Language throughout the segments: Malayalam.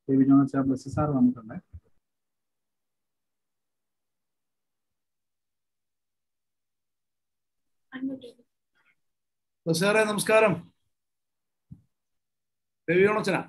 ബേബി ജോൺ അച്ഛാ ബ്ലസ് സാർ വന്നിട്ടുണ്ട്. സാറേ നമസ്കാരം. ബേബി ജോൺ അച്ഛനാ?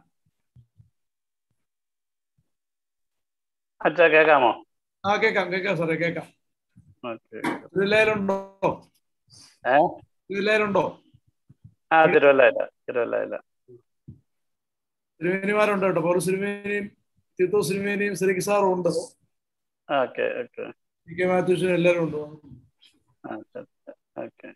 അച്ഛാ കേൾക്കാമോ? കേൾക്കാം സാറേ, കേൾക്കാം. ഓക്കെ. തിരുവല്ലയിലുണ്ടോ? തിരുവല്ലയിലുണ്ടോ? തിരുവല്ല. തിരുമേനിമാരുണ്ട് കേട്ടോ. പൗർ സിനിമേനിയും തീർത്തു സിനിമേനിയും ശ്രീകി സാറും ഉണ്ട്. ഓക്കെ. കെ മാത്യൂഷൻ എല്ലാവരും ഉണ്ട്. ഓക്കെ.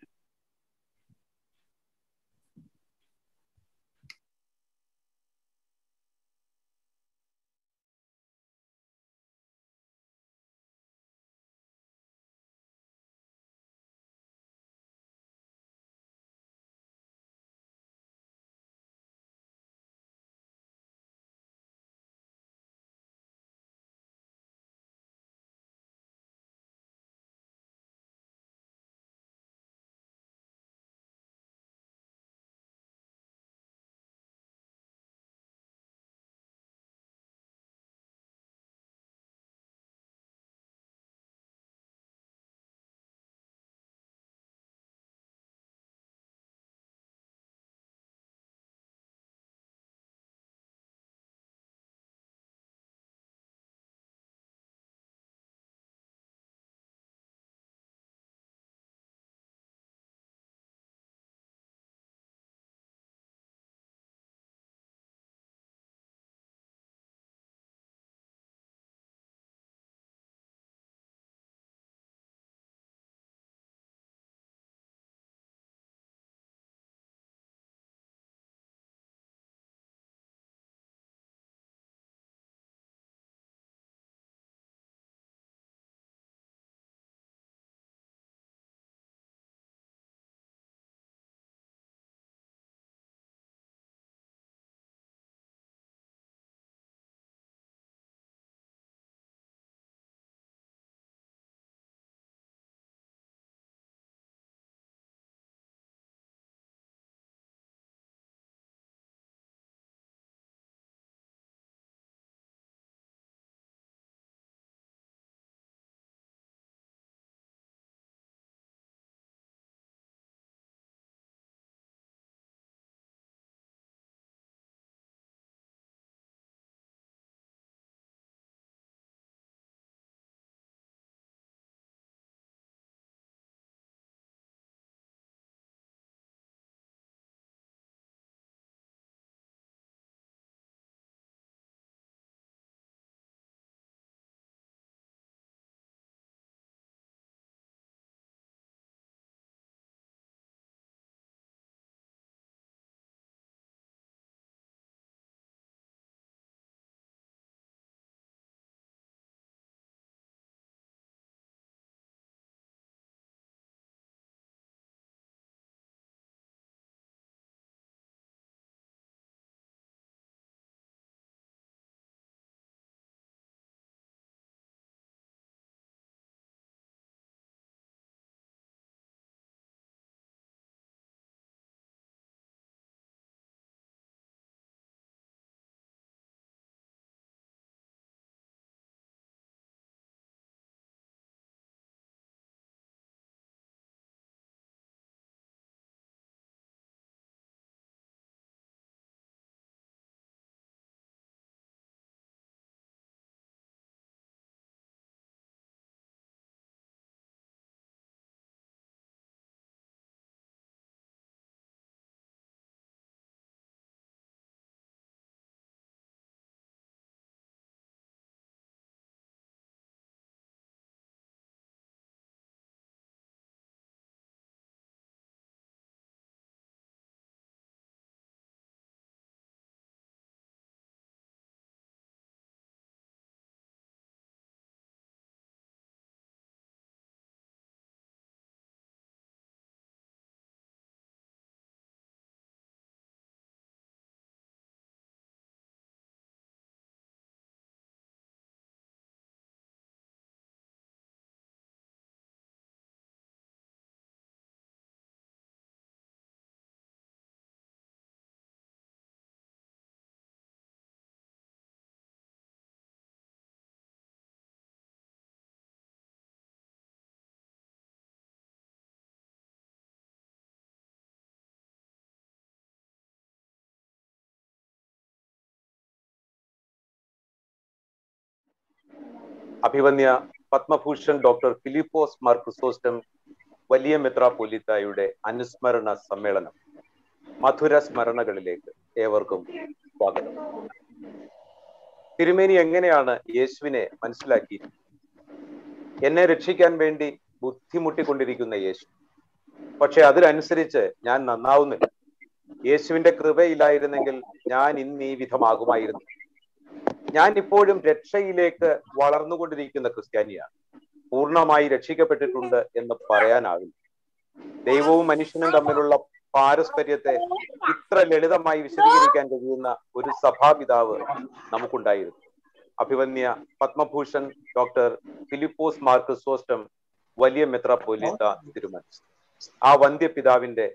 അഭിവന്യ പത്മഭൂഷൺ ഡോക്ടർ ഫിലിപ്പോസ് മാർ ക്രിസോസ്റ്റം വലിയ മെത്രാപ്പൊലീത്തായുടെ അനുസ്മരണ സമ്മേളനം മധുര സ്മരണകളിലേക്ക് ഏവർക്കും സ്വാഗതം. തിരുമേനി എങ്ങനെയാണ് യേശുവിനെ മനസ്സിലാക്കി? എന്നെ രക്ഷിക്കാൻ വേണ്ടി ബുദ്ധിമുട്ടിക്കൊണ്ടിരിക്കുന്ന യേശു, പക്ഷെ അതിനനുസരിച്ച് ഞാൻ നന്നാവുന്നില്ല. യേശുവിന്റെ കൃപയില്ലായിരുന്നെങ്കിൽ ഞാൻ ഇന്ന് ഈ വിധമാകുമായിരുന്നു. ഞാൻ ഇപ്പോഴും രക്ഷയിലേക്ക് വളർന്നുകൊണ്ടിരിക്കുന്ന ക്രിസ്ത്യാനിയാണ്. പൂർണ്ണമായി രക്ഷിക്കപ്പെട്ടിട്ടുണ്ട് എന്ന് പറയാനാവില്ല. ദൈവവും മനുഷ്യനും തമ്മിലുള്ള പാരസ്പര്യത്തെ ഇത്ര ലളിതമായി വിശദീകരിക്കാൻ കഴിയുന്ന ഒരു സഭാപിതാവ് നമുക്കുണ്ടായിരുന്നു. അഭിവന്യ പത്മഭൂഷൺ ഡോക്ടർ ഫിലിപ്പോസ് മാർ ക്രിസോസ്റ്റം വലിയ മെത്രാപ്പൊലീത്ത തിരുമനസ്. ആ വന്ധ്യപിതാവിന്റെ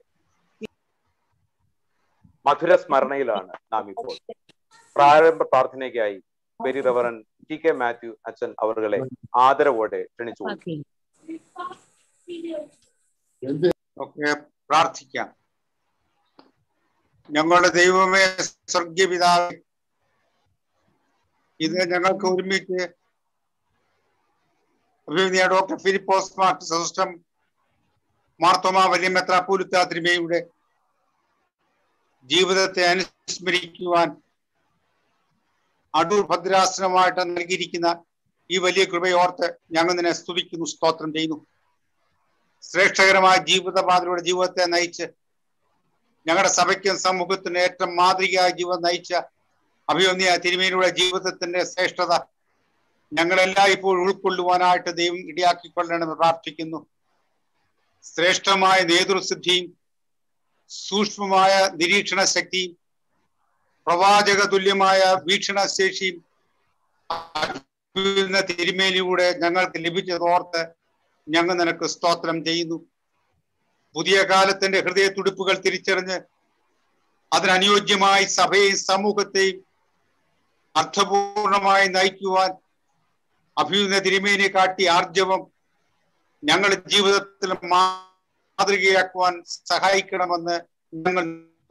മധുര സ്മരണയിലാണ് നാം ഇപ്പോൾ. പ്രാരംഭ പ്രാർത്ഥനയ്ക്കായി very reverend T K Mathew അച്ഛൻ അവരുടെ ആദരവോടെ ക്ഷണിച്ചു. പ്രാർത്ഥിക്കാം. ഞങ്ങളുടെ ദൈവമേ, സ്വർഗീയ പിതാവേ, ഇത് ഞങ്ങൾക്ക് ഒരുമിച്ച് അഭിവന്യ ഡോക്ടർ ഫിലിപ്പോസ് മാർ ക്രിസോസ്റ്റം മാർത്തോമാ വലിയ മെത്രാപ്പൊലീത്ത തിരുമേനിയുടെ ജീവിതത്തെ അനുസ്മരിക്കുവാൻ അടൂർ ഭദ്രാസനമായിട്ട് നൽകിയിരിക്കുന്ന ഈ വലിയ കൃപയോർത്ത് ഞങ്ങൾ നിന്നെ സ്തുതിക്കുന്നു, സ്തോത്രം ചെയ്യുന്നു. ശ്രേഷ്ഠകരമായ ജീവിതപാതയുടെ ജീവിതത്തെ നയിച്ച് ഞങ്ങളുടെ സഭയ്ക്കും സമൂഹത്തിന് ഏറ്റവും മാതൃകയായ ജീവിതം നയിച്ച അഭിവന്യ തിരുമേനിയുടെ ജീവിതത്തിന്റെ ശ്രേഷ്ഠത ഞങ്ങളെല്ലാം ഇപ്പോൾ ഉൾക്കൊള്ളുവാനായിട്ട് ദൈവം ഇടയാക്കിക്കൊള്ളണമെന്ന് പ്രാർത്ഥിക്കുന്നു. ശ്രേഷ്ഠമായ നേതൃസിദ്ധിയും സൂക്ഷ്മമായ നിരീക്ഷണ ശക്തിയും പ്രവാചക തുല്യമായ വീക്ഷണശേഷിയും തിരുമേനിയുടെ ഞങ്ങൾക്ക് ലഭിച്ചതോർത്ത് ഞങ്ങൾ നിനക്ക് സ്തോത്രം ചെയ്യുന്നു. പുതിയ കാലത്തിന്റെ ഹൃദയത്തുടിപ്പുകൾ തിരിച്ചറിഞ്ഞ് അതിനനുയോജ്യമായി സഭയെയും സമൂഹത്തെയും അർത്ഥപൂർണമായി നയിക്കുവാൻ അഭിവന്യ തിരുമേനിയെ കാട്ടി ആർജവം ഞങ്ങളുടെ ജീവിതത്തിൽ മാതൃകയാക്കുവാൻ സഹായിക്കണമെന്ന് ഞങ്ങൾ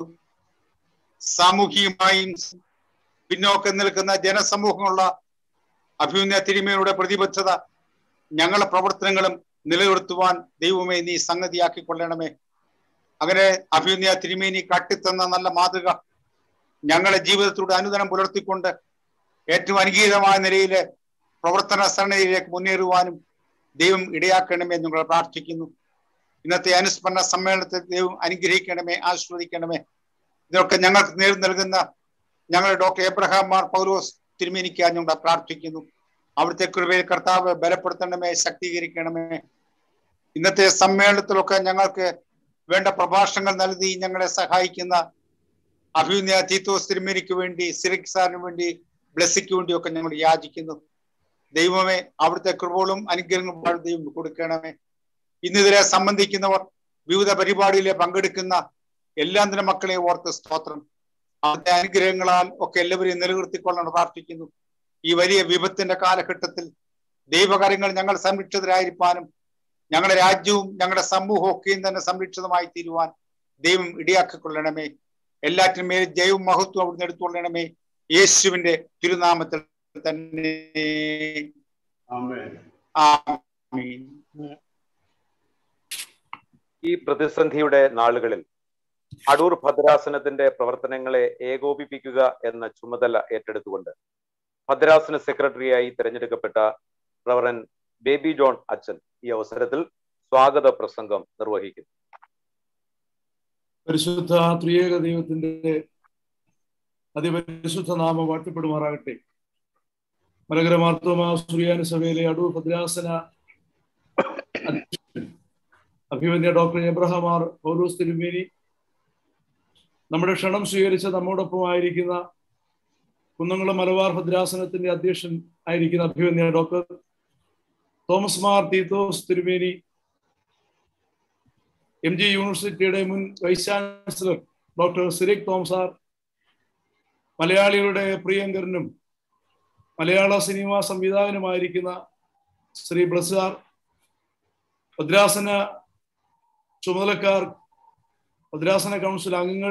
സാമൂഹികമായും പിന്നോക്കം നിൽക്കുന്ന ജനസമൂഹമുള്ള അഭിവന്യ തിരുമേനിയുടെ പ്രതിബദ്ധത ഞങ്ങളുടെ പ്രവർത്തനങ്ങളും നിലനിർത്തുവാൻ ദൈവമേ നീ സംഗതിയാക്കിക്കൊള്ളണമേ. അങ്ങനെ അഭിവന്യ തിരുമേനി കാട്ടിത്തന്ന നല്ല മാതൃക ഞങ്ങളുടെ ജീവിതത്തിലൂടെ അനുദിനം പുലർത്തിക്കൊണ്ട് ഏറ്റവും അനുഗീതമായ നിലയിലെ പ്രവർത്തന സരണിയിലേക്ക് മുന്നേറുവാനും ദൈവം ഇടയാക്കണമേ എന്ന് ഞങ്ങൾ പ്രാർത്ഥിക്കുന്നു. ഇന്നത്തെ അനുസ്മരണ സമ്മേളനത്തെ ദൈവം അനുഗ്രഹിക്കണമേ, ആശീർവദിക്കണമേ. ഇതൊക്കെ ഞങ്ങൾക്ക് നേരിട്ട് നൽകുന്ന ഞങ്ങളുടെ ഡോക്ടർ എബ്രഹാം മാർ പൗലോസ് തിരുമേനിക്കാൻ ഞങ്ങൾ പ്രാർത്ഥിക്കുന്നു. അവിടുത്തെ കൃപയിൽ കർത്താവ് ബലപ്പെടുത്തണമേ, ശക്തീകരിക്കണമേ. ഇന്നത്തെ സമ്മേളനത്തിലൊക്കെ ഞങ്ങൾക്ക് വേണ്ട പ്രഭാഷണങ്ങൾ നൽകി ഞങ്ങളെ സഹായിക്കുന്ന അഭിവന്യ തീത്തോസ് തിരുമേനിക്ക് വേണ്ടി, സിറിക് സാറിന് വേണ്ടി, ബ്ലെസ്സിക്ക് വേണ്ടിയൊക്കെ ഞങ്ങൾ യാചിക്കുന്നു. ദൈവമേ, അവിടുത്തെ കൃപകളും അനുഗ്രഹങ്ങളും ദൈവം കൊടുക്കണമേ. ഇന്നിതിരെ സംബന്ധിക്കുന്നവർ, വിവിധ പരിപാടിയിലെ പങ്കെടുക്കുന്ന എല്ലാ തന്നെ മക്കളെ ഓർത്ത് സ്തോത്രം. അവിടുത്തെ അനുഗ്രഹങ്ങളാൽ ഒക്കെ എല്ലാവരെയും നിലനിർത്തിക്കൊള്ളണം പ്രാർത്ഥിക്കുന്നു. ഈ വലിയ വിപത്തിന്റെ കാലഘട്ടത്തിൽ ദൈവകാര്യങ്ങൾ ഞങ്ങൾ സംരക്ഷിതരായിരിക്കാനും ഞങ്ങളുടെ രാജ്യവും ഞങ്ങളുടെ സമൂഹവും ഒക്കെയും തന്നെ സംരക്ഷിതമായി തീരുവാൻ ദൈവം ഇടയാക്കിക്കൊള്ളണമേ. എല്ലാറ്റിനും മേൽ ജയവും മഹത്വം അവിടുന്ന് എടുത്തുകൊള്ളണമേ. യേശുവിന്റെ തിരുനാമത്തിൽ തന്നെ ആമേൻ. ഈ പ്രതിസന്ധിയുടെ നാളുകളിൽ അടൂർ ഭദ്രാസനത്തിന്റെ പ്രവർത്തനങ്ങളെ ഏകോപിപ്പിക്കുക എന്ന ചുമതല ഏറ്റെടുത്തുകൊണ്ട് ഭദ്രാസന സെക്രട്ടറിയായി തിരഞ്ഞെടുക്കപ്പെട്ട റവറൻ ബേബി ജോൺ അച്ഛൻ ഈ അവസരത്തിൽ സ്വാഗത പ്രസംഗം നിർവഹിക്കുന്നു. പരിശുദ്ധ ത്രിയേക ദൈവത്തിന്റെ അതിപരിശുദ്ധ നാമം വാഴ്ത്തപ്പെടുമാറാകട്ടെ. മലങ്കര മാർത്തോമാ സുറിയാനി സഭയിലെ അടൂർ ഭദ്രാസന അഭിവന്യ ഡോക്ടർ എബ്രഹാം മാർ പൗലോസ് തിരുമേനി, നമ്മുടെ ക്ഷണം സ്വീകരിച്ച നമ്മോടൊപ്പം ആയിരിക്കുന്ന കുന്നംകുളം മലബാർ ഭദ്രാസനത്തിന്റെ അധ്യക്ഷൻ ആയിരിക്കുന്ന അഭിവന്യ ഡോക്ടർ തോമസ് മാർ തീത്തോസ് തിരുമേനി, MG യൂണിവേഴ്സിറ്റിയുടെ മുൻ vice chancellor doctor Cyriac Thomas sir, മലയാളികളുടെ പ്രിയങ്കരനും മലയാള സിനിമാ സംവിധായകനുമായിരിക്കുന്ന ശ്രീ ബ്ലസാർ, ഭദ്രാസന ചുമതലക്കാർ, ഭദ്രാസന കൗൺസിൽ അംഗങ്ങൾ,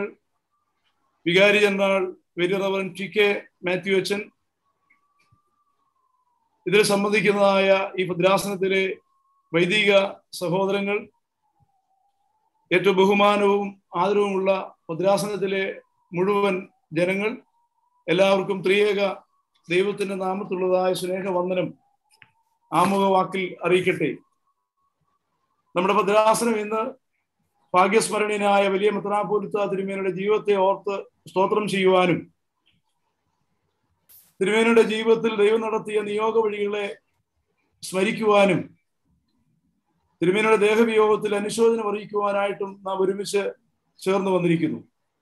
വികാരി general very reverend T K Mathew അച്ഛൻ, ഇതിൽ സംബന്ധിക്കുന്നതായ ഈ ഭദ്രാസനത്തിലെ വൈദിക സഹോദരങ്ങൾ, ഏറ്റവും ബഹുമാനവും ആദരവുമുള്ള ഭദ്രാസനത്തിലെ മുഴുവൻ ജനങ്ങൾ, എല്ലാവർക്കും ത്രിയേക ദൈവത്തിന്റെ നാമത്തിലുള്ളതായ സ്നേഹവന്ദനം ആമുഖ വാക്കിൽ അറിയിക്കട്ടെ. നമ്മുടെ ഭദ്രാസനം ഇന്ന് ഭാഗ്യസ്മരണീയനായ വലിയ മെത്രാപ്പോലീത്ത തിരുമേനിയുടെ ജീവിതത്തെ ഓർത്ത് സ്തോത്രം ചെയ്യുവാനും തിരുമേനിയുടെ ജീവിതത്തിൽ ദൈവം നടത്തിയ നിയോഗ വഴികളെ സ്മരിക്കുവാനും തിരുമേനിയുടെ ദേഹവിയോഗത്തിൽ അനുശോചനം അറിയിക്കുവാനായിട്ടും നാം ഒരുമിച്ച് ചേർന്ന് വന്നിരിക്കുന്നു.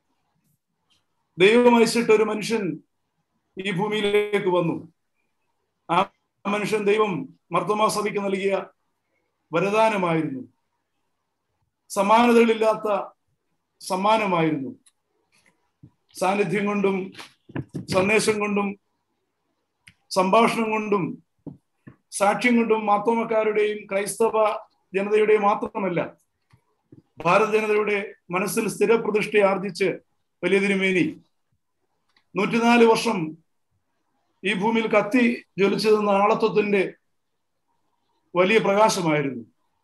ദൈവം അയച്ചിട്ട് ഒരു മനുഷ്യൻ ഈ ഭൂമിയിലേക്ക് വന്നു. ആ മനുഷ്യൻ ദൈവം മർത്തോമാ സഭയ്ക്ക് നൽകിയ വരദാനമായിരുന്നു. സമാനതകളില്ലാത്ത സമ്മാനമായിരുന്നു. സാന്നിധ്യം കൊണ്ടും സന്ദേശം കൊണ്ടും സംഭാഷണം കൊണ്ടും സാക്ഷ്യം കൊണ്ടും മാർത്തോമക്കാരുടെയും ക്രൈസ്തവ ജനതയുടെയും മാത്രമല്ല, ഭാരത ജനതയുടെ മനസ്സിൽ സ്ഥിരപ്രതിഷ്ഠ ആർജിച്ച് വലിയ തിരുമേനി 104 വർഷം ഈ ഭൂമിയിൽ കത്തി ജ്വലിച്ചു നിന്ന ആളത്വത്തിന്റെ വലിയ പ്രകാശമായിരുന്നു.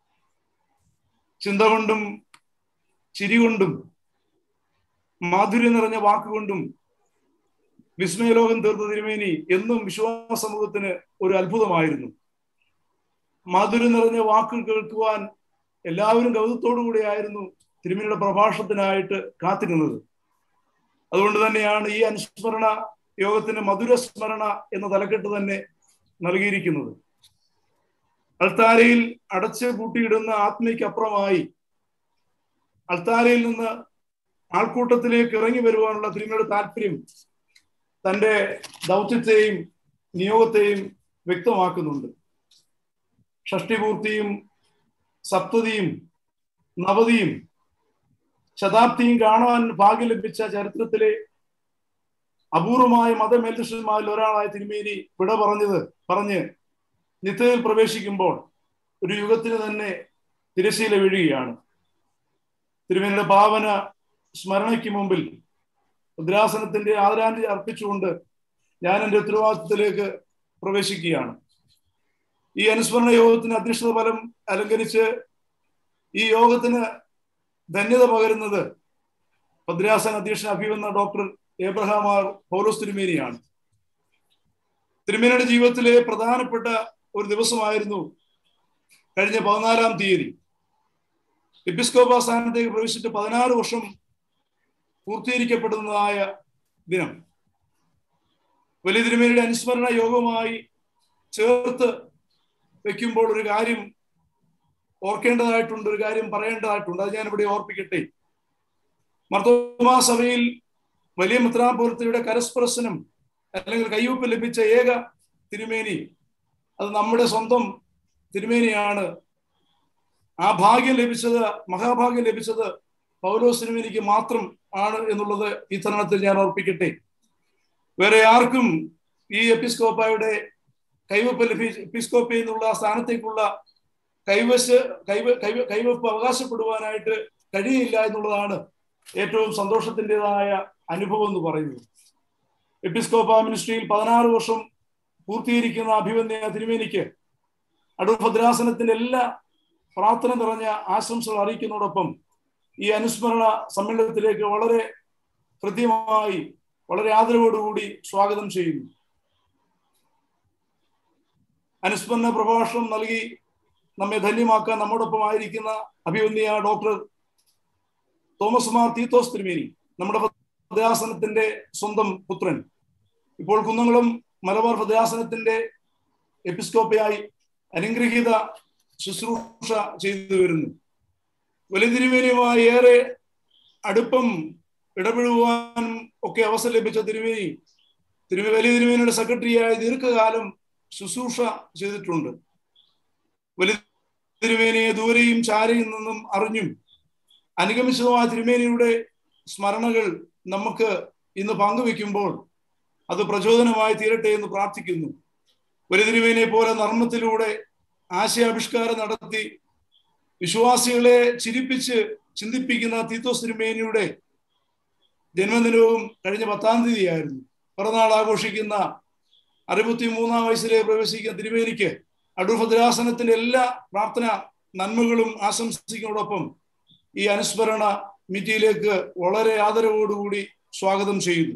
ചിന്ത കൊണ്ടും ചിരി കൊണ്ടും മാധുര്യം നിറഞ്ഞ വാക്കുകൊണ്ടും വിസ്മയലോകം തീർത്ത തിരുമേനി എന്നും വിശ്വാസ സമൂഹത്തിന് ഒരു അത്ഭുതമായിരുന്നു. മാധുര്യം നിറഞ്ഞ വാക്കുകൾ കേൾക്കുവാൻ എല്ലാവരും കൗതുകത്തോടു കൂടിയായിരുന്നു തിരുമേനിയുടെ പ്രഭാഷണത്തിനായിട്ട് കാത്തിരുന്നത്. അതുകൊണ്ട് തന്നെയാണ് ഈ അനുസ്മരണ യോഗത്തിന് മധുരസ്മരണ എന്ന തലക്കെട്ട് തന്നെ നൽകിയിരിക്കുന്നത്. അൾത്താരയിൽ അടച്ച് പൂട്ടിയിടുന്ന ആത്മയ്ക്കപ്പുറമായി അൾത്താരയിൽ നിന്ന് ആൾക്കൂട്ടത്തിലേക്ക് ഇറങ്ങി വരുവാനുള്ള തിരുമേനിയുടെ താല്പര്യം തൻ്റെ ദൗത്യത്തെയും നിയോഗത്തെയും വ്യക്തമാക്കുന്നുണ്ട്. ഷഷ്ടിപൂർത്തിയും സപ്തതിയും നവതിയും ശതാബ്ദിയും കാണാൻ ഭാഗ്യം ലഭിച്ച ചരിത്രത്തിലെ അപൂർവമായ മതമേൽദൃഷ്ടന്മാരിൽ ഒരാളായ തിരുമേനി വിട പറഞ്ഞ് നിത്യതയിൽ പ്രവേശിക്കുമ്പോൾ ഒരു യുഗത്തിന് തന്നെ തിരശ്ശീല വീഴുകയാണ്. തിരുമേനിയുടെ പാവന സ്മരണയ്ക്ക് മുമ്പിൽ ഭദ്രാസനത്തിന്റെ ആദരാഞ്ജലി അർപ്പിച്ചുകൊണ്ട് ഞാൻ എൻ്റെ ഉത്തരവാദിത്വത്തിലേക്ക് പ്രവേശിക്കുകയാണ്. ഈ അനുസ്മരണ യോഗത്തിന് അധ്യക്ഷത ഫലം അലങ്കരിച്ച് ഈ യോഗത്തിന് ധന്യത പകരുന്നത് ഭദ്രാസന അധ്യക്ഷൻ അഭിവന്ദ ഡോക്ടർ ഏബ്രഹാം ആർ പൗലോസ് തിരുമേനിയാണ്. തിരുമേനിയുടെ ജീവിതത്തിലെ പ്രധാനപ്പെട്ട ഒരു ദിവസമായിരുന്നു കഴിഞ്ഞ 14-ാം തീയതി. എപ്പിസ്കോപ്പ സ്ഥാനത്തേക്ക് പ്രവേശിച്ചിട്ട് 16 വർഷം പൂർത്തീകരിക്കപ്പെടുന്നതായ ദിനം. വലിയ തിരുമേനിയുടെ അനുസ്മരണ യോഗവുമായി ചേർത്ത് വെക്കുമ്പോൾ ഒരു കാര്യം ഓർക്കേണ്ടതായിട്ടുണ്ട്, ഒരു കാര്യം പറയേണ്ടതായിട്ടുണ്ട്. അത് ഞാനിവിടെ ഓർപ്പിക്കട്ടെ. മാർത്തോമാ സഭയിൽ വലിയ മെത്രാപ്പോലീത്തയുടെ കരസ്പർശനം അല്ലെങ്കിൽ കയ്യൊപ്പ് ലഭിച്ച ഏക തിരുമേനി അത് നമ്മുടെ സ്വന്തം തിരുമേനിയാണ്. ആ ഭാഗ്യം ലഭിച്ചത്, മഹാഭാഗ്യം ലഭിച്ചത് പൗലോസ് തിരുമേനിക്ക് മാത്രം ആണ് എന്നുള്ളത് ഈ തരുണത്തിൽ ഞാൻ ഓർപ്പിക്കട്ടെ. വേറെ ആർക്കും ഈ എപ്പിസ്കോപ്പയുടെ എപ്പിസ്കോപ്പയിൽ നിന്നുള്ള സ്ഥാനത്തേക്കുള്ള കൈവപ്പ് അവകാശപ്പെടുവാനായിട്ട് കഴിയില്ല എന്നുള്ളതാണ് ഏറ്റവും സന്തോഷത്തിൻ്റെതായ അനുഭവം എന്ന് പറയുന്നത്. എപ്പിസ്കോപ്പ മിനിസ്ട്രിയിൽ 16 വർഷം പൂർത്തീകരിക്കുന്ന അഭിവന്യ തിരുമേനിക്ക് അടൂർ ഭദ്രാസനത്തിന്റെ എല്ലാ പ്രാർത്ഥന നിറഞ്ഞ ആശംസകൾ അറിയിക്കുന്നതോടൊപ്പം ഈ അനുസ്മരണ സമ്മേളനത്തിലേക്ക് വളരെ ഹൃദ്യമായി വളരെ ആദരവോടുകൂടി സ്വാഗതം ചെയ്യുന്നു. അനുസ്മരണ പ്രഭാഷണം നൽകി നമ്മെ ധന്യമാക്കാൻ നമ്മോടൊപ്പം ആയിരിക്കുന്ന അഭിവന്യ ഡോക്ടർ തോമസ് മാർ തീത്തോസ് തിരുമേനി, നമ്മുടെ ഭദ്രാസനത്തിന്റെ സ്വന്തം പുത്രൻ, ഇപ്പോൾ കുന്നംകുളം മലബാർ ഭദ്രാസനത്തിന്റെ എപ്പിസ്കോപ്പയായി അനുഗ്രഹീത ശുശ്രൂഷ ചെയ്തു വരുന്നു. വലിയ തിരുമേനിയുമായി ഏറെ അടുപ്പം ഇടപെടുവാനും ഒക്കെ അവസരം ലഭിച്ച തിരുമേനി വലിയ തിരുമേനിയുടെ സെക്രട്ടറിയായി ദീർഘകാലം ശുശ്രൂഷ ചെയ്തിട്ടുണ്ട്. വലിയ തിരുമേനിയെ ദൂരെയും ചാരയിൽ നിന്നും അറിഞ്ഞും അനുഗമിച്ചതുമായ തിരുമേനിയുടെ സ്മരണകൾ നമുക്ക് ഇന്ന് പങ്കുവെക്കുമ്പോൾ അത് പ്രചോദനമായി തീരട്ടെ എന്ന് പ്രാർത്ഥിക്കുന്നു. വലിയ തിരുമേനിയെ പോലെ നർമ്മത്തിലൂടെ ആശയാവിഷ്കാരം നടത്തി വിശ്വാസികളെ ചിരിപ്പിച്ച് ചിന്തിപ്പിക്കുന്ന തീത്തോസ് തിരുമേനിയുടെ ജന്മദിനവും കഴിഞ്ഞ 10-ാം തീയതിയായിരുന്നു. പിറന്നാൾ ആഘോഷിക്കുന്ന 63-ാം വയസ്സിലേക്ക് പ്രവേശിക്കുന്ന തിരുമേനിക്ക് അടൂർ ഭദ്രാസനത്തിന്റെ എല്ലാ പ്രാർത്ഥന നന്മകളും ആശംസിക്കുന്നതോടൊപ്പം ഈ അനുസ്മരണ മീറ്റിംഗിലേക്ക് വളരെ ആദരവോടുകൂടി സ്വാഗതം ചെയ്യുന്നു.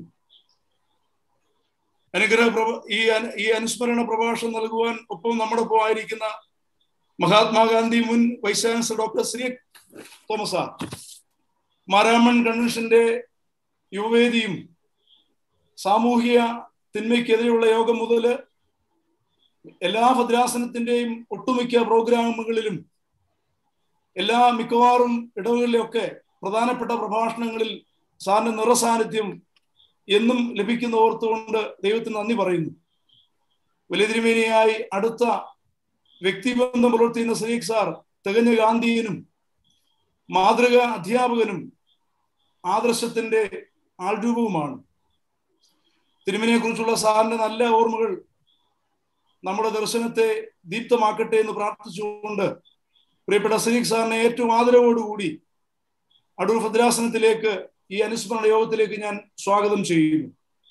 ഈ അനുസ്മരണ പ്രഭാഷണം നൽകുവാൻ ഒപ്പം നമ്മുടെ ഒപ്പം ആയിരിക്കുന്ന മഹാത്മാഗാന്ധി മുൻ vice chancellor doctor Shri Thomas Maramon കൺവെൻഷന്റെ യുവവേദിയും സാമൂഹിക തിന്മയ്ക്കെതിരെയുള്ള യോഗം മുതൽ എല്ലാ ഭദ്രാസനത്തിന്റെയും ഒട്ടുമിക്ക പ്രോഗ്രാമുകളിലും മിക്കവാറും ഇടവുകളിലൊക്കെ പ്രധാനപ്പെട്ട പ്രഭാഷണങ്ങളിൽ സാറിന്റെ നിറസാന്നിധ്യം എന്നും ലഭിക്കുന്ന ഓർത്തുകൊണ്ട് ദൈവത്തിന് നന്ദി പറയുന്നു. വലിയ തിരുമേനിയായി അടുത്ത വ്യക്തിബന്ധം പുലർത്തിയുന്ന ശ്രീക് സാർ തികഞ്ഞ ഗാന്ധിയനും മാതൃക അധ്യാപകനും ആദർശത്തിന്റെ ആൾരൂപവുമാണ്. തിരുമേനിയെ കുറിച്ചുള്ള സാറിന്റെ നല്ല ഓർമ്മകൾ നമ്മുടെ ദർശനത്തെ ദീപ്തമാക്കട്ടെ എന്ന് പ്രാർത്ഥിച്ചുകൊണ്ട് പ്രിയപ്പെട്ട ശ്രീക് സാറിനെ ഏറ്റവും ആദരവോടുകൂടി അടൂർ ഭദ്രാസനത്തിലേക്ക് ഈ അനുസ്മരണ യോഗത്തിലേക്ക് ഞാൻ സ്വാഗതം ചെയ്യുന്നു.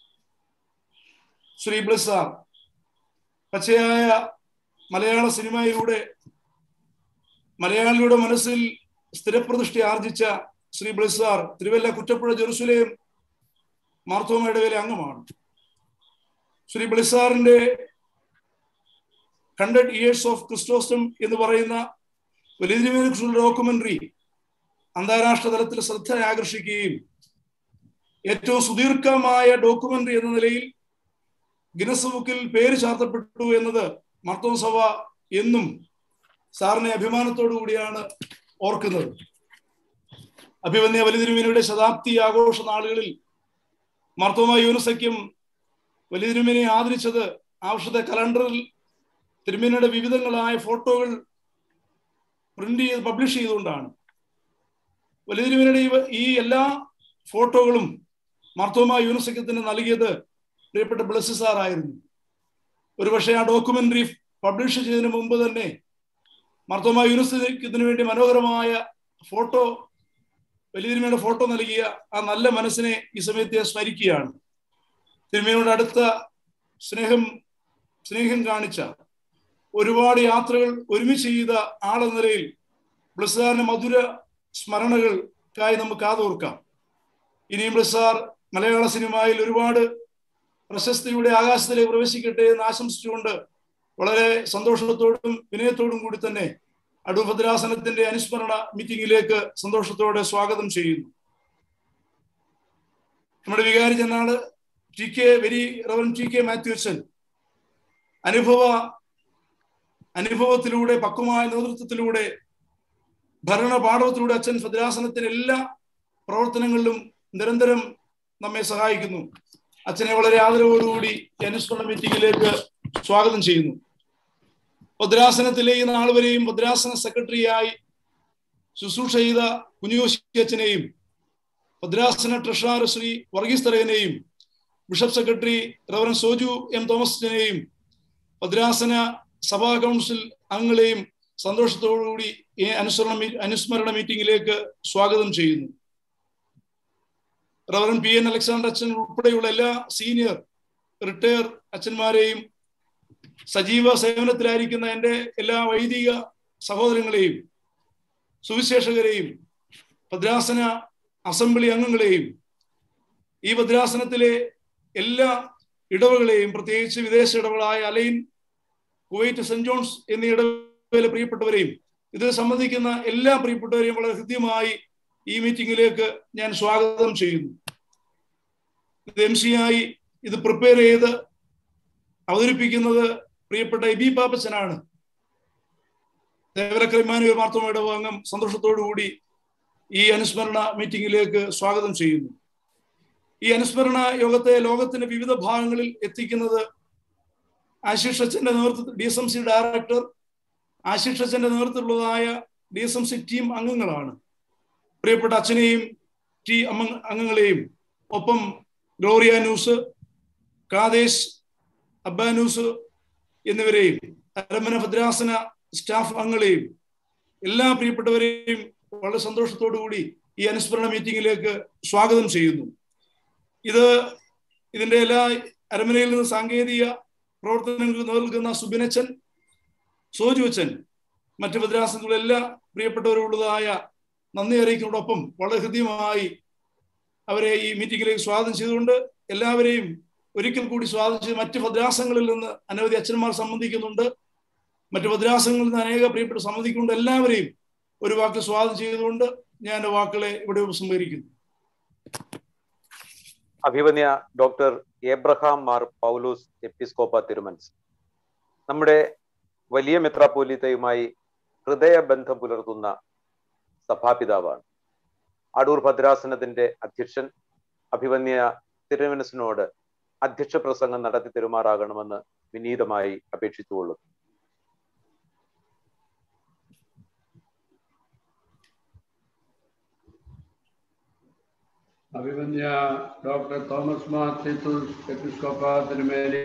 ശ്രീ ബ്ലസ് സാർ പച്ചയായ മലയാള സിനിമയിലൂടെ മലയാളിയുടെ മനസ്സിൽ സ്ഥിരപ്രതിഷ്ഠ ആർജിച്ച ശ്രീ ബ്ലസ് സാർ തിരുവല്ല കുറ്റപ്പുഴ ജെറുസലേം മാർത്തോമ ഇടവയിലെ അംഗമാണ്. ശ്രീ ബ്ലസ് സാറിന്റെ 100 Years of Christostom എന്ന് പറയുന്ന വലിയ തിരുമേനിക്കുറിച്ചുള്ള ഡോക്യുമെന്ററി അന്താരാഷ്ട്ര തലത്തിൽ ശ്രദ്ധ ആകർഷിക്കുകയും ഏറ്റവും സുദീർഘമായ ഡോക്യുമെന്ററി എന്ന നിലയിൽ ഗിന്നസ് ബുക്കിൽ പേര് ചാർത്തപ്പെട്ടു എന്നത് മാർത്തോമ സഭ എന്നും സാറിനെ അഭിമാനത്തോടു കൂടിയാണ് ഓർക്കുന്നത്. അഭിമന്യ വലിയ തിരുമേനിയുടെ ശതാബ്ദി ആഘോഷ നാളുകളിൽ മാർത്തോമ യൂനിസഖ്യം വലിയ തിരുമേനിയെ ആദരിച്ചത് ആ വർഷത്തെ കലണ്ടറിൽ തിരുമേനിയുടെ വിവിധങ്ങളായ ഫോട്ടോകൾ പ്രിന്റ് ചെയ്ത് പബ്ലിഷ് ചെയ്തുകൊണ്ടാണ്. വലിയ തിരുമേനിയുടെ ഈ എല്ലാ ഫോട്ടോകളും മാർത്തോമ യൂനിസഖ്യത്തിന് നൽകിയത് പ്രിയപ്പെട്ട ബ്ലസ് സാർ ആയിരുന്നു. ഒരുപക്ഷെ ആ ഡോക്യുമെന്ററി പബ്ലിഷ് ചെയ്തതിനു മുമ്പ് തന്നെ മാർത്തോമ യൂനിസഖ്യത്തിന് വേണ്ടി മനോഹരമായ ഫോട്ടോ വലിയ തിരുമേനിയുടെ ഫോട്ടോ നൽകിയ ആ നല്ല മനസ്സിനെ ഈ സമയത്ത് സ്മരിക്കുകയാണ്. തിരുമേനിയുടെ അടുത്ത സ്നേഹം കാണിച്ച ഒരുപാട് യാത്രകൾ ഒരുമിച്ച് ചെയ്ത ആളെന്ന നിലയിൽ ബ്ലസ് സാറിന്റെ മധുര സ്മരണകൾക്കായി നമുക്ക് കാതോർക്കാം. ഇനിയും ബ്ലസ് സാർ മലയാള സിനിമയിൽ ഒരുപാട് പ്രശസ്തിയുടെ ആകാശത്തിലേക്ക് പ്രവേശിക്കട്ടെ എന്ന് ആശംസിച്ചുകൊണ്ട് വളരെ സന്തോഷത്തോടും വിനയത്തോടും കൂടി തന്നെ അടൂർ ഭദ്രാസനത്തിന്റെ അനുസ്മരണ മീറ്റിംഗിലേക്ക് സന്തോഷത്തോടെ സ്വാഗതം ചെയ്യുന്നു. നമ്മുടെ വികാരി ജനാള് very reverend T K Mathew അച്ഛൻ അനുഭവത്തിലൂടെ പക്വമായ നേതൃത്വത്തിലൂടെ ഭരണ പാഠവത്തിലൂടെ അച്ഛൻ ഭദ്രാസനത്തിന്റെ എല്ലാ പ്രവർത്തനങ്ങളിലും നിരന്തരം നമ്മെ സഹായിക്കുന്നു. അച്ഛനെ വളരെ ആദരവോടുകൂടി അനുസ്മരണ മീറ്റിംഗിലേക്ക് സ്വാഗതം ചെയ്യുന്നു. ഭദ്രാസനത്തിലെ ഈ നാൾ വരെയും ഭദ്രാസന സെക്രട്ടറിയായി ശുശ്രൂഷ ചെയ്ത കുഞ്ഞുയോശി അച്ഛനെയും ഭദ്രാസന ട്രഷറർ ശ്രീ വർഗീസ് തറയനെയും bishop secretary reverend Soju M Thomas അച്ഛനെയും ഭദ്രാസന സഭാ കൗൺസിൽ അംഗങ്ങളെയും സന്തോഷത്തോടുകൂടി ഈ അനുസ്മരണ മീറ്റിംഗിലേക്ക് സ്വാഗതം ചെയ്യുന്നു. റവറൻ PN അലക്സാണ്ടർ അച്ഛൻ ഉൾപ്പെടെയുള്ള എല്ലാ സീനിയർ റിട്ടയർ അച്ഛന്മാരെയും സജീവ സേവനത്തിലായിരിക്കുന്ന എൻ്റെ എല്ലാ വൈദിക സഹോദരങ്ങളെയും സുവിശേഷകരെയും ഭദ്രാസന അസംബ്ലി അംഗങ്ങളെയും ഈ ഭദ്രാസനത്തിലെ എല്ലാ ഇടവകളെയും പ്രത്യേകിച്ച് വിദേശ ഇടവകളായ അലൈൻ, കുവൈറ്റ്, സെന്റ് ജോൺസ് എന്നീ ഇടവയിലെ പ്രിയപ്പെട്ടവരെയും ഇത് സംബന്ധിക്കുന്ന എല്ലാ പ്രിയപ്പെട്ടവരെയും വളരെ ഹൃദ്യമായി ഈ മീറ്റിംഗിലേക്ക് ഞാൻ സ്വാഗതം ചെയ്യുന്നു. ഇത് MC-ആയി ഇത് പ്രിപ്പയർ ചെയ്ത് അവതരിപ്പിക്കുന്നത് പ്രിയപ്പെട്ട എബി പാപ്പച്ചനാണ്. ദേവരക്കര ഇമ്മാനുവേൽ മാർത്തോമ ഇടവക അംഗം സന്തോഷത്തോടു കൂടി ഈ അനുസ്മരണ മീറ്റിംഗിലേക്ക് സ്വാഗതം ചെയ്യുന്നു. ഈ അനുസ്മരണ യോഗത്തെ ലോകത്തിന്റെ വിവിധ ഭാഗങ്ങളിൽ എത്തിക്കുന്നത് ആശിഷ് അച്ഛന്റെ നേതൃത്വത്തിൽ DSMC ഡയറക്ടർ ആശിഷ് അച്ഛന്റെ നേതൃത്വത്തിലുള്ളതായ DSMC ടീം അംഗങ്ങളാണ്. പ്രിയപ്പെട്ട അച്ഛനെയും അംഗങ്ങളെയും ഒപ്പം ഗ്ലോറിയ ന്യൂസ്, കാദേശ്, അബ്ബാനൂസ് എന്നിവരെയും അരമന ഭദ്രാസന സ്റ്റാഫ് അംഗങ്ങളെയും എല്ലാ പ്രിയപ്പെട്ടവരെയും വളരെ സന്തോഷത്തോടു കൂടി ഈ അനുസ്മരണ മീറ്റിംഗിലേക്ക് സ്വാഗതം ചെയ്യുന്നു. ഇതിന്റെ എല്ലാ അരമനയിൽ നിന്ന് സാങ്കേതിക പ്രവർത്തനങ്ങൾക്ക് നൽകുന്ന സുബിനച്ചൻ, സോജുവച്ചൻ, മറ്റ് ഭദ്രാസനങ്ങളിലെ എല്ലാ പ്രിയപ്പെട്ടവരോടുള്ളതായ നന്ദി അറിയിക്കുന്നതോടൊപ്പം വളരെ ഹൃദ്യമായി അവരെ ഈ മീറ്റിംഗിലേക്ക് സ്വാഗതം ചെയ്തുകൊണ്ട് എല്ലാവരെയും ഒരിക്കൽ കൂടി സ്വാഗതം ചെയ്ത് മറ്റ് ഭദ്രാസനങ്ങളിൽ നിന്ന് അനവധി അച്ഛന്മാർ സംബന്ധിക്കുന്നുണ്ട്. മറ്റ് ഭദ്രാസനങ്ങളിൽ നിന്ന് അനേക പ്രിയപ്പെട്ട സംബന്ധിക്കുന്നുണ്ട്. എല്ലാവരെയും ഒരു വാക്ക് സ്വാഗതം ചെയ്തുകൊണ്ട് ഞാൻ എൻ്റെ വാക്കുകളെ ഇവിടെ ഉപസംഹരിക്കുന്നു. അഭിവന്യ ഡോക്ടർ എബ്രഹാം മാർ പൗലോസ് എപ്പിസ്കോപ്പ തിരുമൻസ് നമ്മുടെ വലിയ മെത്രാപ്പോലീത്തയുമായി ഹൃദയബന്ധം പുലർത്തുന്ന സഭാപിതാവാണ്. അടൂർ ഭദ്രാസനത്തിന്റെ അധ്യക്ഷൻ അഭിവന്യ തിരുമനസിനോട് അധ്യക്ഷ പ്രസംഗം നടത്തി തെരുമാറാകണമെന്ന് വിനീതമായി അപേക്ഷിച്ചുകൊള്ളുന്നു. അഭിവന്യ ഡോക്ടർ തോമസ് മാർ തീത്തൂസ് എപ്പിസ്കോപ്പ തിരുമേനി,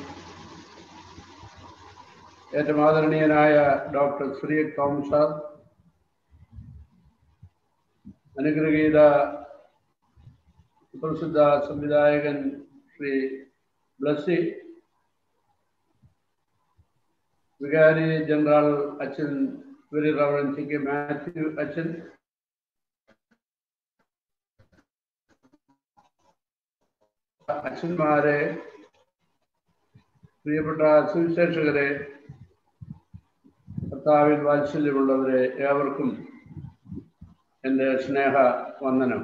ഏറ്റവും ആദരണീയനായ ഡോക്ടർ ശ്രീ തോമസ് സാർ, അനുഗ്രഹീത പ്രസിദ്ധ സംവിധായകൻ ശ്രീ ബ്ലസ്സി, വികാരി ജനറൽ അച്ഛൻ very reverend T K Mathew അച്ഛൻ, അച്ഛന്മാരെ, പ്രിയപ്പെട്ട സുവിശേഷകരെ, കർത്താവിൽ വാത്സല്യമുള്ളവരെ, ഏവർക്കും എൻ്റെ സ്നേഹ വന്ദനം.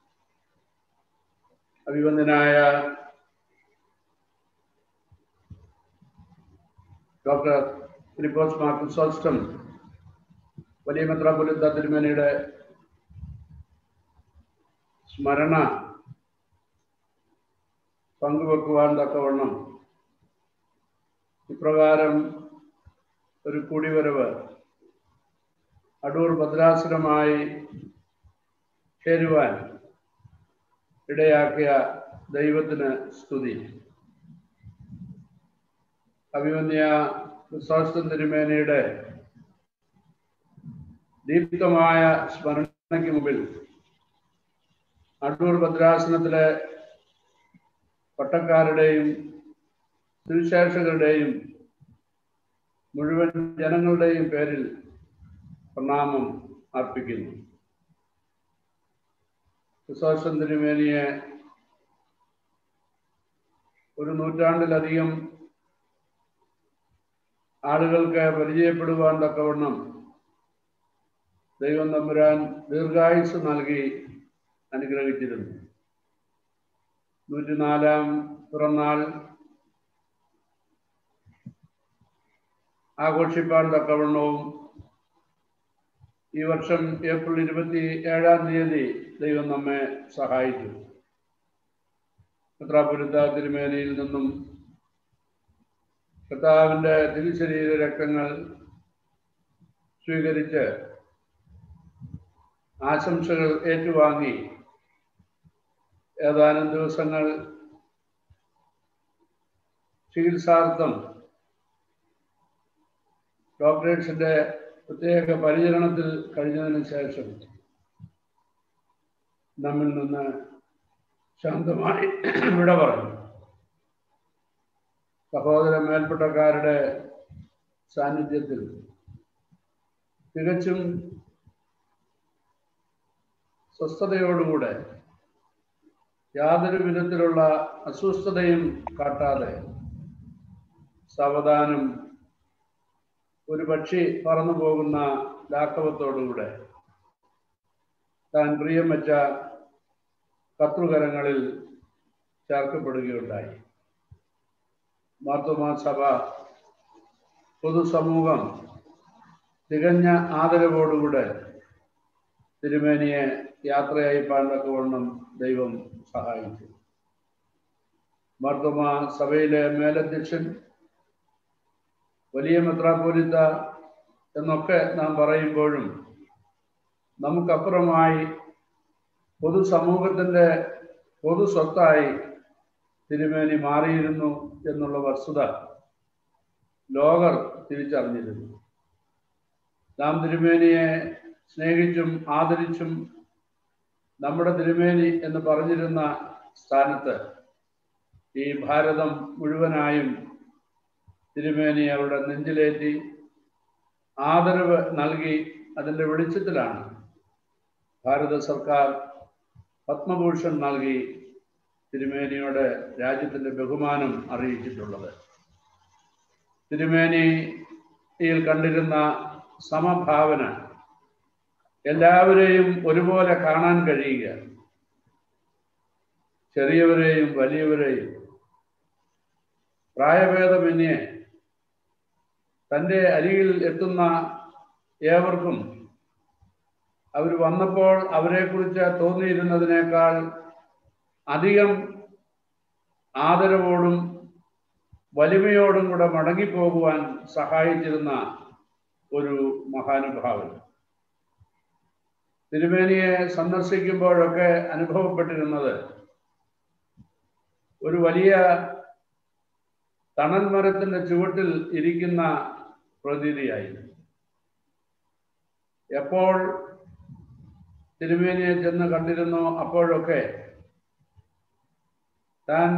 അഭിവന്ദനായ ഡോക്ടർ ഫിലിപ്പോസ് മാർ ക്രിസോസ്റ്റം വലിയ മെത്രാപ്പൊലീത്ത തിരുമേനിയുടെ സ്മരണ പങ്കുവെക്കുവാൻ തക്കവണ്ണം ഇപ്രകാരം ഒരു കൂടിവരവ് അടൂർ ഭദ്രാസനമായി ചേരുവാൻ ഇടയാക്കിയ ദൈവത്തിന് സ്തുതി. അഭിമന്യ ക്രിസോസ്റ്റം തിരുമേനിയുടെ ദീപ്തമായ സ്മരണയ്ക്ക് മുമ്പിൽ അടൂർ ഭദ്രാസനത്തിലെ പട്ടക്കാരുടെയും സുവിശേഷകരുടെയും മുഴുവൻ ജനങ്ങളുടെയും പേരിൽ പ്രണാമം അർപ്പിക്കുന്നു. ക്രിസോസ്റ്റം തിരുമേനിയെ ഒരു നൂറ്റാണ്ടിലധികം ആളുകൾക്ക് പരിചയപ്പെടുവാൻ തക്കവണ്ണം ദൈവം തമ്പുരാൻ ദീർഘായുസ് നൽകി അനുഗ്രഹിച്ചിരുന്നു. 104-ാം പിറന്നാൾ ആഘോഷിപ്പാൻ തക്കവണ്ണവും ഈ വർഷം ഏപ്രിൽ 27-ാം തീയതി ദൈവം നമ്മെ സഹായിച്ചു. മെത്രാപ്പൊലീത്ത തിരുമേനിയിൽ നിന്നും കർത്താവിൻ്റെ തിരുശരീര രക്തങ്ങൾ സ്വീകരിച്ച് ആശംസകൾ ഏറ്റുവാങ്ങി ഏതാനും ദിവസങ്ങൾ ചികിത്സാർത്ഥം ഡോക്ടേഴ്സിന്റെ പ്രത്യേക പരിചരണത്തിൽ കഴിഞ്ഞതിന് ശേഷം നമ്മിൽ നിന്ന് ശാന്തമായി വിട പറഞ്ഞു. സഹോദര മേൽപ്പെട്ടക്കാരുടെ സാന്നിധ്യത്തിൽ തികച്ചും സ്വസ്ഥതയോടുകൂടെ യാതൊരു വിധത്തിലുള്ള അസ്വസ്ഥതയും കാട്ടാതെ സാവധാനം ഒരു പക്ഷി പറന്നു പോകുന്ന ലാഘവത്തോടുകൂടെ താൻ പ്രിയം വെച്ച കർത്തൃകരങ്ങളിൽ ചേർക്കപ്പെടുകയുണ്ടായി. മാർത്തോമാ സഭ പൊതുസമൂഹം തികഞ്ഞ ആദരവോടുകൂടെ തിരുമേനിയെ യാത്രയയപ്പാൻ തക്കവണ്ണം ദൈവം സഹായിച്ചു. മാർത്തോമാ സഭയിലെ മേലധ്യക്ഷൻ, വലിയ മെത്രാപ്പൊലീത്ത എന്നൊക്കെ നാം പറയുമ്പോഴും നമുക്കപ്പുറമായി പൊതുസമൂഹത്തിൻ്റെ പൊതു സ്വത്തായി തിരുമേനി മാറിയിരുന്നു എന്നുള്ള വസ്തുത ലോകർ തിരിച്ചറിഞ്ഞിരുന്നു. നാം തിരുമേനിയെ സ്നേഹിച്ചും ആദരിച്ചും നമ്മുടെ തിരുമേനി എന്ന് പറഞ്ഞിരുന്ന സ്ഥാനത്ത് ഈ ഭാരതം മുഴുവനായും തിരുമേനി അവരുടെ നെഞ്ചിലേറ്റി ആദരവ് നൽകി. അതിൻ്റെ വെളിച്ചത്തിലാണ് ഭാരത സർക്കാർ പത്മഭൂഷൺ നൽകി തിരുമേനിയുടെ രാജ്യത്തിൻ്റെ ബഹുമാനം അറിയിച്ചിട്ടുള്ളത്. തിരുമേനിയിൽ കണ്ടിരുന്ന സമഭാവന, എല്ലാവരെയും ഒരുപോലെ കാണാൻ കഴിയുക, ചെറിയവരെയും വലിയവരെയും പ്രായഭേദമന്യേ തൻ്റെ അരികിൽ എത്തുന്ന ഏവർക്കും അവർ വന്നപ്പോൾ അവരെക്കുറിച്ച് തോന്നിയിരുന്നതിനേക്കാൾ അധികം ആദരവോടും വലിമയോടും കൂടെ മടങ്ങിപ്പോകുവാൻ സഹായിച്ചിരുന്ന ഒരു മഹാനുഭാവൻ. തിരുമേനിയെ സന്ദർശിക്കുമ്പോഴൊക്കെ അനുഭവപ്പെട്ടിരുന്നത് ഒരു വലിയ തണൽ മരത്തിൻ്റെ ചുവട്ടിൽ ഇരിക്കുന്ന പ്രതീതിയായിരുന്നു. എപ്പോൾ തിരുമേനിയെ ചെന്ന് കണ്ടിരുന്നോ അപ്പോഴൊക്കെ താൻ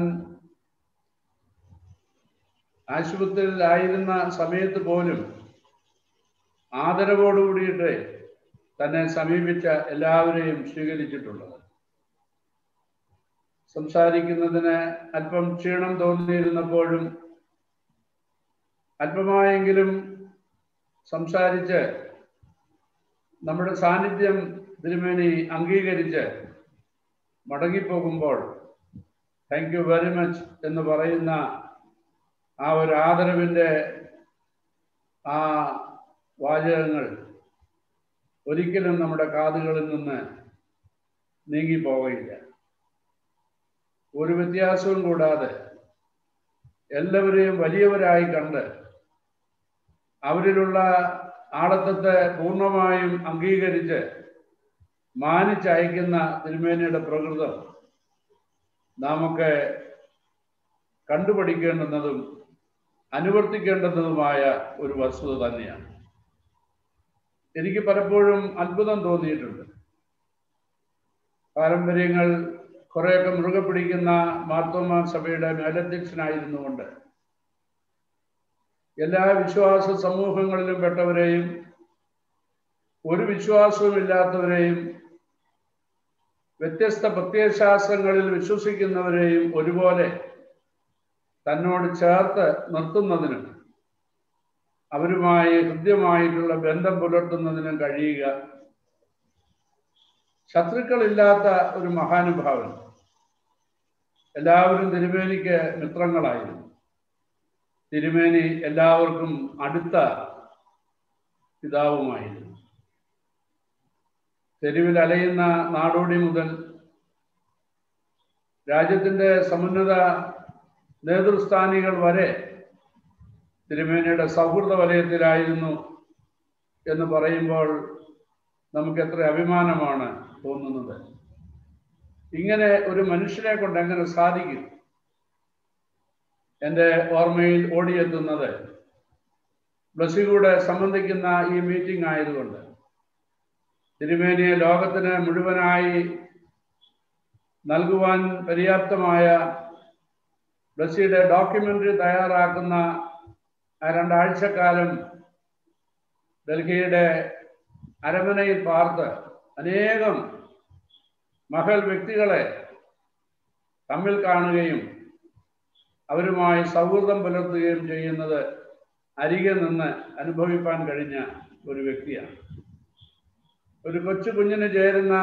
ആശുപത്രിയിലായിരുന്ന സമയത്ത് പോലും ആദരവോടുകൂടിയിട്ട് തന്നെ സമീപിച്ച എല്ലാവരെയും സ്വീകരിച്ചിട്ടുള്ളത്. സംസാരിക്കുന്നതിന് അല്പം ക്ഷീണം തോന്നിയിരുന്നപ്പോഴും അല്പമായെങ്കിലും സംസാരിച്ച് നമ്മുടെ സാന്നിധ്യം തിരുമേനി അംഗീകരിച്ച് മടങ്ങിപ്പോകുമ്പോൾ താങ്ക് യു വെരി മച്ച് എന്ന് പറയുന്ന ആ ഒരു ആദരവിൻ്റെ ആ വാചകങ്ങൾ ഒരിക്കലും നമ്മുടെ കാതുകളിൽ നിന്ന് നീങ്ങിപ്പോവുകയില്ല. ഒരു വ്യത്യാസവും കൂടാതെ എല്ലാവരെയും വലിയവരായി കണ്ട് അവരിലുള്ള ആളത്വത്തെ പൂർണ്ണമായും അംഗീകരിച്ച് മാനിച്ചയക്കുന്ന തിരുമേനിയുടെ പ്രകൃതം നമുക്ക് കണ്ടുപഠിക്കേണ്ടുന്നതും അനുവർത്തിക്കേണ്ടുന്നതുമായ ഒരു വസ്തുത തന്നെയാണ്. എനിക്ക് പലപ്പോഴും അത്ഭുതം തോന്നിയിട്ടുണ്ട്. പാരമ്പര്യങ്ങൾ കുറേയൊക്കെ മുറുകെ പിടിക്കുന്ന മാർത്തോമാ സഭയുടെ മേലധ്യക്ഷനായിരുന്നുകൊണ്ട് എല്ലാ വിശ്വാസ സമൂഹങ്ങളിലും പെട്ടവരെയും ഒരു വിശ്വാസവും ഇല്ലാത്തവരെയും വ്യത്യസ്ത പ്രത്യയശാസ്ത്രങ്ങളിൽ വിശ്വസിക്കുന്നവരെയും ഒരുപോലെ തന്നോട് ചേർത്ത് നിർത്തുന്നതിനും അവരുമായി ഹൃദ്യമായിട്ടുള്ള ബന്ധം പുലർത്തുന്നതിനും കഴിയുക. ശത്രുക്കളില്ലാത്ത ഒരു മഹാനുഭാവൻ. എല്ലാവരും തിരുമേനിക്ക് മിത്രങ്ങളായിരുന്നു. തിരുമേനി എല്ലാവർക്കും അടുത്ത പിതാവുമായിരുന്നു. തെരുവിൽ അലയുന്ന നാടോടി മുതൽ രാജ്യത്തിൻ്റെ സമുന്നത നേതൃസ്ഥാനികൾ വരെ തിരുമേനിയുടെ സൗഹൃദ വലയത്തിലായിരുന്നു എന്ന് പറയുമ്പോൾ നമുക്ക് എത്ര അഭിമാനമാണ് തോന്നുന്നത്. ഇങ്ങനെ ഒരു മനുഷ്യനെ കൊണ്ട് എങ്ങനെ സാധിക്കും? എൻ്റെ ഓർമ്മയിൽ ഓടിയെത്തുന്നത് ബ്ലസ്സിലൂടെ സംബന്ധിക്കുന്ന ഈ മീറ്റിംഗ് ആയതുകൊണ്ട് തിരുമേനിയെ ലോകത്തിന് മുഴുവനായി നൽകുവാൻ പര്യാപ്തമായ ബ്ലസ്സിയുടെ ഡോക്യുമെൻ്ററി തയ്യാറാക്കുന്ന ആ 2 ആഴ്ചക്കാലം ഡൽഹിയുടെ അരമനയിൽ പാർത്ത് അനേകം മഹൽ വ്യക്തികളെ തമ്മിൽ കാണുകയും അവരുമായി സൗഹൃദം പുലർത്തുകയും ചെയ്യുന്നത് അരികെ നിന്ന് അനുഭവിപ്പാൻ കഴിഞ്ഞ ഒരു വ്യക്തിയാണ്. ഒരു കൊച്ചു കുഞ്ഞിന് ചേരുന്ന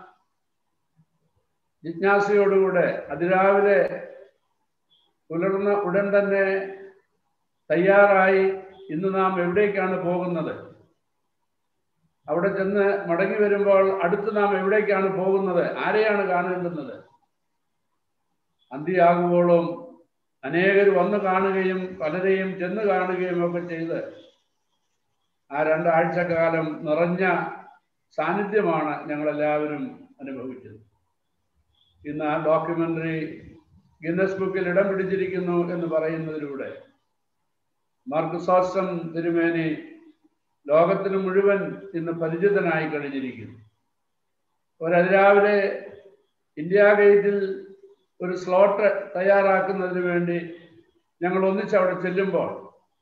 ജിജ്ഞാസയോടുകൂടെ അതിരാവിലെ പുലർന്ന ഉടൻ തന്നെ തയ്യാറായി ഇന്ന് നാം എവിടേക്കാണ് പോകുന്നത്, അവിടെ ചെന്ന് മടങ്ങി വരുമ്പോൾ അടുത്ത് നാം എവിടേക്കാണ് പോകുന്നത്, ആരെയാണ് കാണേണ്ടുന്നത്, അന്തിയാകുമ്പോഴും അനേകർ വന്ന് കാണുകയും പലരെയും ചെന്ന് കാണുകയും ഒക്കെ ചെയ്ത് ആ 2 ആഴ്ചക്കാലം നിറഞ്ഞ സാന്നിധ്യമാണ് ഞങ്ങളെല്ലാവരും അനുഭവിച്ചത്. ഇന്ന് ആ ഡോക്യുമെൻ്ററി ഗിന്നസ് ബുക്കിൽ ഇടം പിടിച്ചിരിക്കുന്നു എന്ന് പറയുന്നതിലൂടെ മാർ ക്രിസോസ്റ്റം തിരുമേനി ലോകത്തിന് മുഴുവൻ ഇന്ന് പരിചിതനായി കഴിഞ്ഞിരിക്കുന്നു. അതിരാവിലെ ഇന്ത്യ ഗേറ്റിൽ ഒരു സ്ലോട്ട് തയ്യാറാക്കുന്നതിന് വേണ്ടി ഞങ്ങൾ ഒന്നിച്ചവിടെ ചെല്ലുമ്പോൾ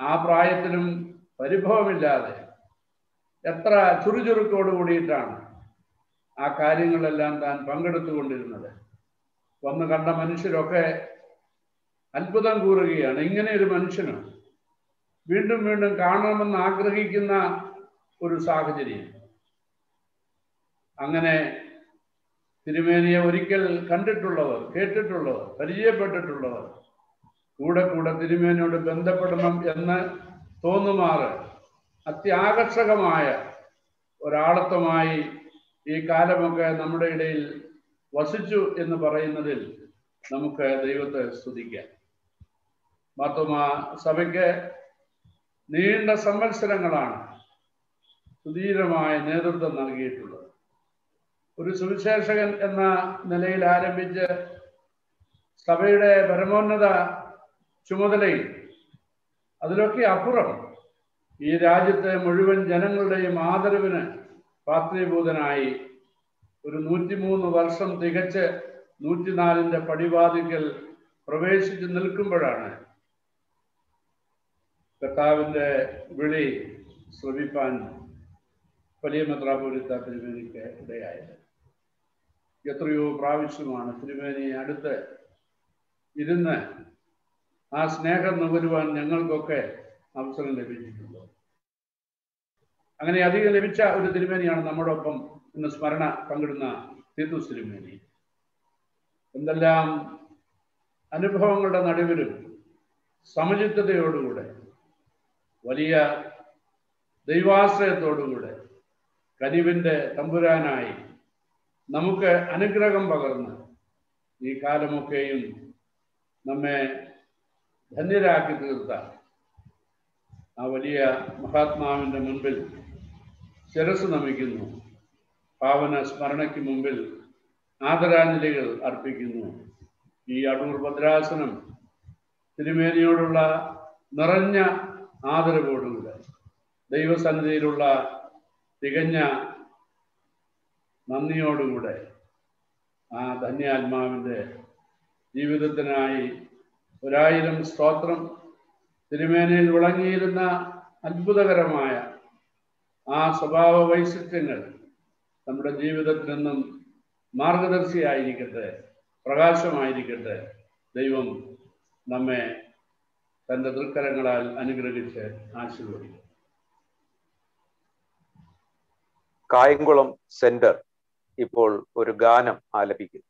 ആ പ്രായത്തിലും പരിഭവമില്ലാതെ എത്ര ചുറുചുറുക്കോട് കൂടിയിട്ടാണ് ആ കാര്യങ്ങളെല്ലാം താൻ പങ്കെടുത്തുകൊണ്ടിരുന്നത്. വന്ന് കണ്ട മനുഷ്യരൊക്കെ അത്ഭുതം കൂറുകയാണ്. ഇങ്ങനെ ഒരു മനുഷ്യന് വീണ്ടും വീണ്ടും കാണണമെന്ന് ആഗ്രഹിക്കുന്ന ഒരു സാഹചര്യം. അങ്ങനെ തിരുമേനിയെ ഒരിക്കൽ കണ്ടിട്ടുള്ളവർ, കേട്ടിട്ടുള്ളവർ, പരിചയപ്പെട്ടിട്ടുള്ളവർ കൂടെ കൂടെ തിരുമേനിയോട് ബന്ധപ്പെടണം എന്ന് തോന്നുമാറ് അത്യാകർഷകമായ ഒരാളത്വമായി ഈ കാലമൊക്കെ നമ്മുടെ ഇടയിൽ വസിച്ചു എന്ന് പറയുന്നതിൽ നമുക്ക് ദൈവത്തെ സ്തുതിക്കാം. മാർത്തോമാ സഭയ്ക്ക് നീണ്ട സംവത്സരങ്ങളാണ് സുധീരമായ നേതൃത്വം നൽകിയിട്ടുള്ളത്. ഒരു സുവിശേഷകൻ എന്ന നിലയിൽ ആരംഭിച്ച് സഭയുടെ പരമോന്നത ചുമതലയിൽ അതിലൊക്കെ അപ്പുറം ഈ രാജ്യത്തെ മുഴുവൻ ജനങ്ങളുടെയും ആദരവിന് പാത്രീഭൂതനായി ഒരു 103 വർഷം തികച്ച് 104ന്റെ പടിവാതിക്കൽ പ്രവേശിച്ച് നിൽക്കുമ്പോഴാണ് കർത്താവിൻ്റെ വിളി ശ്രമിപ്പാൻ വലിയ മെത്രാപ്പോലീത്ത തിരുമേനിക്ക് ഇടയായത്. എത്രയോ പ്രാവശ്യമാണ് തിരുമേനിയെ അടുത്ത് ഇരുന്ന് ആ സ്നേഹം നുകരുവാൻ ഞങ്ങൾക്കൊക്കെ അവസരം ലഭിച്ചിട്ടുണ്ട്. അങ്ങനെ അധികം ലഭിച്ച ഒരു തിരുമേനിയാണ് നമ്മോടൊപ്പം ഇന്ന് സ്മരണ പങ്കിടുന്ന തീത്തൂസ് തിരുമേനി. എന്തെല്ലാം അനുഭവങ്ങളുടെ നടുവിലും സമചിത്തതയോടുകൂടെ വലിയ ദൈവാശ്രയത്തോടുകൂടെ കനിവിൻ്റെ തമ്പുരാനായി നമുക്ക് അനുഗ്രഹം പകർന്ന് ഈ കാലമൊക്കെയും നമ്മെ ധന്യരാക്കി തീർത്ത ആ വലിയ മഹാത്മാവിൻ്റെ മുൻപിൽ ശിരസ് നമിക്കുന്നു. പാവന സ്മരണയ്ക്ക് മുമ്പിൽ ആദരാഞ്ജലികൾ അർപ്പിക്കുന്നു. ഈ അടൂർ ഭദ്രാസനം തിരുമേനിയോടുള്ള നിറഞ്ഞ ആദരവോടുകൂടെ ദൈവസന്നിധിയിലുള്ള തികഞ്ഞ നന്ദിയോടുകൂടെ ആ ധന്യാത്മാവിൻ്റെ ജീവിതത്തിനായി 1000 സ്തോത്രം. തിരുമേനയിൽ വിളങ്ങിയിരുന്ന അത്ഭുതകരമായ ആ സ്വഭാവ വൈശിഷ്ട്യങ്ങൾ നമ്മുടെ ജീവിതത്തിൽ നിന്നും മാർഗദർശിയായിരിക്കട്ടെ, പ്രകാശമായിരിക്കട്ടെ. ദൈവം നമ്മെ തൻ്റെ തൃക്കരങ്ങളാൽ അനുഗ്രഹിച്ച് ആശീർവദിക്കും. കായംകുളം സെന്റർ ഇപ്പോൾ ഒരു ഗാനം ആലപിക്കുന്നു.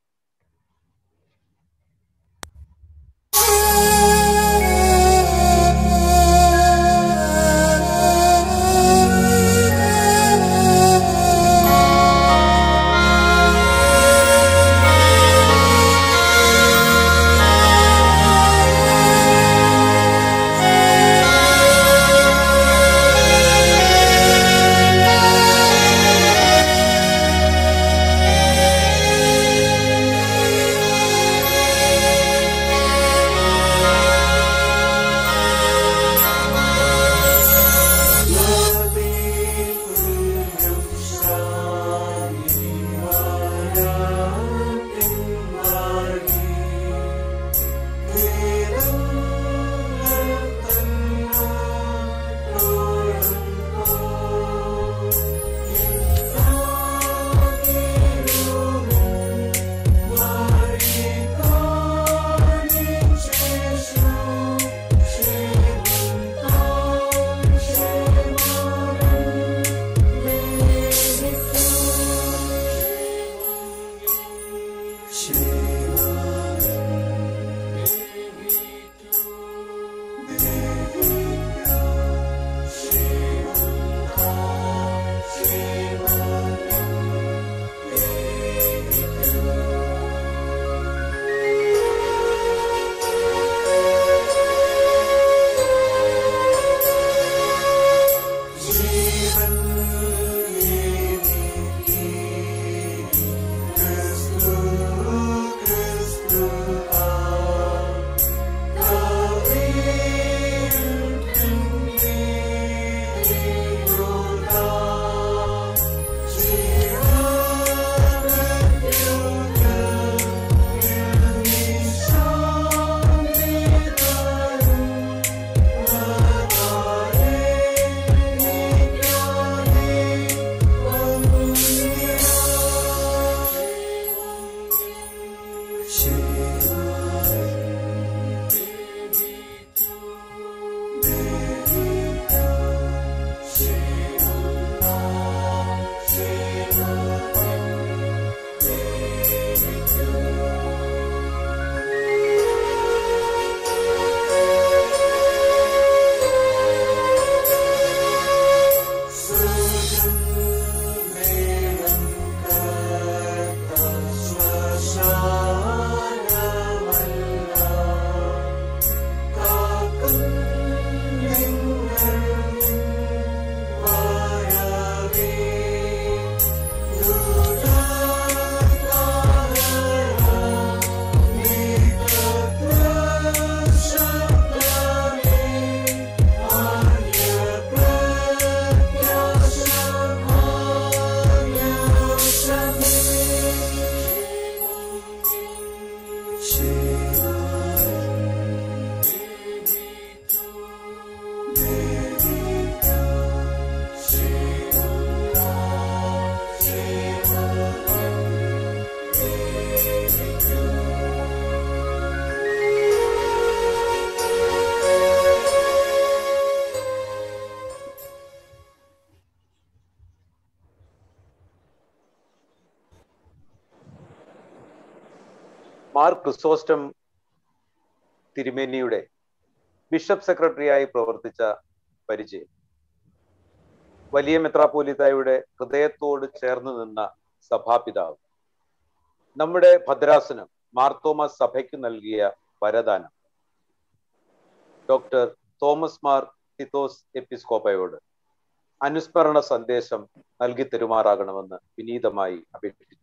മാർ ക്രിസോസ്റ്റം തിരുമേനിയുടെ ബിഷപ്പ് സെക്രട്ടറിയായി പ്രവർത്തിച്ച പരിചയം, വലിയ മെത്രാപ്പോലിത്തായുടെ ഹൃദയത്തോട് ചേർന്ന് നിന്ന സഭാപിതാവ്, നമ്മുടെ ഭദ്രാസനം മാർത്തോമ സഭയ്ക്ക് നൽകിയ വരദാനം, ഡോക്ടർ തോമസ് മാർ തിത്തോസ് എപ്പിസ്കോപ്പയോട് അനുസ്മരണ സന്ദേശം നൽകി തെരുമാറാകണമെന്ന് വിനീതമായി അപേക്ഷിച്ചു.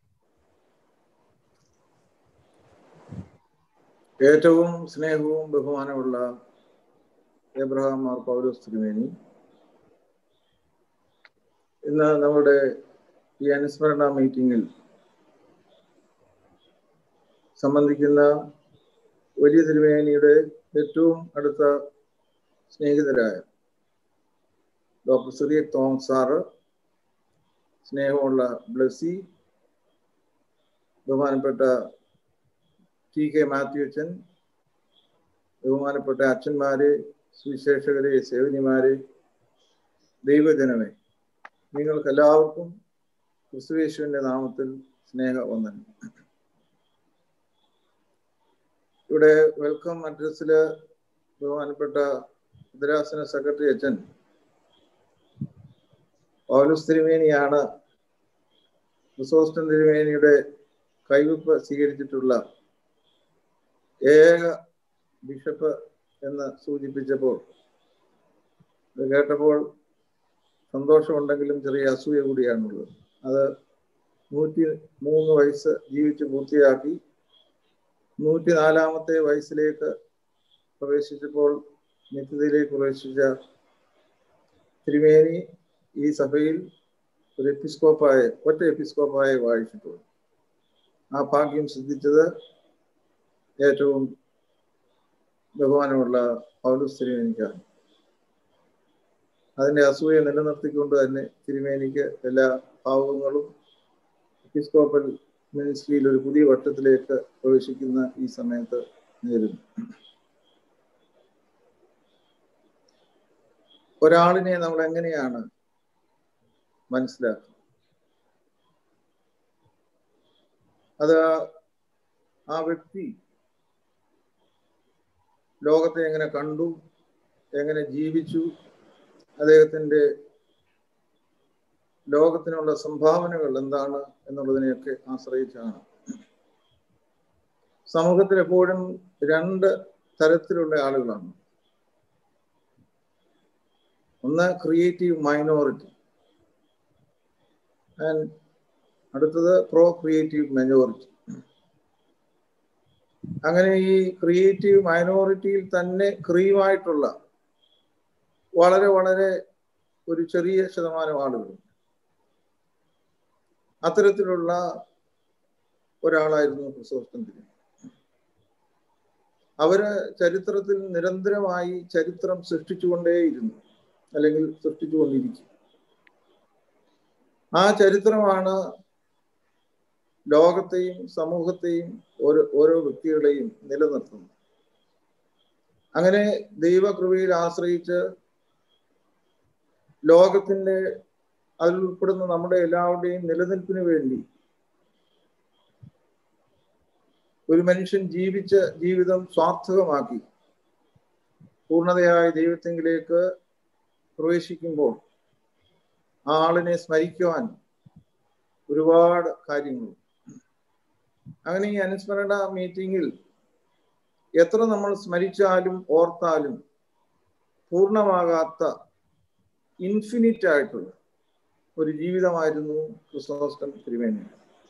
ഏറ്റവും സ്നേഹവും ബഹുമാനമുള്ള എബ്രഹാം മാർ പൗലോസ് തിരുമേനി, ഇന്ന് നമ്മുടെ ഈ അനുസ്മരണ മീറ്റിംഗിൽ സംബന്ധിക്കുന്ന വലിയ തിരുമേനിയുടെ ഏറ്റവും അടുത്ത സ്നേഹിതരായ ഡോക്ടർ സിറിയക് തോമസ് സാറ്, സ്നേഹമുള്ള ബ്ലസ്സി, ബഹുമാനപ്പെട്ട ടി കെ മാത്യു അച്ഛൻ, ബഹുമാനപ്പെട്ട അച്ഛന്മാരെ, സുവിശേഷകരെ, സേവനിമാരെ, ദൈവജനമേ, നിങ്ങൾക്കെല്ലാവർക്കും ക്രിസ്തുയേശുവിൻ്റെ നാമത്തിൽ സ്നേഹവന്ദനം. ഇവിടെ വെൽക്കം അഡ്രസ്സിൽ ബഹുമാനപ്പെട്ട ഭദ്രാസന സെക്രട്ടറി അച്ഛൻ പൗലോസ് തിരുമേനിയാണ് ക്രിസോസ്റ്റം തിരുമേനിയുടെ കൈവപ്പ് സ്വീകരിച്ചിട്ടുള്ള ഏക ബിഷപ്പ് എന്ന് സൂചിപ്പിച്ചപ്പോൾ, ഇത് കേട്ടപ്പോൾ സന്തോഷമുണ്ടെങ്കിലും ചെറിയ അസൂയ കൂടിയാണുള്ളത്. അത് 103 വയസ്സ് ജീവിച്ച് പൂർത്തിയാക്കി 104ാമത്തെ വയസ്സിലേക്ക് പ്രവേശിച്ചപ്പോൾ, നിത്യതയിലേക്ക് പ്രവേശിച്ച തിരുമേനി ഈ സഭയിൽ ഒരു ഒറ്റ എപ്പിസ്കോപ്പായി വാഴിച്ചിട്ടുള്ളൂ. ആ ഭാഗ്യം സിദ്ധിച്ചത് ഏറ്റവും ബഹുമാനമുള്ള പൗലോസ് തിരുമേനിക്കാണ്. അതിൻ്റെ അസൂയ നിലനിർത്തിക്കൊണ്ട് തന്നെ തിരുമേനിക്ക് എല്ലാ ഭാവങ്ങളും എപ്പിസ്കോപ്പൽ മിനിസ്ട്രിയിൽ ഒരു പുതിയ വട്ടത്തിലേക്ക് പ്രവേശിക്കുന്ന ഈ സമയത്ത് നേരുന്നു. ഒരാളിനെ നമ്മൾ എങ്ങനെയാണ് മനസ്സിലാക്കുക? അത് ആ വ്യക്തി ലോകത്തെ എങ്ങനെ കണ്ടു, എങ്ങനെ ജീവിച്ചു, അദ്ദേഹത്തിൻ്റെ ലോകത്തിനുള്ള സംഭാവനകൾ എന്താണ് എന്നുള്ളതിനെയൊക്കെ ആശ്രയിച്ചാണ്. സമൂഹത്തിൽ എപ്പോഴും 2 തരത്തിലുള്ള ആളുകളാണ്. ഒന്ന് ക്രിയേറ്റീവ് മൈനോറിറ്റി, ആൻഡ് അടുത്തത് പ്രോ ക്രിയേറ്റീവ് മെജോറിറ്റി. അങ്ങനെ ഈ ക്രിയേറ്റീവ് മൈനോറിറ്റിയിൽ തന്നെ ക്രീമായിട്ടുള്ള വളരെ വളരെ ഒരു ചെറിയ ശതമാനം ആളുകളുണ്ട്. അത്തരത്തിലുള്ള ഒരാളായിരുന്നു ക്രിസോസ്റ്റം തിരുമേനി. അവര് ചരിത്രത്തിൽ നിരന്തരമായി ചരിത്രം സൃഷ്ടിച്ചുകൊണ്ടേയിരുന്നു, അല്ലെങ്കിൽ സൃഷ്ടിച്ചുകൊണ്ടിരിക്കും. ആ ചരിത്രമാണ് ലോകത്തെയും സമൂഹത്തെയും ഓരോ വ്യക്തികളെയും നിലനിർത്തുന്നത്. അങ്ങനെ ദൈവകൃപയിൽ ആശ്രയിച്ച് ലോകത്തിന്റെ അതിൽ ഉൾപ്പെടുന്ന നമ്മുടെ എല്ലാവരുടെയും നിലനിൽപ്പിന് വേണ്ടി ഒരു മനുഷ്യൻ ജീവിച്ച ജീവിതം സാർത്ഥകമാക്കി പൂർണ്ണതയായ ദൈവത്തെങ്കിലേക്ക് പ്രവേശിക്കുമ്പോൾ ആ ആളിനെ സ്മരിക്കുവാൻ ഒരുപാട് കാര്യങ്ങളുണ്ട്. അങ്ങനെ ഈ അനുസ്മരണ മീറ്റിങ്ങിൽ എത്ര നമ്മൾ സ്മരിച്ചാലും ഓർത്താലും പൂർണ്ണമാകാത്ത ഇൻഫിനിറ്റ് ആയിട്ടുള്ള ഒരു ജീവിതമായിരുന്നു ക്രിസോസ്റ്റം തിരുമേനി.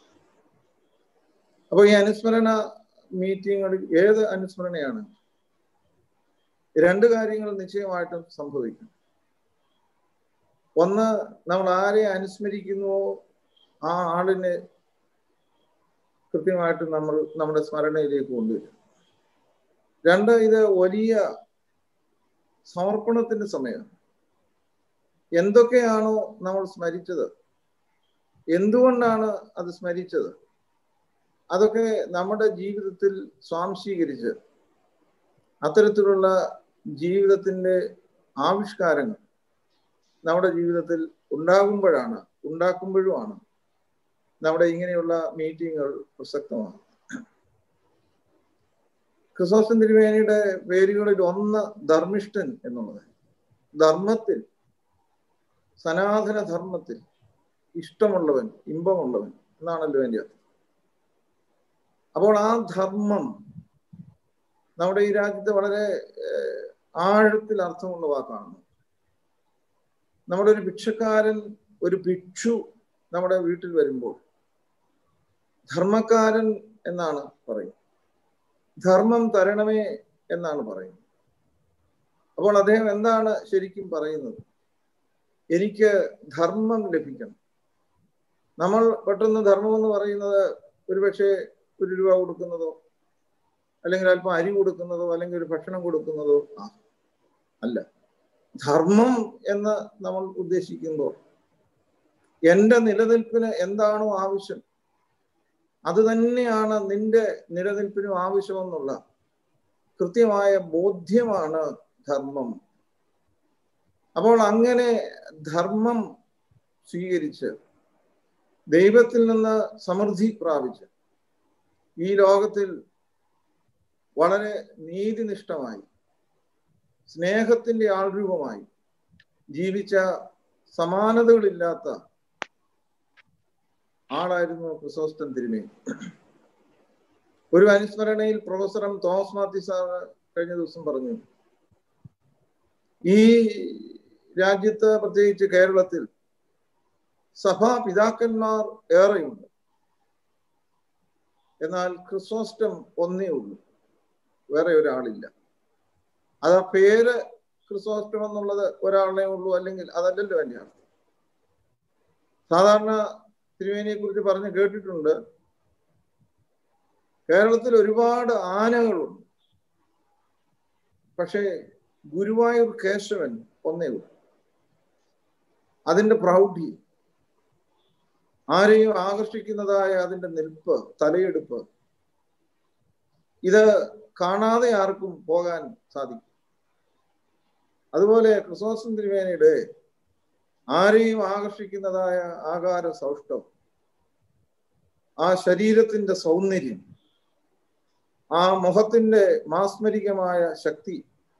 അപ്പോൾ ഈ അനുസ്മരണ മീറ്റിങ്ങുകളിൽ ഏത് അനുസ്മരണയാണ്, 2 കാര്യങ്ങൾ നിശ്ചയമായിട്ടും സംഭവിക്കും. ഒന്ന്, നമ്മൾ ആരെ അനുസ്മരിക്കുന്നുവോ ആ ആളിനെ കൃത്യമായിട്ട് നമ്മൾ നമ്മുടെ സ്മരണയിലേക്ക് കൊണ്ടുവരും. 2, ഇത് വലിയ സമർപ്പണത്തിന്റെ സമയമാണ്. എന്തൊക്കെയാണോ നമ്മൾ സ്മരിച്ചത്, എന്തുകൊണ്ടാണ് അത് സ്മരിച്ചത്, അതൊക്കെ നമ്മുടെ ജീവിതത്തിൽ സ്വാംശീകരിച്ച് അത്തരത്തിലുള്ള ജീവിതത്തിന്റെ ആവിഷ്കാരങ്ങൾ നമ്മുടെ ജീവിതത്തിൽ ഉണ്ടാക്കുമ്പോഴുമാണ് നമ്മുടെ ഇങ്ങനെയുള്ള മീറ്റിങ്ങുകൾ പ്രസക്തമാണ്. ക്രിസോസ്റ്റം തിരുമേനിയുടെ പേരുകളിൽ ഒന്ന് ധർമ്മിഷ്ഠൻ എന്നുള്ളത്. ധർമ്മത്തിൽ, സനാതന ധർമ്മത്തിൽ ഇഷ്ടമുള്ളവൻ, ഇമ്പമുള്ളവൻ എന്നാണല്ലോ എൻ്റെ അർത്ഥം. അപ്പോൾ ആ ധർമ്മം നമ്മുടെ ഈ രാജ്യത്ത് വളരെ ആഴത്തിൽ അർത്ഥമുള്ള വാക്കാണ്. നമ്മുടെ ഒരു ഭിക്ഷക്കാരൻ, ഒരു ഭിക്ഷു നമ്മുടെ വീട്ടിൽ വരുമ്പോൾ ധർമ്മക്കാരൻ എന്നാണ് പറയുന്നത്. ധർമ്മം തരണമേ എന്നാണ് പറയുന്നത്. അപ്പോൾ അദ്ദേഹം എന്താണ് ശരിക്കും പറയുന്നത്? എനിക്ക് ധർമ്മം ലഭിക്കണം. നമ്മൾ പെട്ടെന്ന് ധർമ്മം എന്ന് പറയുന്നത് ഒരുപക്ഷെ 1 രൂപ കൊടുക്കുന്നതോ അല്ലെങ്കിൽ അല്പം അരി കൊടുക്കുന്നതോ അല്ലെങ്കിൽ ഒരു ഭക്ഷണം കൊടുക്കുന്നതോ അല്ല. ധർമ്മം എന്ന് നമ്മൾ ഉദ്ദേശിക്കുമ്പോൾ എൻ്റെ നിലനിൽപ്പിന് എന്താണോ ആവശ്യം അത് തന്നെയാണ് നിന്റെ നിലനിൽപ്പിനും ആവശ്യമെന്നുള്ള കൃത്യമായ ബോധ്യമാണ് ധർമ്മം. അപ്പോൾ അങ്ങനെ ധർമ്മം സ്വീകരിച്ച് ദൈവത്തിൽ നിന്ന് സമൃദ്ധി പ്രാപിച്ച് ഈ ലോകത്തിൽ വളരെ നീതിനിഷ്ഠമായി സ്നേഹത്തിന്റെ ആൾരൂപമായി ജീവിച്ച സമാനതകളില്ലാത്ത ആളായിരുന്നു ക്രിസോസ്റ്റം തിരുമേനി. ഒരു അനുസ്മരണയിൽ professor M Thomas Mathew sir കഴിഞ്ഞ ദിവസം പറഞ്ഞു, ഈ രാജ്യത്ത് പ്രത്യേകിച്ച് കേരളത്തിൽ സഭാ പിതാക്കന്മാർ ഏറെയുണ്ട്, എന്നാൽ ക്രിസോസ്റ്റം ഒന്നേ ഉള്ളൂ, വേറെ ഒരാളില്ല. അത് ആ പേര് ക്രിസോസ്റ്റം എന്നുള്ളത് ഒരാളെ ഉള്ളൂ, അല്ലെങ്കിൽ അതല്ലല്ലോ എൻ്റെ അർത്ഥം. സാധാരണ തിരുമേനിയെ കുറിച്ച് പറഞ്ഞ് കേട്ടിട്ടുണ്ട്, കേരളത്തിൽ ഒരുപാട് ആനകളുണ്ട്, പക്ഷേ ഗുരുവായൂർ കേശവൻ ഒന്നേ ഉള്ളൂ. അതിൻ്റെ പ്രൗഢി, ആരെയും ആകർഷിക്കുന്നതായ അതിൻ്റെ നിൽപ്പ്, തലയെടുപ്പ്, ഇത് കാണാതെ ആർക്കും പോകാൻ സാധിക്കും. അതുപോലെ ക്രിസോസ്റ്റം തിരുമേനിയുടെ ആരെയും ആകർഷിക്കുന്നതായ ആകാര സൗഷ്ഠവം, ആ ശരീരത്തിന്റെ സൗന്ദര്യം, ആ മുഖത്തിന്റെ മാസ്മരികമായ ശക്തി,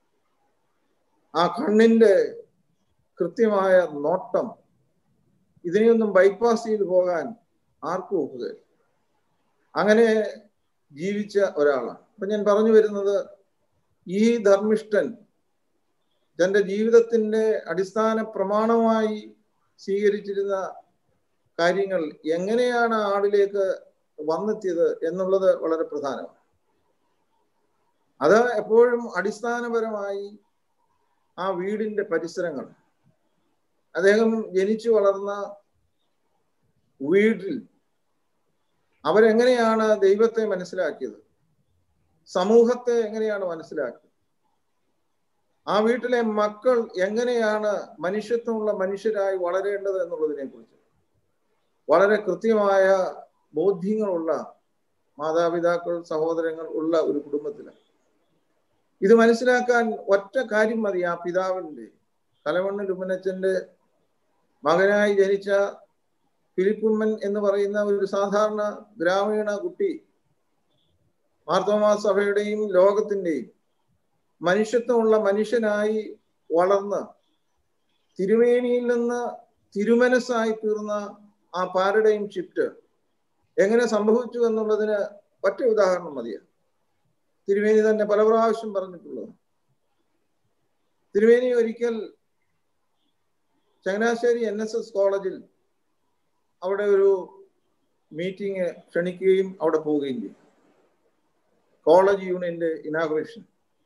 ആ കണ്ണിന്റെ കൃത്യമായ നോട്ടം, ഇതിനെയൊന്നും ബൈപ്പാസ് ചെയ്തു പോകാൻ ആർക്കും ഒക്കുകയില്ല. അങ്ങനെ ജീവിച്ച ഒരാളാണ്. അപ്പൊ ഞാൻ പറഞ്ഞു വരുന്നത്, ഈ ധർമ്മിഷ്ഠൻ തൻ്റെ ജീവിതത്തിന്റെ അടിസ്ഥാന പ്രമാണമായി സ്വീകരിച്ചിരുന്ന കാര്യങ്ങൾ എങ്ങനെയാണ് ആളിലേക്ക് വന്നെത്തിയത് എന്നുള്ളത് വളരെ പ്രധാനമാണ്. അത് എപ്പോഴും അടിസ്ഥാനപരമായി ആ വീടിന്റെ പരിസരങ്ങൾ, അദ്ദേഹം ജനിച്ചു വളർന്ന വീട്ടിൽ അവരെങ്ങനെയാണ് ദൈവത്തെ മനസ്സിലാക്കിയത്, സമൂഹത്തെ എങ്ങനെയാണ് മനസ്സിലാക്കിയത്, ആ വീട്ടിലെ മക്കൾ എങ്ങനെയാണ് മനുഷ്യത്വമുള്ള മനുഷ്യരായി വളരേണ്ടത് എന്നുള്ളതിനെ കുറിച്ച് വളരെ കൃത്യമായ ബോധ്യങ്ങളുള്ള മാതാപിതാക്കൾ, സഹോദരങ്ങൾ ഉള്ള ഒരു കുടുംബത്തിലാണ്. ഇത് മനസ്സിലാക്കാൻ ഒറ്റ കാര്യം മതി. ആ പിതാവിൻ്റെ, കലവണ്ണ ലുമ്മനച്ചന്റെ മകനായി ജനിച്ച ഫിലിപ്പുമ്മൻ എന്ന് പറയുന്ന ഒരു സാധാരണ ഗ്രാമീണ കുട്ടി മാർത്തോമാ സഭയുടെയും ലോകത്തിൻ്റെയും മനുഷ്യത്വമുള്ള മനുഷ്യനായി വളർന്ന് തിരുമേനിയിൽ നിന്ന് തിരുമനസ്സായി തീർന്ന ആ പാരഡൈം ഷിഫ്റ്റ് എങ്ങനെ സംഭവിച്ചു എന്നുള്ളതിന് ഒറ്റ ഉദാഹരണം മതിയാണ്. തിരുമേനി തന്നെ പല പ്രാവശ്യം പറഞ്ഞിട്ടുള്ളത്. തിരുമേനി ഒരിക്കൽ ചങ്ങനാശ്ശേരി NSS കോളേജിൽ അവിടെ ഒരു മീറ്റിംഗ് ക്ഷണിക്കുകയും അവിടെ പോവുകയും ചെയ്തു. കോളേജ് യൂണിയന്റെ ഇനാഗുറേഷൻ.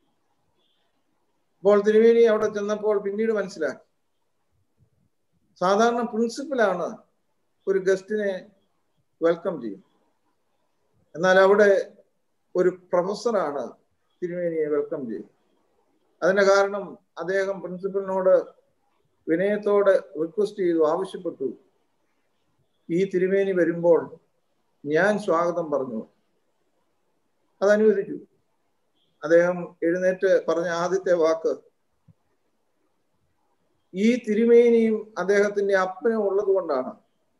അപ്പോൾ തിരുമേനി അവിടെ ചെന്നപ്പോൾ പിന്നീട് മനസ്സിലാക്കി, സാധാരണ പ്രിൻസിപ്പലാണ് ഒരു ഗസ്റ്റിനെ വെൽക്കം ചെയ്യും, എന്നാൽ അവിടെ ഒരു പ്രൊഫസറാണ് തിരുമേനിയെ വെൽക്കം ചെയ്യും. അതിന്റെ കാരണം അദ്ദേഹം പ്രിൻസിപ്പലിനോട് വിനയത്തോടെ റിക്വസ്റ്റ് ചെയ്തു, ആവശ്യപ്പെട്ടു, ഈ തിരുമേനി വരുമ്പോൾ ഞാൻ സ്വാഗതം പറഞ്ഞു. അതനുവദിച്ചു. അദ്ദേഹം എഴുന്നേറ്റ് പറഞ്ഞ ആദ്യത്തെ വാക്ക്, ഈ തിരുമേനിയും അദ്ദേഹത്തിന്റെ അപ്പനും ഉള്ളത് കൊണ്ടാണ്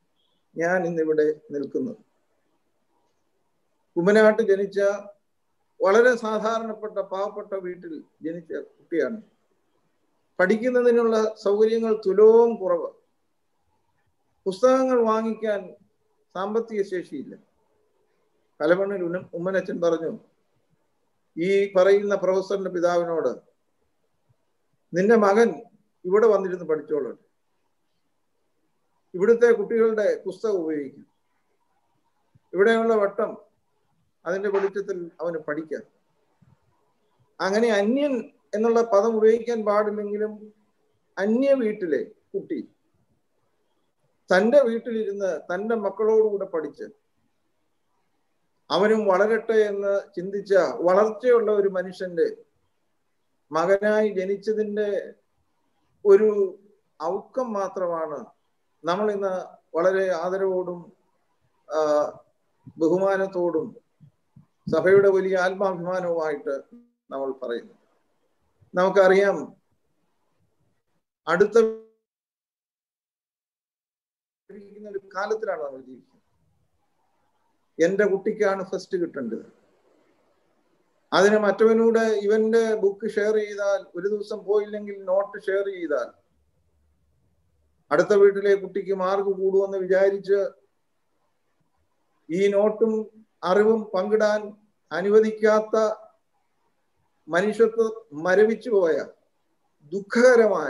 ഞാൻ ഇന്നിവിടെ നിൽക്കുന്നത്. കുമ്മനാട്ട് ജനിച്ച വളരെ സാധാരണപ്പെട്ട പാവപ്പെട്ട വീട്ടിൽ ജനിച്ച കുട്ടിയാണ്. പഠിക്കുന്നതിനുള്ള സൗകര്യങ്ങൾ തുലോം കുറവ്. പുസ്തകങ്ങൾ വാങ്ങിക്കാൻ സാമ്പത്തിക ശേഷിയില്ല. കലമണ്ണിൽ ഉമ്മനച്ചൻ പറഞ്ഞു, ഈ പറയുന്ന പ്രൊഫസറിന്റെ പിതാവിനോട്, നിന്റെ മകൻ ഇവിടെ വന്നിരുന്ന് പഠിച്ചോളൂ, ഇവിടുത്തെ കുട്ടികളുടെ പുസ്തകം ഉപയോഗിക്കും, ഇവിടെയുള്ള വട്ടം അതിന്റെ വെളിച്ചത്തിൽ അവന് പഠിക്കാം. അങ്ങനെ അന്യൻ എന്നുള്ള പദം ഉപയോഗിക്കാൻ പാടില്ലെങ്കിലും അന്യ വീട്ടിലെ കുട്ടി തൻ്റെ വീട്ടിലിരുന്ന് തൻ്റെ മക്കളോടുകൂടെ പഠിച്ച് അവനും വളരട്ടെ എന്ന് ചിന്തിച്ച വളർച്ചയുള്ള ഒരു മനുഷ്യന്റെ മകനായി ജനിച്ചതിൻ്റെ ഒരു ഔക്കം മാത്രമാണ് നമ്മൾ ഇന്ന് വളരെ ആദരവോടും ബഹുമാനത്തോടും സഭയുടെ വലിയ ആത്മാഭിമാനവുമായിട്ട് നമ്മൾ പറയുന്നു. നമുക്കറിയാം, അടുത്ത ഒരു കാലത്തിലാണ് നമ്മൾ ജീവിക്കുന്നത്. എൻ്റെ കുട്ടിക്കാണ് ഫസ്റ്റ് കിട്ടേണ്ടത്. അതിന് മറ്റവനൂടെ ഇവന്റെ ബുക്ക് ഷെയർ ചെയ്താൽ, ഒരു ദിവസം പോയില്ലെങ്കിൽ നോട്ട് ഷെയർ ചെയ്താൽ അടുത്ത വീട്ടിലെ കുട്ടിക്ക് മാർക്ക് കൂടുമെന്ന് വിചാരിച്ച് ഈ നോട്ടും അറിവും പങ്കിടാൻ അനുവദിക്കാത്ത മനുഷ്യത്വം മരവിച്ചു പോയ ദുഃഖകരമായ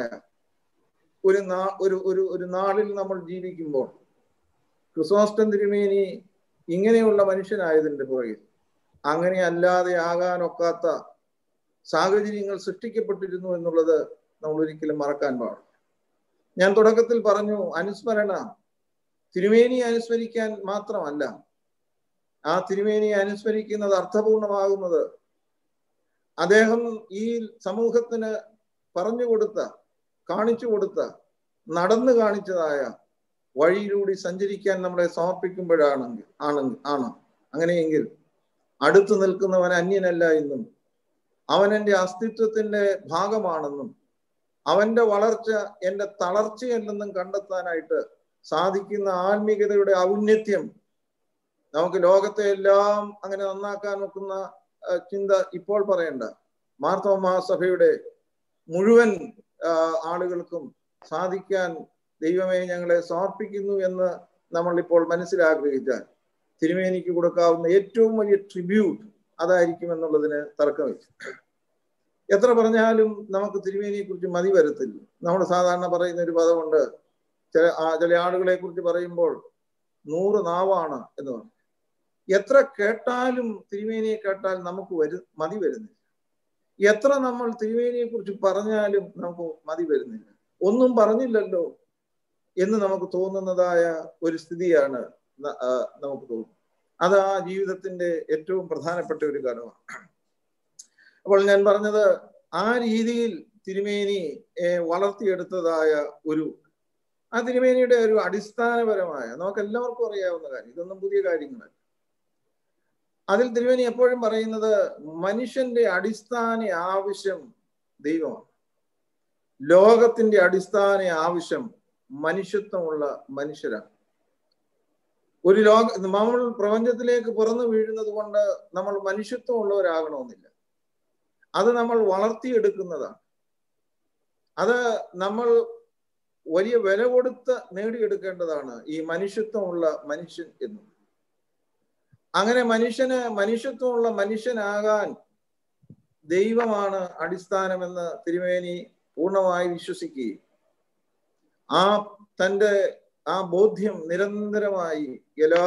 ഒരു നാളിൽ നമ്മൾ ജീവിക്കുമ്പോൾ ക്രിസോസ്റ്റം തിരുമേനി ഇങ്ങനെയുള്ള മനുഷ്യനായതിൻ്റെ പുറകിൽ അങ്ങനെ അല്ലാതെ ആകാനൊക്കാത്ത സാഹചര്യങ്ങൾ സൃഷ്ടിക്കപ്പെട്ടിരുന്നു എന്നുള്ളത് നമ്മൾ ഒരിക്കലും മറക്കാൻ പാടില്ല. ഞാൻ തുടക്കത്തിൽ പറഞ്ഞു, അനുസ്മരണ തിരുമേനിയെ അനുസ്മരിക്കാൻ മാത്രമല്ല, ആ തിരുമേനിയെ അനുസ്മരിക്കുന്നത് അർത്ഥപൂർണമാകുന്നത് അദ്ദേഹം ഈ സമൂഹത്തിന് പറഞ്ഞു കൊടുത്ത, കാണിച്ചു കൊടുത്ത, നടന്നു കാണിച്ചതായ വഴിയിലൂടെ സഞ്ചരിക്കാൻ നമ്മളെ സമർപ്പിക്കുമ്പോഴാണ്. അങ്ങനെയെങ്കിൽ അടുത്തു നിൽക്കുന്നവൻ അന്യനല്ല എന്നും അവൻ എൻ്റെ അസ്തിത്വത്തിന്റെ ഭാഗമാണെന്നും അവന്റെ വളർച്ച എൻ്റെ തളർച്ചയല്ലെന്നും കണ്ടെത്താനായിട്ട് സാധിക്കുന്ന ആത്മീയതയുടെ ഔന്നത്യം നമുക്ക് ലോകത്തെ എല്ലാം അങ്ങനെ നന്നാക്കാൻ നോക്കുന്ന ചിന്ത ഇപ്പോൾ പറയണ്ട. മാർത്തോമാ സഭയുടെ മുഴുവൻ ആളുകൾക്കും സാധിക്കാൻ ദൈവമേ ഞങ്ങളെ സമർപ്പിക്കുന്നു എന്ന് നമ്മൾ ഇപ്പോൾ മനസ്സിലാഗ്രഹിച്ചാൽ തിരുമേനിക്ക് കൊടുക്കാവുന്ന ഏറ്റവും വലിയ ട്രിബ്യൂട്ട് അതായിരിക്കും എന്നുള്ളതിന് തർക്കമില്ല. എത്ര പറഞ്ഞാലും നമുക്ക് തിരുമേനിയെ കുറിച്ച് മതി വരത്തില്ല. നമ്മൾ സാധാരണ പറയുന്ന ഒരു പദമുണ്ട്, ചില ആളുകളെ കുറിച്ച് പറയുമ്പോൾ 100 നാവാണ് എന്ന് പറഞ്ഞു. എത്ര കേട്ടാലും തിരുമേനിയെ കേട്ടാൽ നമുക്ക് മതി വരുന്നില്ല. എത്ര നമ്മൾ തിരുമേനിയെ കുറിച്ച് പറഞ്ഞാലും നമുക്ക് മതി വരുന്നില്ല. ഒന്നും പറഞ്ഞില്ലല്ലോ എന്ന് നമുക്ക് തോന്നുന്നതായ ഒരു സ്ഥിതിയാണ് നമുക്ക് തോന്നുന്നത്. അത് ആ ജീവിതത്തിന്റെ ഏറ്റവും പ്രധാനപ്പെട്ട ഒരു ഘടകമാണ്. അപ്പോൾ ഞാൻ പറഞ്ഞത്, ആ രീതിയിൽ തിരുമേനി വളർത്തിയെടുത്തതായ ആ തിരുമേനിയുടെ ഒരു അടിസ്ഥാനപരമായ, നമുക്ക് എല്ലാവർക്കും അറിയാവുന്ന കാര്യം, ഇതൊന്നും പുതിയ കാര്യങ്ങളല്ല. അതിൽ തിരുമേനി എപ്പോഴും പറയുന്നത് മനുഷ്യന്റെ അടിസ്ഥാന ആവശ്യം ദൈവമാണ്. ലോകത്തിന്റെ അടിസ്ഥാന ആവശ്യം മനുഷ്യത്വമുള്ള മനുഷ്യരാണ്. നമ്മൾ പ്രപഞ്ചത്തിലേക്ക് പിറന്നു വീഴുന്നത് കൊണ്ട് നമ്മൾ മനുഷ്യത്വമുള്ളവരാകണമെന്നില്ല. അത് നമ്മൾ വളർത്തിയെടുക്കുന്നതാണ്. അത് നമ്മൾ വലിയ വില കൊടുത്ത് നേടിയെടുക്കേണ്ടതാണ് ഈ മനുഷ്യത്വമുള്ള മനുഷ്യൻ എന്ന്. അങ്ങനെ മനുഷ്യത്വമുള്ള മനുഷ്യനാകാൻ ദൈവമാണ് അടിസ്ഥാനമെന്ന് തിരുമേനി പൂർണ്ണമായി വിശ്വസിക്കുകയും തൻ്റെ ആ ബോധ്യം നിരന്തരമായി എല്ലാ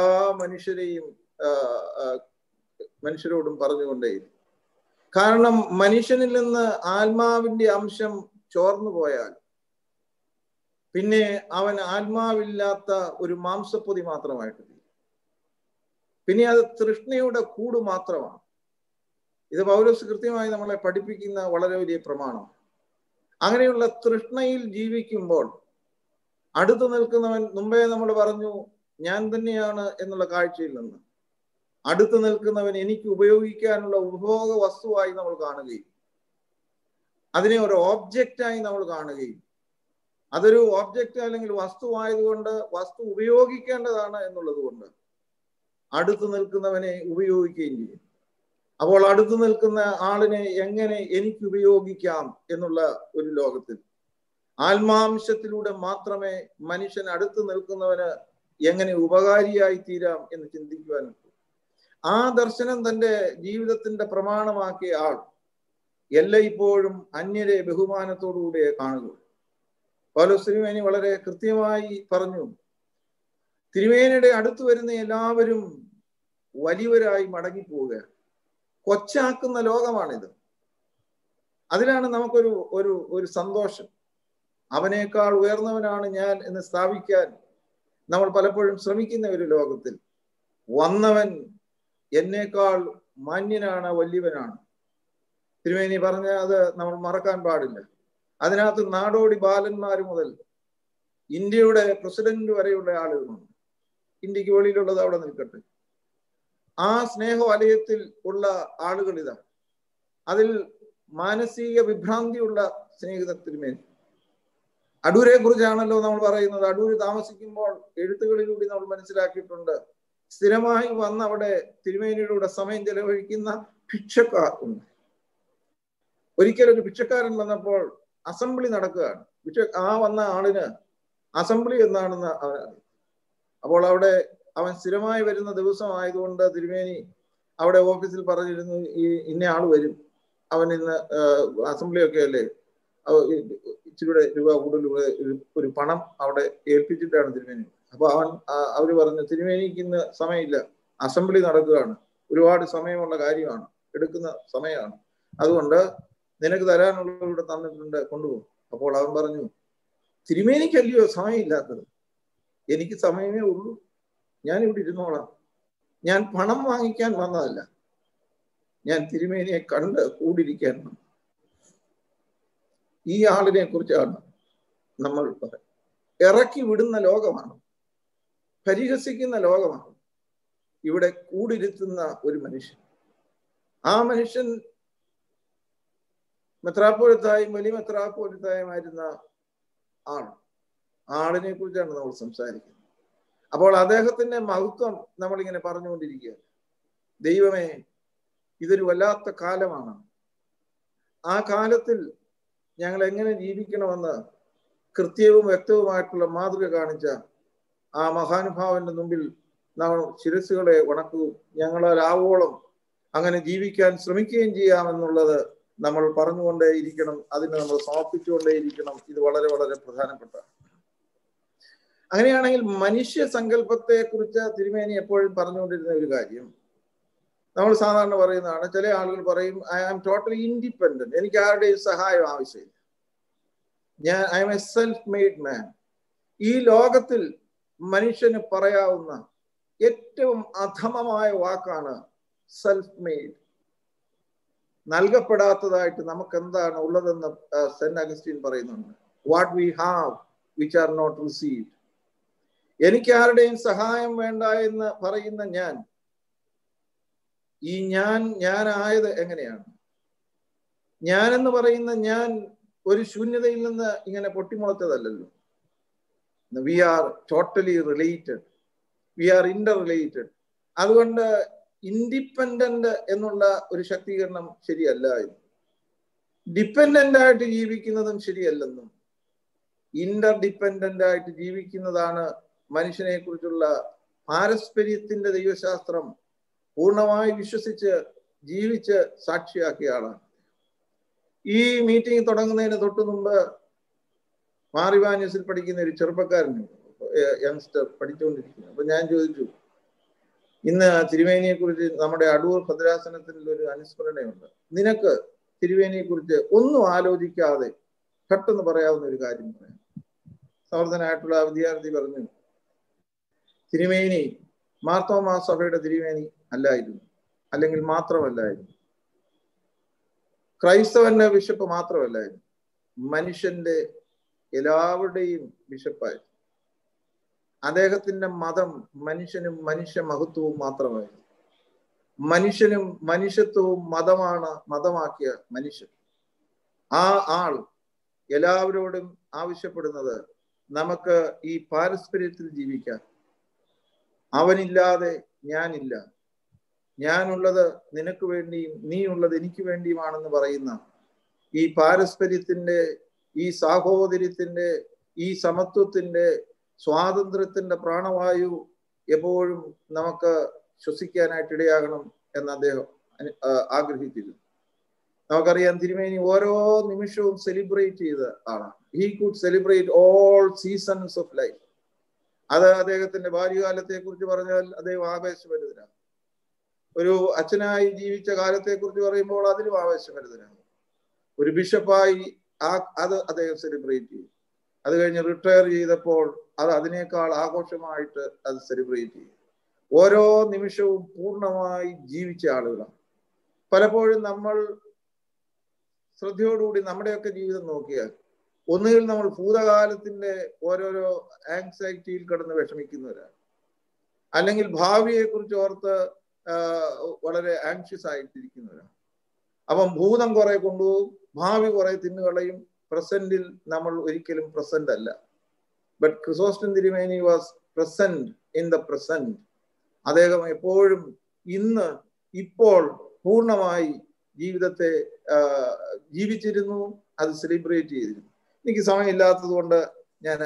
മനുഷ്യരോടും പറഞ്ഞുകൊണ്ടേയിരുന്നു. കാരണം മനുഷ്യനിൽ നിന്ന് ആത്മാവിന്റെ അംശം ചോർന്നു പോയാൽ പിന്നെ അവൻ ആത്മാവില്ലാത്ത ഒരു മാംസപ്പൊതി മാത്രമായിട്ട്, പിന്നെ അത് തൃഷ്ണയുടെ കൂട് മാത്രമാണ്. ഇത് പൗലോസ് കൃത്യമായി നമ്മളെ പഠിപ്പിക്കുന്ന വളരെ വലിയ പ്രമാണമാണ്. അങ്ങനെയുള്ള തൃഷ്ണയിൽ ജീവിക്കുമ്പോൾ അടുത്തു നിൽക്കുന്നവൻ, മുമ്പേ നമ്മൾ പറഞ്ഞു, ഞാൻ തന്നെയാണ് എന്നുള്ള കാഴ്ചയിൽ നിന്ന് അടുത്തു നിൽക്കുന്നവൻ എനിക്ക് ഉപയോഗിക്കാനുള്ള ഉപഭോഗ വസ്തുവായി നമ്മൾ കാണുകയും അതിനെ ഒരു ഓബ്ജക്റ്റായി നമ്മൾ കാണുകയും അതൊരു ഓബ്ജക്റ്റ് അല്ലെങ്കിൽ വസ്തുവായതുകൊണ്ട് വസ്തു ഉപയോഗിക്കേണ്ടതാണ് എന്നുള്ളത് കൊണ്ട് അടുത്തു നിൽക്കുന്നവനെ ഉപയോഗിക്കുകയും ചെയ്യും. അപ്പോൾ അടുത്തു നിൽക്കുന്ന ആളിനെ എങ്ങനെ എനിക്ക് ഉപയോഗിക്കാം എന്നുള്ള ഒരു ലോകത്തിൽ ആത്മാംശത്തിലൂടെ മാത്രമേ മനുഷ്യൻ അടുത്തു നിൽക്കുന്നവന് എങ്ങനെ ഉപകാരിയായി തീരാം എന്ന് ചിന്തിക്കുവാനും ആ ദർശനം തന്റെ ജീവിതത്തിന്റെ പ്രമാണമാക്കിയ ആൾ എല്ലായ്പ്പോഴും അന്യരെ ബഹുമാനത്തോടുകൂടെ കാണുക. പൗലോസ് തിരുമേനി വളരെ കൃത്യമായി പറഞ്ഞു, തിരുമേനിയുടെ അടുത്ത് വരുന്ന എല്ലാവരും വലിയവരായി മടങ്ങിപ്പോവുക. കൊച്ചാക്കുന്ന ലോകമാണിത്. അതിലാണ് നമുക്കൊരു ഒരു ഒരു സന്തോഷം. അവനേക്കാൾ ഉയർന്നവനാണ് ഞാൻ എന്ന് സ്ഥാപിക്കാൻ നമ്മൾ പലപ്പോഴും ശ്രമിക്കുന്ന ഒരു ലോകത്തിൽ വന്നവൻ എന്നേക്കാൾ മാന്യനാണ്, വലിയവനാണ്. തിരുമേനി പറഞ്ഞ അത് നമ്മൾ മറക്കാൻ പാടില്ല. അതിനകത്ത് നാടോടി ബാലന്മാർ മുതൽ ഇന്ത്യയുടെ പ്രസിഡന്റ് വരെയുള്ള ആളുകളുണ്ട്. ഇന്ത്യക്ക് വെളിയിലുള്ളത് അവിടെ നിൽക്കട്ടെ. ആ സ്നേഹവലയത്തിൽ ഉള്ള ആളുകൾ ഇതാണ്. അതിൽ മാനസിക വിഭ്രാന്തിയുള്ള സ്നേഹിത തിരുമേനി. അടൂരെ കുറിച്ചാണല്ലോ നമ്മൾ പറയുന്നത്. അടൂര് താമസിക്കുമ്പോൾ എഴുത്തുകളിലൂടെ നമ്മൾ മനസ്സിലാക്കിയിട്ടുണ്ട്, സ്ഥിരമായി വന്ന് അവിടെ തിരുമേനിയുടെ സമയം ചെലവഴിക്കുന്ന ഭിക്ഷക്കാർ ഉണ്ട്. ഒരിക്കലൊരു ഭിക്ഷക്കാരൻ വന്നപ്പോൾ അസംബ്ലി നടക്കുകയാണ്. ആ വന്ന ആളിന് അസംബ്ലി എന്നാണെന്ന് അവൻ. അപ്പോൾ അവിടെ അവൻ സ്ഥിരമായി വരുന്ന ദിവസമായതുകൊണ്ട് തിരുമേനി അവിടെ ഓഫീസിൽ പറഞ്ഞിരുന്നു, ഈ ഇന്ന ആള് വരും, അവൻ ഇന്ന് അസംബ്ലി ഒക്കെ അല്ലേ, ഇച്ചിരിയുടെ രൂപ കൂടുതൽ ഒരു പണം അവിടെ ഏൽപ്പിച്ചിട്ടാണ് തിരുമേനി. അപ്പൊ അവര് പറഞ്ഞു, തിരുമേനിക്ക് ഇന്ന് സമയമില്ല, അസംബ്ലി നടക്കുകയാണ്, ഒരുപാട് സമയമുള്ള കാര്യമാണ്, എടുക്കുന്ന സമയമാണ്, അതുകൊണ്ട് നിനക്ക് തരാനുള്ള ഇവിടെ തന്നിട്ടുണ്ട്, കൊണ്ടുപോകും. അപ്പോൾ അവൻ പറഞ്ഞു, തിരുമേനിക്കല്ലയോ സമയമില്ലാത്തത്, എനിക്ക് സമയമേ ഉള്ളൂ, ഞാൻ ഇവിടെ ഇരുന്നോളാം, ഞാൻ പണം വാങ്ങിക്കാൻ വന്നതല്ല, ഞാൻ തിരുമേനിയെ കണ്ട് കൂടിയിരിക്കാൻ വന്നു. ഈ ആളിനെ കുറിച്ചാണ് നമ്മൾ പറയുന്നത്. ഇറക്കി വിടുന്ന ലോകമാണ്, പരിഹസിക്കുന്ന ലോകമാണ് ഇവിടെ കൂടിരുത്തുന്ന ഒരു മനുഷ്യൻ. ആ മനുഷ്യൻ മെത്രാപ്പോലിത്തായും വലിയ മെത്രാപ്പോലിത്തായുമായിരുന്ന ആളിനെ കുറിച്ചാണ് നമ്മൾ സംസാരിക്കുന്നത്. അപ്പോൾ അദ്ദേഹത്തിന്റെ മഹത്വം നമ്മളിങ്ങനെ പറഞ്ഞുകൊണ്ടിരിക്കുക. ദൈവമേ, ഇതൊരു വല്ലാത്ത കാലമാണ്. ആ കാലത്തിൽ ഞങ്ങൾ എങ്ങനെ ജീവിക്കണമെന്ന് കൃത്യവും വ്യക്തവുമായിട്ടുള്ള മാതൃക കാണിച്ച ആ മഹാനുഭാവന്റെ മുമ്പിൽ നാം ശിരസ്സുകളെ വണക്കുകയും ഞങ്ങളാവോളം അങ്ങനെ ജീവിക്കാൻ ശ്രമിക്കുകയും ചെയ്യാമെന്നുള്ളത് നമ്മൾ പറഞ്ഞുകൊണ്ടേ ഇരിക്കണം. അതിന് നമ്മൾ സമർപ്പിച്ചുകൊണ്ടേ ഇരിക്കണം. ഇത് വളരെ വളരെ പ്രധാനപ്പെട്ട. അങ്ങനെയാണെങ്കിൽ മനുഷ്യ സങ്കല്പത്തെ കുറിച്ച് തിരുമേനി എപ്പോഴും പറഞ്ഞുകൊണ്ടിരുന്ന ഒരു കാര്യം നമ്മൾ സാധാരണ പറയുന്നതാണ്. ചില ആളുകൾ പറയും, ഐ ആം ടോട്ടലി ഇൻഡിപെൻഡന്റ്, എനിക്ക് ആരുടെയും സഹായം ആവശ്യമില്ല, I am a self made man. ഈ ലോകത്തിൽ മനുഷ്യന് പറയാവുന്ന ഏറ്റവും അധമമായ വാക്കാണ് സെൽഫ് മെയ്ഡ്. നൽകപ്പെടാത്തതായിട്ട് നമുക്ക് എന്താണ് ഉള്ളതെന്ന് സെന്റ് അഗസ്റ്റീൻ പറയുന്നുണ്ട്. What we have which are not received. എനിക്ക് ആരുടെയും സഹായം വേണ്ട എന്ന് പറയുന്ന ഈ ഞാനായത് എങ്ങനെയാണ്? ഞാനെന്ന് പറയുന്ന ഞാൻ ഒരു ശൂന്യതയിൽ നിന്ന് ഇങ്ങനെ പൊട്ടിമുളച്ചതല്ലല്ലോ. We are totally related, we are interrelated. അതുകൊണ്ട് ഇൻഡിപെൻഡന്റ് എന്നുള്ള ഒരു ശക്തീകരണം ശരിയല്ല എന്നും ഡിപ്പെൻഡന്റ് ആയിട്ട് ജീവിക്കുന്നതും ശരിയല്ലെന്നും ഇന്റർ ഡിപ്പെൻഡന്റ് ആയിട്ട് ജീവിക്കുന്നതാണ് മനുഷ്യനെ കുറിച്ചുള്ള പാരസ്പര്യത്തിന്റെ ദൈവശാസ്ത്രം പൂർണ്ണമായി വിശ്വസിച്ച് ജീവിച്ച് സാക്ഷിയാക്കിയ ആളാണ്. ഈ മീറ്റിംഗ് തുടങ്ങുന്നതിന് തൊട്ടു മുമ്പ് മാറിവാന്യസിൽ പഠിക്കുന്ന ഒരു ചെറുപ്പക്കാരനുണ്ട്, യങ്സ്റ്റർ പഠിച്ചുകൊണ്ടിരിക്കുന്നു. അപ്പൊ ഞാൻ ചോദിച്ചു, ഇന്ന് തിരുമേനിയെ കുറിച്ച് നമ്മുടെ അടൂർ ഭദ്രാസനത്തിൽ ഒരു അനുസ്മരണയുണ്ട്, നിനക്ക് തിരുമേനിയെ കുറിച്ച് ഒന്നും ആലോചിക്കാതെ പെട്ടെന്ന് പറയാവുന്ന ഒരു കാര്യം പറയാം. സമർത്ഥനായിട്ടുള്ള വിദ്യാർത്ഥി പറഞ്ഞു, തിരുമേനി മാർത്തോമാ സഭയുടെ തിരുമേനി അല്ലായിരുന്നു, അല്ലെങ്കിൽ മാത്രമല്ലായിരുന്നു, ക്രൈസ്തവന്റെ ബിഷപ്പ് മാത്രമല്ലായിരുന്നു, മനുഷ്യന്റെ എല്ലാവരുടെയും ബിഷപ്പായിരുന്നു. അദ്ദേഹത്തിന്റെ മതം മനുഷ്യനും മനുഷ്യ മഹത്വവും മാത്രമായിരുന്നു. മനുഷ്യനും മനുഷ്യത്വവും മതമാക്കിയ മനുഷ്യൻ. ആ ആൾ എല്ലാവരോടും ആവശ്യപ്പെടുന്നത് നമുക്ക് ഈ പാരസ്പര്യത്തിൽ ജീവിക്കാൻ. അവനില്ലാതെ ഞാനില്ല, ഞാനുള്ളത് നിനക്ക് വേണ്ടിയും നീ ഉള്ളത് എനിക്ക് വേണ്ടിയുമാണെന്ന് പറയുന്ന ഈ പാരസ്പര്യത്തിന്റെ, ഈ സാഹോദര്യത്തിന്റെ, ഈ സമത്വത്തിന്റെ, സ്വാതന്ത്ര്യത്തിന്റെ പ്രാണവായു എപ്പോഴും നമുക്ക് ശ്വസിക്കാനായിട്ട് ഇടയാകണം എന്ന് അദ്ദേഹം ആഗ്രഹിച്ചിരുന്നു. നമുക്കറിയാം, തിരുമേനി ഓരോ നിമിഷവും സെലിബ്രേറ്റ് ചെയ്ത ആളാണ്. He could celebrate all seasons of life. അത് അദ്ദേഹത്തിന്റെ ബാല്യകാലത്തെ കുറിച്ച് പറഞ്ഞാൽ അദ്ദേഹം ആവേശഭരിതനാണ്. ഒരു അച്ഛനായി ജീവിച്ച കാലത്തെ കുറിച്ച് പറയുമ്പോൾ അതിലും ആവേശഭരിതനാണ്. ഒരു ബിഷപ്പായി അത് അദ്ദേഹം സെലിബ്രേറ്റ് ചെയ്യും. അത് കഴിഞ്ഞ് റിട്ടയർ ചെയ്തപ്പോൾ അത് അതിനേക്കാൾ ആഘോഷമായിട്ട് അത് സെലിബ്രേറ്റ് ചെയ്യും. ഓരോ നിമിഷവും പൂർണ്ണമായി ജീവിച്ച ആളുകളാണ്. പലപ്പോഴും നമ്മൾ ശ്രദ്ധയോടുകൂടി നമ്മുടെയൊക്കെ ജീവിതം നോക്കിയാൽ ഒന്നുകിൽ നമ്മൾ ഭൂതകാലത്തിന്റെ ഓരോരോ ആങ്സൈറ്റിയിൽ കിടന്ന് വിഷമിക്കുന്നവരാണ്, അല്ലെങ്കിൽ ഭാവിയെ കുറിച്ച് ഓർത്ത് വളരെ ആങ്ഷ്യസ് ആയിട്ടിരിക്കുന്നവരാണ്. അപ്പം ഭൂതം കുറെ കൊണ്ടുപോകും, ഭാവി കുറെ തിന്നുകളയും. പ്രസന്റിൽ നമ്മൾ ഒരിക്കലും പ്രസന്റ് അല്ല. ബട്ട് ക്രിസോസ്റ്റം തിരുമേനി was present in the present. അദ്ദേഹം എപ്പോഴും ഇന്ന്, ഇപ്പോൾ പൂർണ്ണമായി ജീവിതത്തെ ജീവിച്ചിരുന്നു, അത് സെലിബ്രേറ്റ് ചെയ്തിരുന്നു. എനിക്ക് സമയമില്ലാത്തത് കൊണ്ട് ഞാൻ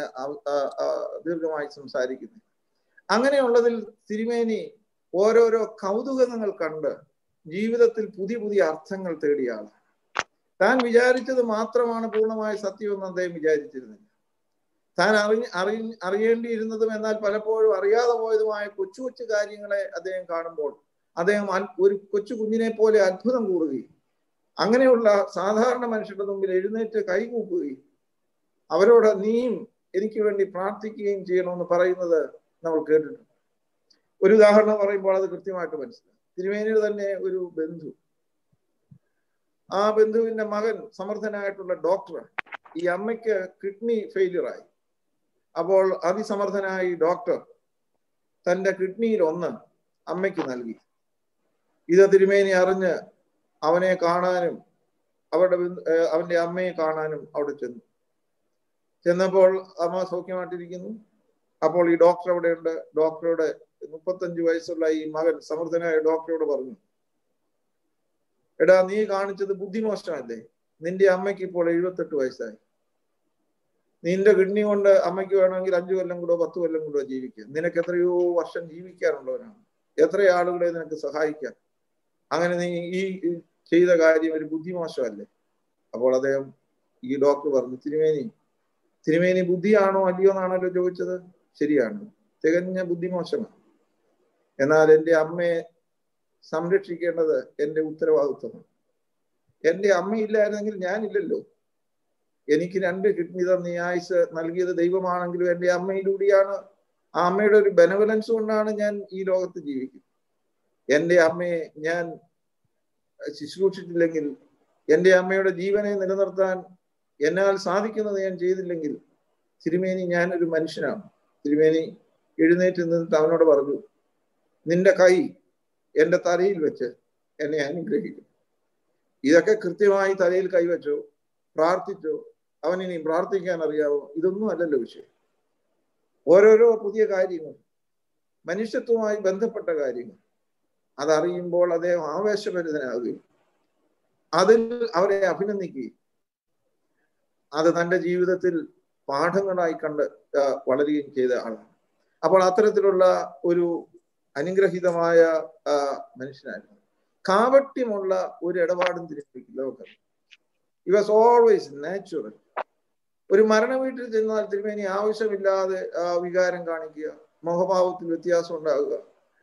ദീർഘമായി സംസാരിക്കുന്നു. അങ്ങനെയുള്ളതിൽ തിരുമേനി ഓരോരോ കൗതുകങ്ങൾ കണ്ട് ജീവിതത്തിൽ പുതിയ പുതിയ അർത്ഥങ്ങൾ തേടിയ ആളാണ്. താൻ വിചാരിച്ചത് മാത്രമാണ് പൂർണ്ണമായ സത്യമെന്ന് അദ്ദേഹം വിചാരിച്ചിരുന്നില്ല. താൻ അറിയേണ്ടിയിരുന്നതും എന്നാൽ പലപ്പോഴും അറിയാതെ പോയതുമായ കൊച്ചു കൊച്ചു കാര്യങ്ങളെ അദ്ദേഹം കാണുമ്പോൾ അദ്ദേഹം ഒരു കൊച്ചു കുഞ്ഞിനെ പോലെ അത്ഭുതം കൂടുകയും അങ്ങനെയുള്ള സാധാരണ മനുഷ്യരുടെ മുമ്പിൽ എഴുന്നേറ്റ് കൈകൂപ്പുകയും അവരോട് നീയും എനിക്ക് വേണ്ടി പ്രാർത്ഥിക്കുകയും ചെയ്യണമെന്ന് പറയുന്നത് നമ്മൾ കേട്ടിട്ടുണ്ട്. ഒരു ഉദാഹരണം പറയുമ്പോൾ അത് കൃത്യമായിട്ട് മനസ്സിലാവും. തിരുമേനിയുടെ തന്നെ ഒരു ബന്ധു, ആ ബന്ധുവിന്റെ മകൻ സമർത്ഥനായിട്ടുള്ള ഡോക്ടറാണ്. ഈ അമ്മയ്ക്ക് കിഡ്നി ഫെയിലിയറായി. അപ്പോൾ അതിസമർത്ഥനായി ഡോക്ടർ തന്റെ കിഡ്നിയിൽ ഒന്ന് അമ്മയ്ക്ക് നൽകി. ഇത് തിരുമേനി അറിഞ്ഞ് അവനെ കാണാനും അവന്റെ അമ്മയെ കാണാനും അവിടെ ചെന്നപ്പോൾ അമ്മ സൗഖ്യമായിട്ടിരിക്കുന്നു. അപ്പോൾ ഈ ഡോക്ടർ അവിടെ ഉണ്ട്. ഡോക്ടറുടെ 35 വയസ്സുള്ള ഈ മകൻ സമർത്ഥനായ ഡോക്ടറോട് പറഞ്ഞു, എടാ, നീ കാണിച്ചത് ബുദ്ധിമോശമല്ലേ? നിന്റെ അമ്മയ്ക്ക് ഇപ്പോൾ 78 വയസ്സായി. നിന്റെ കിഡ്നി കൊണ്ട് അമ്മയ്ക്ക് വേണമെങ്കിൽ 5 കൊല്ലം കൂടോ 10 കൊല്ലം കൂടോ ജീവിക്കാം. നിനക്ക് എത്രയോ വർഷം ജീവിക്കാനുള്ളവനാണ്. എത്ര ആളുകളെ നിനക്ക് സഹായിക്കാം. അങ്ങനെ നീ ഈ ചെയ്ത കാര്യം ഒരു ബുദ്ധിമോശമല്ലേ? അപ്പോൾ അദ്ദേഹം, ഈ ഡോക്ടർ പറഞ്ഞു, തിരുമേനി ബുദ്ധിയാണോ അല്ലയോ എന്നാണല്ലോ ചോദിച്ചത്. ശരിയാണ്, തികഞ്ഞ ബുദ്ധിമോശമാണ്. എന്നാൽ എൻ്റെ അമ്മയെ സംരക്ഷിക്കേണ്ടത് എൻ്റെ ഉത്തരവാദിത്വമാണ്. എൻ്റെ അമ്മയില്ലായിരുന്നെങ്കിൽ ഞാനില്ലല്ലോ. എനിക്ക് 2 കിഡ്നി തന്ന ഈ ആയുസ് നൽകിയത് ദൈവമാണെങ്കിലും എൻ്റെ അമ്മയിലൂടെയാണ്. ആ അമ്മയുടെ ഒരു ബെനവലൻസ് കൊണ്ടാണ് ഞാൻ ഈ ലോകത്ത് ജീവിക്കുന്നത്. എൻ്റെ അമ്മയെ ഞാൻ ശുശ്രൂഷിച്ചില്ലെങ്കിൽ, എൻ്റെ അമ്മയുടെ ജീവനെ നിലനിർത്താൻ എന്നാൽ സാധിക്കുന്നത് ഞാൻ ചെയ്തില്ലെങ്കിൽ, തിരുമേനി ഞാനൊരു മനുഷ്യനാണ്. തിരുമേനി എഴുന്നേറ്റ് നിന്നിട്ട് അവനോട് പറഞ്ഞു, നിന്റെ കൈ എൻ്റെ തലയിൽ വെച്ച് എന്നെ അനുഗ്രഹിക്കും. ഇതൊക്കെ കൃത്യമായി തലയിൽ കൈവച്ചോ, പ്രാർത്ഥിച്ചോ, അവനിനി പ്രാർത്ഥിക്കാൻ അറിയാവോ? ഇതൊന്നും അല്ലല്ലോ വിഷയം. ഓരോരോ പുതിയ കാര്യങ്ങൾ, മനുഷ്യത്വവുമായി ബന്ധപ്പെട്ട കാര്യങ്ങൾ, അതറിയുമ്പോൾ അദ്ദേഹം ആവേശഭരിതനാകുകയും അതിൽ അവരെ അഭിനന്ദിക്കുകയും അത് തൻ്റെ ജീവിതത്തിൽ പാഠങ്ങളായി കണ്ട് വളരുകയും ചെയ്ത ആളാണ്. അപ്പോൾ അത്തരത്തിലുള്ള ഒരു അനുഗ്രഹീതമായ മനുഷ്യനായിരുന്നു. കാപട്യമുള്ള ഒരു ഇടപാടും തിരുമേനിക്കില്ല. He was always natural. ഒരു മരണ വീട്ടിൽ ചെന്നാൽ തിരുമേനി ആവശ്യമില്ലാതെ വികാരം കാണിക്കുക, മുഖഭാവത്തിൽ വ്യത്യാസം ഉണ്ടാകുക.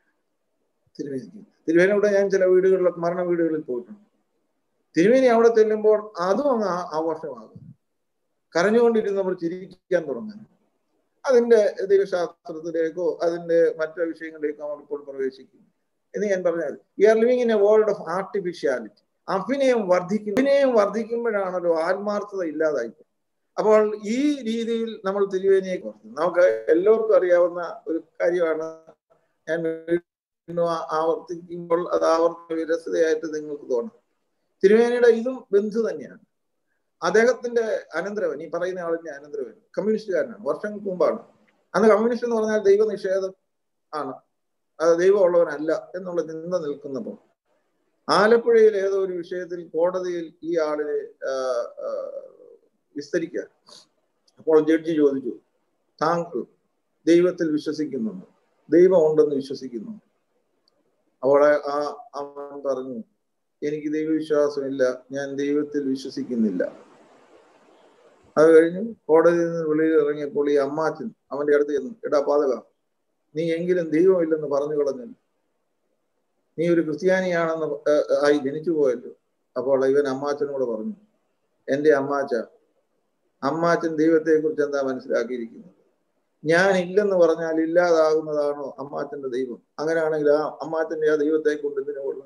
തിരുമേനിയുടെ ഞാൻ ചില വീടുകളിലൊക്കെ മരണ വീടുകളിൽ പോയിട്ടുണ്ട്. തിരുമേനി അവിടെ ചെല്ലുമ്പോൾ അതും അങ്ങ് ആഘോഷമാകും. കരഞ്ഞുകൊണ്ടിരുന്നവർ ചിരിക്കാൻ തുടങ്ങുന്നു. അതിന്റെ ദൈവശാസ്ത്രത്തിലേക്കോ അതിന്റെ മറ്റു വിഷയങ്ങളിലേക്കോ നമ്മൾ ഇപ്പോൾ പ്രവേശിക്കുന്നു എന്ന് ഞാൻ പറഞ്ഞാൽ, we are living in a world of artificiality. അഭിനയം വർദ്ധിക്കുമ്പോഴാണല്ലോ ആത്മാർത്ഥത ഇല്ലാതായി. അപ്പോൾ ഈ രീതിയിൽ നമ്മൾ തിരുവേനിയെ കുറിച്ച് നമുക്ക് എല്ലാവർക്കും അറിയാവുന്ന ഒരു കാര്യമാണ്. ഞാൻ ആവർത്തിക്കുമ്പോൾ അത് ആവർത്തി വിരസതയായിട്ട് നിങ്ങൾക്ക് തോന്നും. തിരുവേനിയുടെ ഇതും ബന്ധു തന്നെയാണ്. അദ്ദേഹത്തിന്റെ അനന്തരവൻ, ഈ പറയുന്ന ആളിന്റെ അനന്തരവൻ കമ്മ്യൂണിസ്റ്റുകാരനാണ്. വർഷങ്ങൾക്ക് മുമ്പാണ്. അന്ന് കമ്മ്യൂണിസ്റ്റ് എന്ന് പറഞ്ഞാൽ ദൈവനിഷേധം ആണ്. ദൈവമുള്ളവനല്ല എന്നുള്ള ചിന്ത നിൽക്കുന്നപ്പോൾ ആലപ്പുഴയിൽ ഏതോ ഒരു വിഷയത്തിൽ കോടതിയിൽ ഈ ആളിനെ വിസ്തരിക്കാൻ. അപ്പോൾ ജഡ്ജി ചോദിച്ചു, താങ്കൾ ദൈവത്തിൽ വിശ്വസിക്കുന്നുണ്ട്, ദൈവം ഉണ്ടെന്ന് വിശ്വസിക്കുന്നു? അവിടെ അവൻ പറഞ്ഞു, എനിക്ക് ദൈവവിശ്വാസമില്ല, ഞാൻ ദൈവത്തിൽ വിശ്വസിക്കുന്നില്ല. അത് കഴിഞ്ഞ് കോടതിയിൽ നിന്ന് വെളിയിൽ ഇറങ്ങിയപ്പോൾ ഈ അമ്മാച്ചൻ അവന്റെ അടുത്ത് ചെന്നു, എടാ പാതക, നീ എങ്കിലും ദൈവമില്ലെന്ന് പറഞ്ഞു കളഞ്ഞല്ലോ, നീ ഒരു ക്രിസ്ത്യാനിയാണെന്ന് ആയി ജനിച്ചു പോയല്ലോ. അപ്പോൾ ഇവൻ അമ്മാച്ചനോട് പറഞ്ഞു, എൻ്റെ അമ്മാച്ചൻ ദൈവത്തെ കുറിച്ച് എന്താ മനസ്സിലാക്കിയിരിക്കുന്നത്? ഞാൻ ഇല്ലെന്ന് പറഞ്ഞാൽ ഇല്ലാതാകുന്നതാണോ അമ്മാച്ചന്റെ ദൈവം? അങ്ങനെയാണെങ്കിൽ ആ അമ്മാച്ചന്റെ ആ ദൈവത്തെ കൊണ്ട് ഇതിനെ കൊള്ളാം.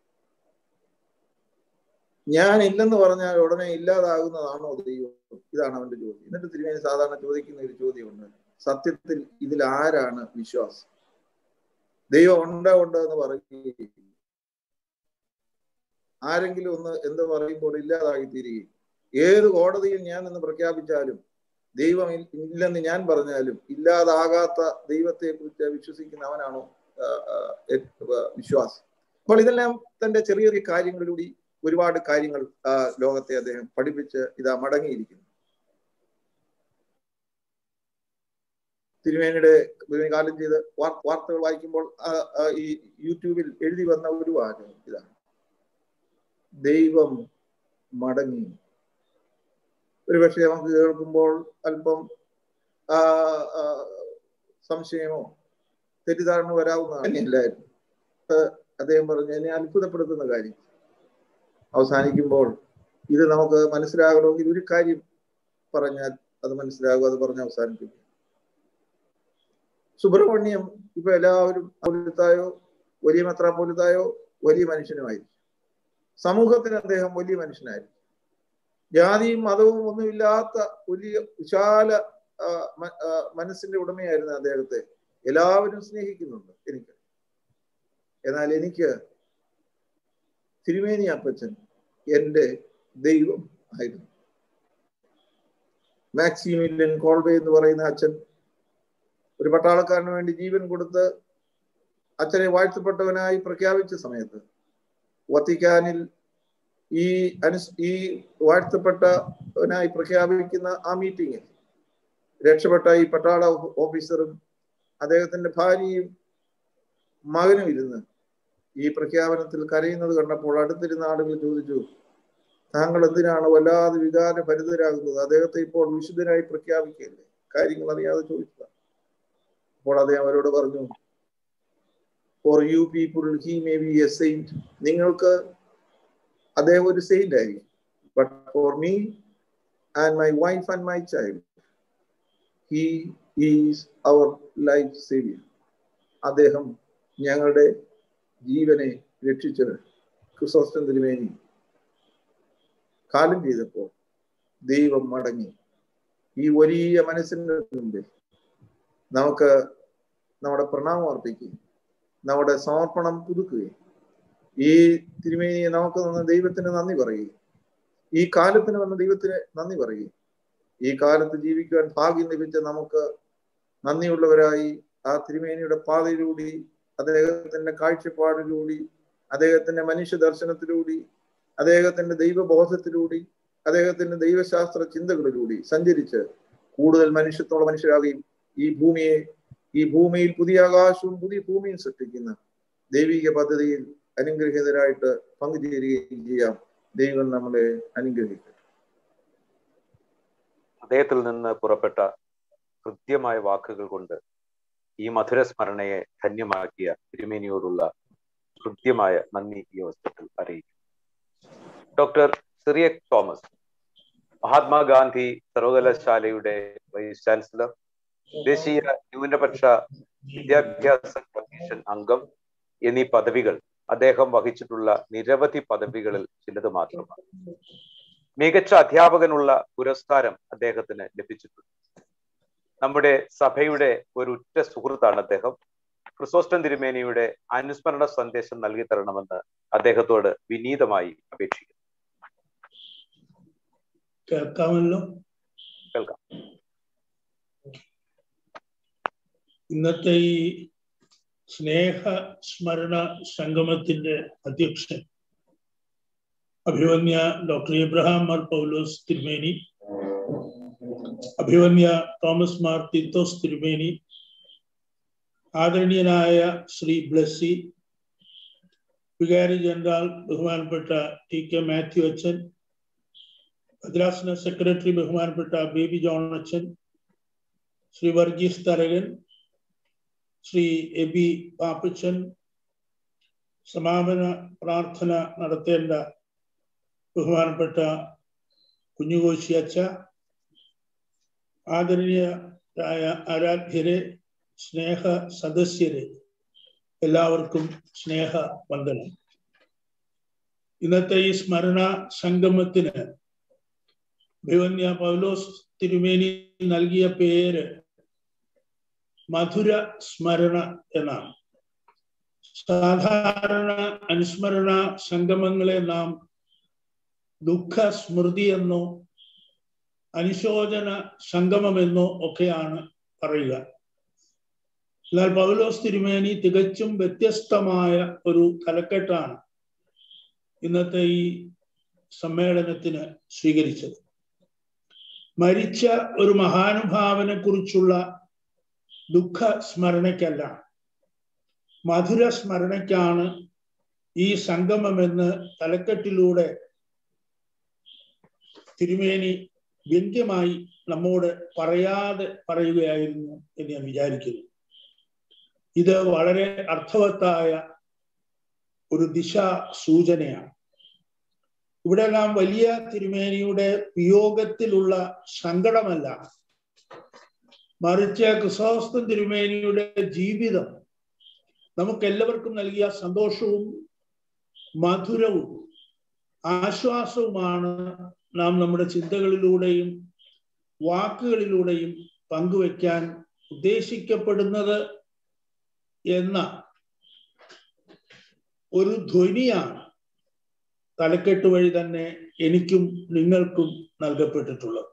ഞാൻ ഇല്ലെന്ന് പറഞ്ഞാൽ ഉടനെ ഇല്ലാതാകുന്നതാണോ ദൈവം? ഇതാണ് അവന്റെ ചോദ്യം. എന്നിട്ട് തിരുമേനി സാധാരണ ചോദിക്കുന്ന ഒരു ചോദ്യമുണ്ട്, സത്യത്തിൽ ഇതിൽ ആരാണ് വിശ്വാസം? ദൈവം ഉണ്ട് എന്ന് പറയുകയും ആരെങ്കിലും ഒന്ന് എന്ത് പറയുമ്പോൾ ഇല്ലാതാക്കി തീരുകയും, ഏത് കോടതിയിൽ ഞാൻ എന്ന് പ്രഖ്യാപിച്ചാലും ദൈവം ഇല്ലെന്ന് ഞാൻ പറഞ്ഞാലും ഇല്ലാതാകാത്ത ദൈവത്തെ കുറിച്ച് വിശ്വസിക്കുന്നവനാണോ വിശ്വാസം? അപ്പോൾ ഇതെല്ലാം തന്റെ ചെറിയ ചെറിയ കാര്യങ്ങളിലൂടെ ഒരുപാട് കാര്യങ്ങൾ ലോകത്തെ അദ്ദേഹം പഠിപ്പിച്ച് ഇതാ മടങ്ങിയിരിക്കുന്നു. തിരുമേനിയുടെ കാലം ചെയ്ത് വാർത്തകൾ വായിക്കുമ്പോൾ ഈ യൂട്യൂബിൽ എഴുതി വന്ന ഒരു വാചകം ഇതാണ്, ദൈവം മടങ്ങി. ഒരു പക്ഷേ നമുക്ക് കേൾക്കുമ്പോൾ അല്പം സംശയമോ തെറ്റിദ്ധാരണ വരാവുന്നതല്ലായിരുന്നു. അദ്ദേഹം പറഞ്ഞു, എന്നെ അത്ഭുതപ്പെടുത്തുന്ന കാര്യം അവസാനിക്കുമ്പോൾ ഇത് നമുക്ക് മനസ്സിലാകണമെങ്കിൽ ഒരു കാര്യം പറഞ്ഞാൽ അത് മനസ്സിലാകും, അത് പറഞ്ഞ് അവസാനിപ്പിക്കും. സുബ്രഹ്മണ്യം ഇപ്പൊ എല്ലാവരും പോലീസായോ വലിയ മെത്രാപ്പോലിത്തായോ വലിയ മനുഷ്യനുമായിരിക്കും. സമൂഹത്തിന് അദ്ദേഹം വലിയ മനസ്സിലായിരുന്നു. ജാതിയും മതവും ഒന്നുമില്ലാത്ത വലിയ വിശാല മനസ്സിന്റെ ഉടമയായിരുന്നു അദ്ദേഹത്തെ. എല്ലാവരും സ്നേഹിക്കുന്നുണ്ട് എനിക്ക്. എന്നാൽ എനിക്ക് തിരുമേനി അപ്പച്ചൻ എൻ്റെ ദൈവം ആയിരുന്നു. മാക്സിമിലിയൻ കോൾവേ എന്ന് പറയുന്ന അച്ഛൻ ഒരു പട്ടാളക്കാരന് വേണ്ടി ജീവൻ കൊടുത്ത് അച്ഛനെ വാഴ്ത്തപ്പെട്ടവനായി പ്രഖ്യാപിച്ച സമയത്ത് വത്തിക്കാനിൽ ഈ വാഴ്ത്തപ്പെട്ടവനായി പ്രഖ്യാപിക്കുന്ന ആ മീറ്റിങ്ങിൽ രക്ഷപ്പെട്ട ഈ പട്ടാള ഓഫീസറും അദ്ദേഹത്തിന്റെ ഭാര്യയും മകനും ഇരുന്ന് ഈ പ്രഖ്യാപനത്തിൽ കരയുന്നത് കണ്ടപ്പോൾ അടുത്തിരുന്ന ആളുകൾ ചോദിച്ചു, താങ്കൾ എന്തിനാണ് വല്ലാതെ വികാരഭരിതരാകുന്നത്? അദ്ദേഹത്തെ ഇപ്പോൾ വിശുദ്ധനായി പ്രഖ്യാപിക്കുകയല്ലേ? കാര്യങ്ങൾ അറിയാതെ ചോദിച്ചതാണ്. അപ്പോൾ അദ്ദേഹം അവരോട് പറഞ്ഞു, for you people he may be a saint. നിങ്ങൾക്ക് അദ്ദേഹം ഒരു സെയിന്റ് ആയിരിക്കും. But for me and my wife and my child he is our life saviour. അദ്ദേഹം ഞങ്ങളുടെ ജീവനെ രക്ഷിച്ചത്. ക്രിസോസ്റ്റം തിരുമേനി കാലം ചെയ്തപ്പോൾ ദൈവം മടങ്ങി. ഈ വലിയ മനസ്സിന്റെ മുമ്പിൽ നമുക്ക് നമ്മുടെ പ്രണാമം അർപ്പിക്കുകയും നമ്മുടെ സമർപ്പണം പുതുക്കുകയും ഈ തിരുമേനിയെ നമുക്ക് തന്ന ദൈവത്തിന് നന്ദി പറയുകയും ഈ കാലത്തിന് വന്ന ദൈവത്തിന് നന്ദി പറയുകയും ഈ കാലത്ത് ജീവിക്കുവാൻ ഭാഗ്യം ലഭിച്ച നമുക്ക് നന്ദിയുള്ളവരായി ആ തിരുമേനിയുടെ പാതയിലൂടെ, അദ്ദേഹത്തിന്റെ കാഴ്ചപ്പാടിലൂടെ, അദ്ദേഹത്തിന്റെ മനുഷ്യ ദർശനത്തിലൂടെ, അദ്ദേഹത്തിന്റെ ദൈവബോധത്തിലൂടെ, അദ്ദേഹത്തിന്റെ ദൈവശാസ്ത്ര ചിന്തകളിലൂടെ സഞ്ചരിച്ച് കൂടുതൽ മനുഷ്യത്തോളം മനുഷ്യരാകുകയും ഈ ഭൂമിയിൽ പുതിയ ആകാശവും പുതിയ ഭൂമിയും സൃഷ്ടിക്കുന്ന ദൈവിക പദ്ധതിയിൽ അനുഗ്രഹീതരായിട്ട് പങ്കുചേരുകയും ചെയ്യാം. ദൈവം നമ്മളെ അനുഗ്രഹിക്കട്ടെ. അദ്ദേഹത്തിൽ നിന്ന് പുറപ്പെട്ട കൃത്യമായ വാക്കുകൾ കൊണ്ട് ഈ മധുര സ്മരണയെ ധന്യമാക്കിയ തിരുമേനിയോടുള്ള കൃത്യമായ നന്ദി ഈ അവസരത്തിൽ അറിയിക്കും. ഡോക്ടർ സിറിയക് തോമസ്, മഹാത്മാഗാന്ധി സർവകലാശാലയുടെ വൈസ് ചാൻസലർ, ദേശീയ ന്യൂനപക്ഷ വിദ്യാഭ്യാസ കമ്മീഷൻ അംഗം എന്നീ പദവികൾ അദ്ദേഹം വഹിച്ചിട്ടുള്ള നിരവധി പദവികളിൽ ചിലത് മാത്രമാണ്. മികച്ച അധ്യാപകനുള്ള പുരസ്കാരം അദ്ദേഹത്തിന് ലഭിച്ചിട്ടുണ്ട്. നമ്മുടെ സഭയുടെ ഒരു ഉറ്റ സുഹൃത്താണ് അദ്ദേഹം. ക്രിസോസ്റ്റം തിരുമേനിയുടെ അനുസ്മരണ സന്ദേശം നൽകി തരണമെന്ന് അദ്ദേഹത്തോട് വിനീതമായി അപേക്ഷിക്കുന്നു. കേൾക്കാമല്ലോ? കേൾക്കാം. ഇന്നത്തെ ഈ സ്നേഹ സ്മരണ സംഗമത്തിന്റെ അധ്യക്ഷൻ അഭിവന്യ ഡോക്ടർ എബ്രഹാം മാർ പൗലോസ് തിരുമേനി, അഭിവന്യ തോമസ് മാർ തീത്തോസ് തിരുമേനി, ആദരണീയനായ ശ്രീ ബ്ലസ്സി, വികാരി ജനറൽ ബഹുമാനപ്പെട്ട ടി കെ മാത്യു അച്ഛൻ, ഭദ്രാസന സെക്രട്ടറി ബഹുമാനപ്പെട്ട ബേബി ജോൺ അച്ഛൻ, ശ്രീ വർഗീസ് തരകൻ, ശ്രീ എബി പാപ്പച്ചൻ, സമാപന പ്രാർത്ഥന നടത്തേണ്ട ബഹുമാനപ്പെട്ട കുഞ്ഞുകോശി അച്ഛ, ആദരണീയരായ ആരാധ്യരെ, സ്നേഹ സദസ്യരെ, എല്ലാവർക്കും സ്നേഹ വന്ദനം. ഇന്നത്തെ ഈ സ്മരണ സംഗമത്തിന് അഭിവന്യ പൗലോസ് തിരുമേനി നൽകിയ പേര് മധുര സ്മരണ എന്നാണ്. സാധാരണ അനുസ്മരണ സംഗമങ്ങളെ നാം ദുഃഖ സ്മൃതി എന്നോ അനുശോചന സംഗമമെന്നോ ഒക്കെയാണ് പറയുക. എന്നാൽ പൗലോസ് തിരുമേനി തികച്ചും വ്യത്യസ്തമായ ഒരു തലക്കെട്ടാണ് ഇന്നത്തെ ഈ സമ്മേളനത്തിന് സ്വീകരിച്ചത്. മരിച്ച ഒരു മഹാനുഭാവനെ കുറിച്ചുള്ള ദുഃഖ സ്മരണയ്ക്കല്ല, മധുര സ്മരണയ്ക്കാണ് ഈ സംഗമമെന്ന് തലക്കെട്ടിലൂടെ തിരുമേനി വ്യംഗ്യമായി നമ്മോട് പറയാതെ പറയുകയായിരുന്നു എന്ന് ഞാൻ വിചാരിക്കുന്നു. ഇത് വളരെ അർത്ഥവത്തായ ഒരു ദിശാ സൂചനയാണ്. ഇവിടെ നാം വലിയ തിരുമേനിയുടെ വിയോഗത്തിലുള്ള സങ്കടമല്ല, മറിച്ച് ക്രിസോസ്റ്റം തിരുമേനിയുടെ ജീവിതം നമുക്കെല്ലാവർക്കും നൽകിയ സന്തോഷവും മധുരവും ആശ്വാസവുമാണ് നാം നമ്മുടെ ചിന്തകളിലൂടെയും വാക്കുകളിലൂടെയും പങ്കുവയ്ക്കാൻ ഉദ്ദേശിക്കപ്പെടുന്നത് എന്ന ഒരു ധ്വനിയാണ് തലക്കെട്ട് വഴി തന്നെ എനിക്കും നിങ്ങൾക്കും നൽകപ്പെട്ടിട്ടുള്ളത്.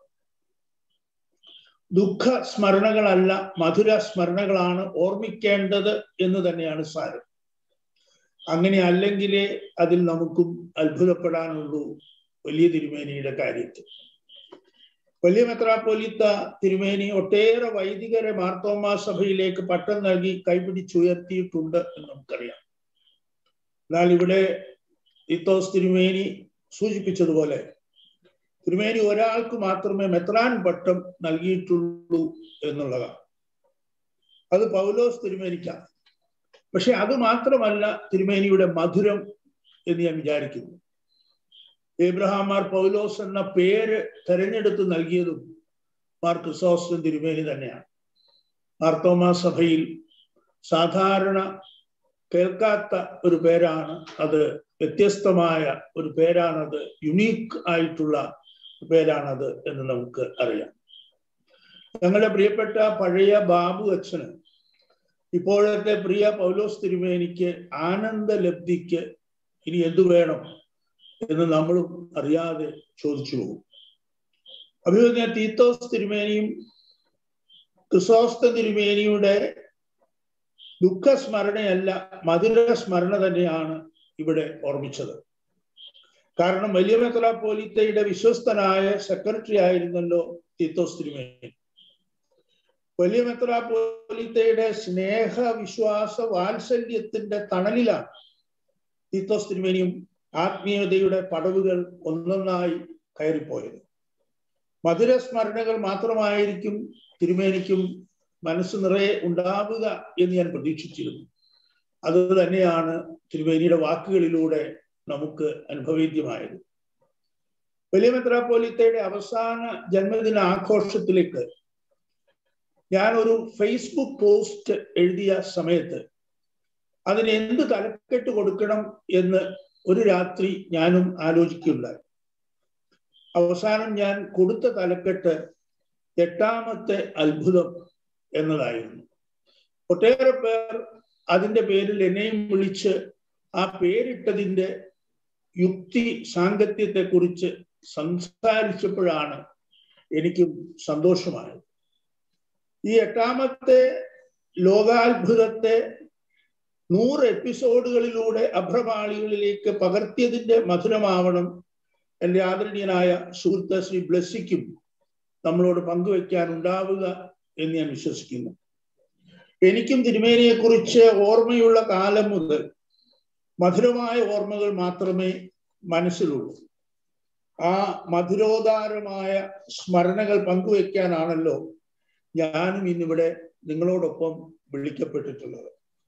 ദുഃഖ സ്മരണകളല്ല, മധുര സ്മരണകളാണ് ഓർമ്മിക്കേണ്ടത് എന്ന് തന്നെയാണ് സാരം. അങ്ങനെ അല്ലെങ്കിലേ അതിൽ നമുക്കും അത്ഭുതപ്പെടാനുള്ളൂ വലിയ തിരുമേനിയുടെ കാര്യത്തിൽ. വലിയ മെത്രാപ്പോലീത്ത തിരുമേനി ഒട്ടേറെ വൈദികരെ മാർത്തോമാ സഭയിലേക്ക് പട്ടം നൽകി കൈപിടിച്ചുയർത്തിയിട്ടുണ്ട് എന്ന് നമുക്കറിയാം. എന്നാൽ ഇവിടെ തീത്തോസ് തിരുമേനി സൂചിപ്പിച്ചതുപോലെ തിരുമേനി ഒരാൾക്ക് മാത്രമേ മെത്രാൻ പട്ടം നൽകിയിട്ടുള്ളൂ എന്നുള്ളതാണ്. അത് പൗലോസ് തിരുമേനിക്കാണ്. പക്ഷെ അത് മാത്രമല്ല തിരുമേനിയുടെ മധുരം എന്ന് ഞാൻ വിചാരിക്കുന്നു. എബ്രഹാം മാർ പൗലോസ് എന്ന പേര് തെരഞ്ഞെടുത്ത് നൽകിയതും മാർ ക്രിസോസ്റ്റം തിരുമേനി തന്നെയാണ്. മാർത്തോമാ സഭയിൽ സാധാരണ കേൾക്കാത്ത ഒരു പേരാണ് അത്, വ്യത്യസ്തമായ ഒരു പേരാണത്, യുണീക്ക് ആയിട്ടുള്ള പേരാണത് എന്ന് നമുക്ക് അറിയാം. ഞങ്ങളുടെ പ്രിയപ്പെട്ട പഴയ ബാബു അച്ഛന് ഇപ്പോഴത്തെ പ്രിയ പൗലോസ് തിരുമേനിക്ക് ആനന്ദലബ്ധിക്ക് ഇനി എന്തു വേണം എന്ന് നമ്മളും അറിയാതെ ചോദിച്ചു പോകും. അഭിവന്യ തീത്തോസ് തിരുമേനിയും ക്രിസോസ്റ്റം തിരുമേനിയുടെ ദുഃഖസ്മരണയല്ല, മധുര സ്മരണ തന്നെയാണ് ഇവിടെ ഓർമ്മിച്ചത്. കാരണം വലിയ മെത്രാപ്പോലീത്തയുടെ വിശ്വസ്തനായ സെക്രട്ടറി ആയിരുന്നല്ലോ തീത്തോസ് തിരുമേനി. വലിയ മെത്രാപ്പോലീത്തയുടെ സ്നേഹ വിശ്വാസ വാത്സല്യത്തിന്റെ തണലിലാണ് തീത്തോസ് തിരുമേനിയും ആത്മീയതയുടെ പടവുകൾ ഒന്നൊന്നായി കയറിപ്പോയത്. മധുര സ്മരണകൾ മാത്രമായിരിക്കും തിരുമേനിക്കും മനസ്സ് നിറയെ ഉണ്ടാവുക എന്ന് ഞാൻ പ്രതീക്ഷിച്ചിരുന്നു. അത് തന്നെയാണ് തിരുമേനിയുടെ വാക്കുകളിലൂടെ നമുക്ക് അനുഭവേദ്യമായത്. വലിയ മെത്രാപ്പോലീത്തയുടെ അവസാന ജന്മദിന ആഘോഷത്തിലേക്ക് ഞാൻ ഒരു ഫേസ്ബുക്ക് പോസ്റ്റ് എഴുതിയ സമയത്ത് അതിന് എന്ത് തലക്കെട്ട് കൊടുക്കണം എന്ന് ഒരു രാത്രി ഞാനും ആലോചിക്കുകയുണ്ടായി. അവസാനം ഞാൻ കൊടുത്ത തലക്കെട്ട് 8ാമത്തെ അത്ഭുതം എന്നതായിരുന്നു. ഒട്ടേറെ പേർ അതിൻ്റെ പേരിൽ എന്നെയും വിളിച്ച് ആ പേരിട്ടതിൻ്റെ യുക്തി സാങ്കത്യത്തെ കുറിച്ച് സംസാരിച്ചപ്പോഴാണ് എനിക്കും സന്തോഷമായത്. ഈ 8ാമത്തെ ലോകാത്ഭുതത്തെ 100 എപ്പിസോഡുകളിലൂടെ അഭ്രപാളികളിലേക്ക് പകർത്തിയതിന്റെ മധുരമാവണം എൻ്റെ ആദരണീയനായ സുഹൃത്ത് ശ്രീ ബ്ലെസ്സിക്കും നമ്മളോട് പങ്കുവെക്കാൻ ഉണ്ടാവുക എന്ന് ഞാൻ വിശ്വസിക്കുന്നു. എനിക്കും തിരുമേനിയെ കുറിച്ച് ഓർമ്മയുള്ള കാലം മുതൽ മധുരമായ ഓർമ്മകൾ മാത്രമേ മനസ്സിലുള്ളൂ. ആ മധുരോദാരമായ സ്മരണകൾ പങ്കുവെക്കാനാണല്ലോ ഞാനും ഇന്നിവിടെ നിങ്ങളോടൊപ്പം വിളിക്കപ്പെട്ടിട്ടുള്ളത്.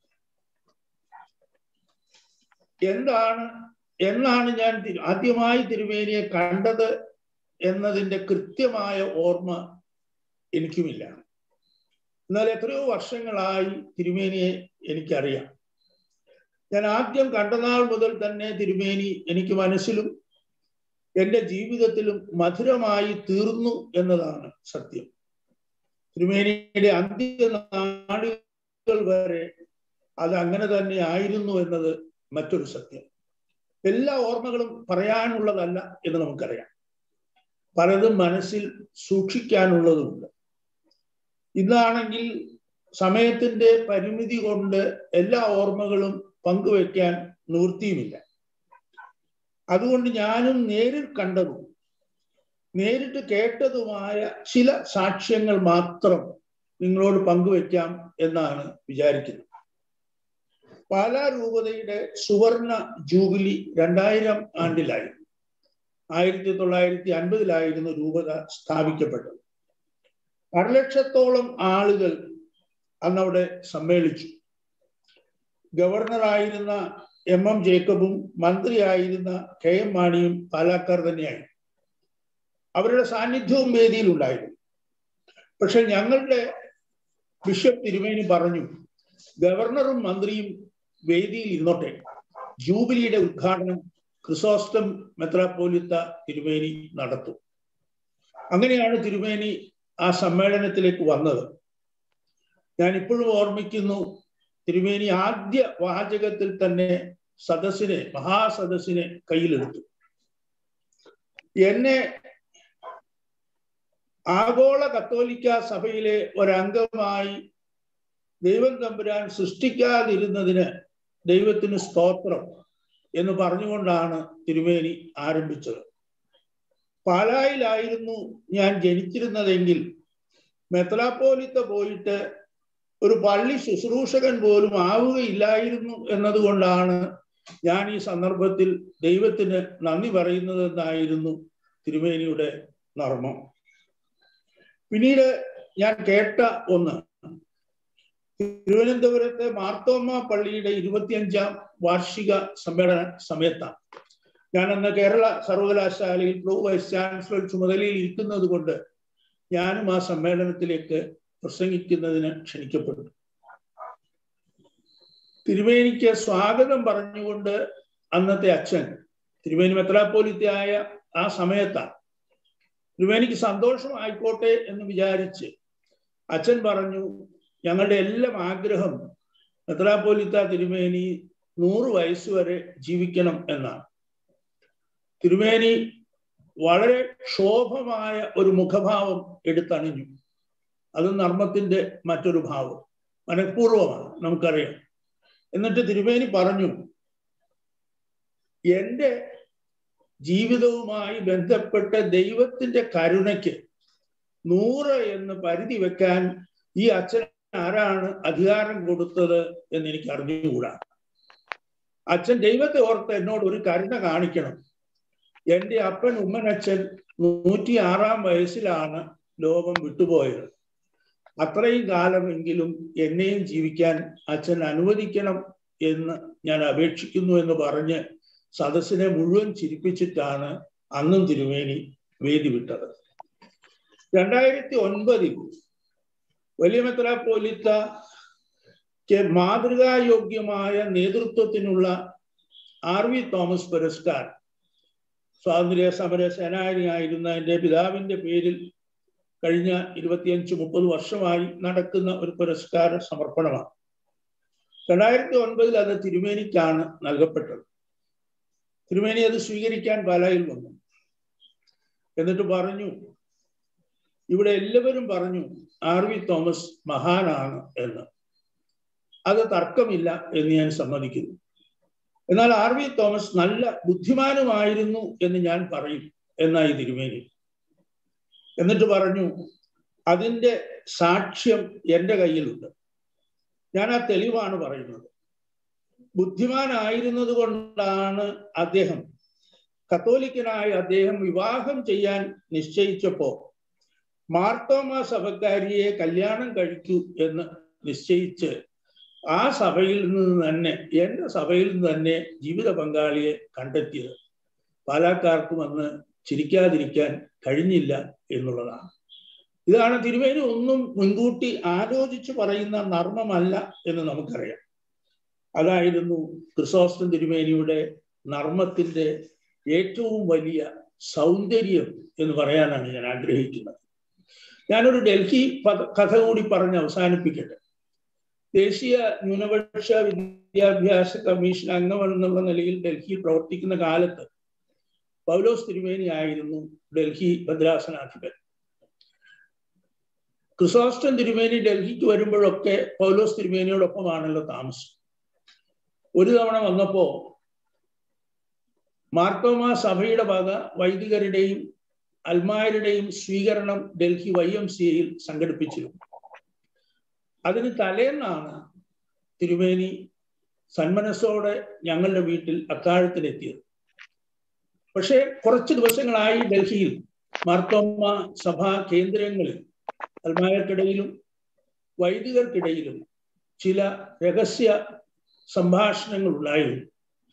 എന്നാണ് ഞാൻ ആദ്യമായി തിരുമേനിയെ കണ്ടത് എന്നതിൻ്റെ കൃത്യമായ ഓർമ്മ എനിക്കുമില്ല. എന്നാൽ എത്രയോ വർഷങ്ങളായി തിരുമേനിയെ എനിക്കറിയാം. ഞാൻ ആദ്യം കണ്ട നാൾ മുതൽ തന്നെ തിരുമേനി എനിക്ക് മനസ്സിലും എൻ്റെ ജീവിതത്തിലും മധുരമായി തീർന്നു എന്നതാണ് സത്യം. തിരുമേനിയുടെ അന്ത്യനാളുകൾ വരെ അത് അങ്ങനെ തന്നെ ആയിരുന്നു എന്നത് മറ്റൊരു സത്യം. എല്ലാ ഓർമ്മകളും പറയാനുള്ളതല്ല എന്ന് നമുക്കറിയാം. പലതും മനസ്സിൽ സൂക്ഷിക്കാനുള്ളതുണ്ട്. ഇന്നാണെങ്കിൽ സമയത്തിന്റെ പരിമിതി കൊണ്ട് എല്ലാ ഓർമ്മകളും പങ്കുവെക്കാൻ നിവൃത്തിയുമില്ല. അതുകൊണ്ട് ഞാനും നേരിൽ കണ്ടതും നേരിട്ട് കേട്ടതുമായ ചില സാക്ഷ്യങ്ങൾ മാത്രം നിങ്ങളോട് പങ്കുവെക്കാം എന്നാണ് വിചാരിക്കുന്നത്. പാലാ രൂപതയുടെ സുവർണ ജൂബിലി 2000 ആണ്ടിലായിരുന്നു. 1950 രൂപത സ്ഥാപിക്കപ്പെട്ടത്. 1,00,000-ഓളം ആളുകൾ അന്നവിടെ സമ്മേളിച്ചു. ഗവർണറായിരുന്ന MM ജേക്കബും മന്ത്രിയായിരുന്ന KM മാണിയും പാലാക്കാർ തന്നെയായിരുന്നു. അവരുടെ സാന്നിധ്യവും വേദിയിൽ ഉണ്ടായിരുന്നു. പക്ഷെ ഞങ്ങളുടെ ബിഷപ്പ് തിരുമേനി പറഞ്ഞു, ഗവർണറും മന്ത്രിയും വേദിയിൽ ഇരുന്നോട്ടെ, ജൂബിലിയുടെ ഉദ്ഘാടനം ക്രിസോസ്റ്റം മെത്രാപ്പോലിത്ത തിരുമേനി നടത്തും. അങ്ങനെയാണ് തിരുമേനി ആ സമ്മേളനത്തിലേക്ക് വന്നത്. ഞാൻ ഇപ്പോഴും ഓർമ്മിക്കുന്നു, തിരുമേനി ആദ്യ വാചകത്തിൽ തന്നെ മഹാസദസ്സിനെ കയ്യിലെടുത്തു. എന്നെ ആഗോള കത്തോലിക്ക സഭയിലെ ഒരംഗമായി ദൈവം തമ്പുരാൻ സൃഷ്ടിക്കാതിരുന്നതിന് ദൈവത്തിന് സ്തോത്രം എന്ന് പറഞ്ഞുകൊണ്ടാണ് തിരുമേനി ആരംഭിച്ചത്. പാലായിലായിരുന്നു ഞാൻ ജനിച്ചിരുന്നതെങ്കിൽ മെത്രാപ്പോലിത്ത പോയിട്ട് ഒരു പള്ളി ശുശ്രൂഷകൻ പോലും ആവുകയില്ലായിരുന്നു എന്നതുകൊണ്ടാണ് ഞാൻ ഈ സന്ദർഭത്തിൽ ദൈവത്തിന് നന്ദി പറയുന്നതെന്നായിരുന്നു തിരുമേനിയുടെ നർമ്മം. പിന്നീട് ഞാൻ കേട്ട ഒന്ന്, തിരുവനന്തപുരത്തെ മാർത്തോമ്മ പള്ളിയുടെ 25ാം വാർഷിക സമ്മേളന സമയത്താണ്. ഞാൻ അന്ന് കേരള സർവകലാശാലയിൽ പ്രോ വൈസ് ചാൻസലർ ചുമതലയിൽ ഇരിക്കുന്നത് കൊണ്ട് ഞാനും ആ സമ്മേളനത്തിലേക്ക് പ്രസംഗിക്കുന്നതിന് ക്ഷണിക്കപ്പെട്ടു. തിരുമേനിക്ക് സ്വാഗതം പറഞ്ഞുകൊണ്ട് അന്നത്തെ അച്ഛൻ, തിരുമേനി മെത്രാപ്പോലിത്തയായ ആ സമയത്താണ്, തിരുമേനിക്ക് സന്തോഷമായിക്കോട്ടെ എന്ന് വിചാരിച്ച് അച്ഛൻ പറഞ്ഞു, ഞങ്ങളുടെ എല്ലാം ആഗ്രഹം മെത്രാപ്പോലിത്ത തിരുമേനി 100 വയസ്സ് വരെ ജീവിക്കണം എന്നാണ്. തിരുമേനി വളരെ ക്ഷോഭമായ ഒരു മുഖഭാവം എടുത്തണിഞ്ഞു. അത് നർമ്മത്തിന്റെ മറ്റൊരു ഭാവം, മനഃപൂർവമാണ്, നമുക്കറിയാം. എന്നിട്ട് തിരുമേനി പറഞ്ഞു, എൻ്റെ ജീവിതവുമായി ബന്ധപ്പെട്ട ദൈവത്തിന്റെ കരുണയ്ക്ക് 100 എന്ന് പരിധി വെക്കാൻ ഈ അച്ഛൻ ആരാണ് അധികാരം കൊടുത്തത് എന്ന് എനിക്ക് അറിഞ്ഞുകൂടാ. അച്ഛൻ ദൈവത്തെ ഓർത്ത് എന്നോട് ഒരു കരുണ കാണിക്കണം. എൻ്റെ അപ്പൻ ഉമ്മനച്ഛൻ 106-ാം വയസ്സിലാണ് ലോകം വിട്ടുപോയത്. അത്രയും കാലമെങ്കിലും എന്നെയും ജീവിക്കാൻ അച്ഛൻ അനുവദിക്കണം എന്ന് ഞാൻ അപേക്ഷിക്കുന്നു എന്ന് പറഞ്ഞ് സദസ്സിനെ മുഴുവൻ ചിരിപ്പിച്ചിട്ടാണ് അന്നും തിരുമേനി വേദി വിട്ടത്. 2009 വലിയ മെത്രാപ്പോലിത്തയ്ക്ക് മാതൃകായോഗ്യമായ നേതൃത്വത്തിനുള്ള RV തോമസ് പുരസ്കാരം സ്വാതന്ത്ര്യ സമര സേനാനിയായിരുന്ന എൻ്റെ പിതാവിൻ്റെ പേരിൽ കഴിഞ്ഞ 25-30 വർഷമായി നടക്കുന്ന ഒരു പുരസ്കാര സമർപ്പണമാണ്. 2009 അത് തിരുമേനിക്കാണ് നൽകപ്പെട്ടത്. തിരുമേനി അത് സ്വീകരിക്കാൻ പാലായിൽ വന്നു. എന്നിട്ട് പറഞ്ഞു, ഇവിടെ എല്ലാവരും പറഞ്ഞു RV തോമസ് മഹാനാണ് എന്ന്. അത് തർക്കമില്ല എന്ന് ഞാൻ സമ്മതിക്കുന്നു. എന്നാൽ ആർ വി തോമസ് നല്ല ബുദ്ധിമാനുമായിരുന്നു എന്ന് ഞാൻ പറയും എന്നായി തിരുമേനി. എന്നിട്ട് പറഞ്ഞു, അതിൻ്റെ സാക്ഷ്യം എൻ്റെ കയ്യിലുണ്ട്. ഞാൻ ആ തെളിവാണ് പറയുന്നത്. ബുദ്ധിമാനായിരുന്നത് കൊണ്ടാണ് അദ്ദേഹം വിവാഹം ചെയ്യാൻ നിശ്ചയിച്ചപ്പോ മാർത്തോമാ സഭക്കാരിയെ കല്യാണം കഴിക്കൂ എന്ന് നിശ്ചയിച്ച് ആ സഭയിൽ നിന്ന് തന്നെ, എൻ്റെ സഭയിൽ നിന്ന് തന്നെ ജീവിത പങ്കാളിയെ കണ്ടെത്തിയത്. പാലാക്കാർക്കും അന്ന് ചിരിക്കാതിരിക്കാൻ കഴിഞ്ഞില്ല എന്നുള്ളതാണ്. ഇതാണ് തിരുമേനി ഒന്നും മുൻകൂട്ടി ആലോചിച്ച് പറയുന്ന നർമ്മമല്ല എന്ന് നമുക്കറിയാം. അതായിരുന്നു ക്രിസോസ്റ്റം തിരുമേനിയുടെ നർമ്മത്തിന്റെ ഏറ്റവും വലിയ സൗന്ദര്യം എന്ന് പറയാനാണ് ഞാൻ ആഗ്രഹിക്കുന്നത്. ഞാനൊരു ഡൽഹി കഥ കൂടി പറഞ്ഞ് അവസാനിപ്പിക്കട്ടെ. ദേശീയ ന്യൂനപക്ഷ വിദ്യാഭ്യാസ കമ്മീഷൻ അംഗമെന്നുള്ള നിലയിൽ ഡൽഹിയിൽ പ്രവർത്തിക്കുന്ന കാലത്ത് പൗലോസ് തിരുമേനി ആയിരുന്നു ഡൽഹി ഭദ്രാസനാധിപൻ. ക്രിസോസ്റ്റം തിരുമേനി ഡൽഹിക്ക് വരുമ്പോഴൊക്കെ പൗലോസ് തിരുമേനിയോടൊപ്പമാണല്ലോ താമസം. ഒരു തവണ വന്നപ്പോ മാർത്തോമാ സഭയുടെ വക വൈദികരുടെയും അൽമായരുടെയും സ്വീകരണം ഡൽഹി YMCAയിൽ സംഘടിപ്പിച്ചിരുന്നു. അതിന് തലേന്നാണ് തിരുമേനി സന്മനസ്സോടെ ഞങ്ങളുടെ വീട്ടിൽ അത്താഴത്തിനെത്തിയത്. പക്ഷെ കുറച്ച് ദിവസങ്ങളായി ഡൽഹിയിൽ മാർത്തോമാ സഭാ കേന്ദ്രങ്ങളിൽ അൽമായർക്കിടയിലും വൈദികർക്കിടയിലും ചില രഹസ്യ സംഭാഷണങ്ങൾ ഉണ്ടായിരുന്നു.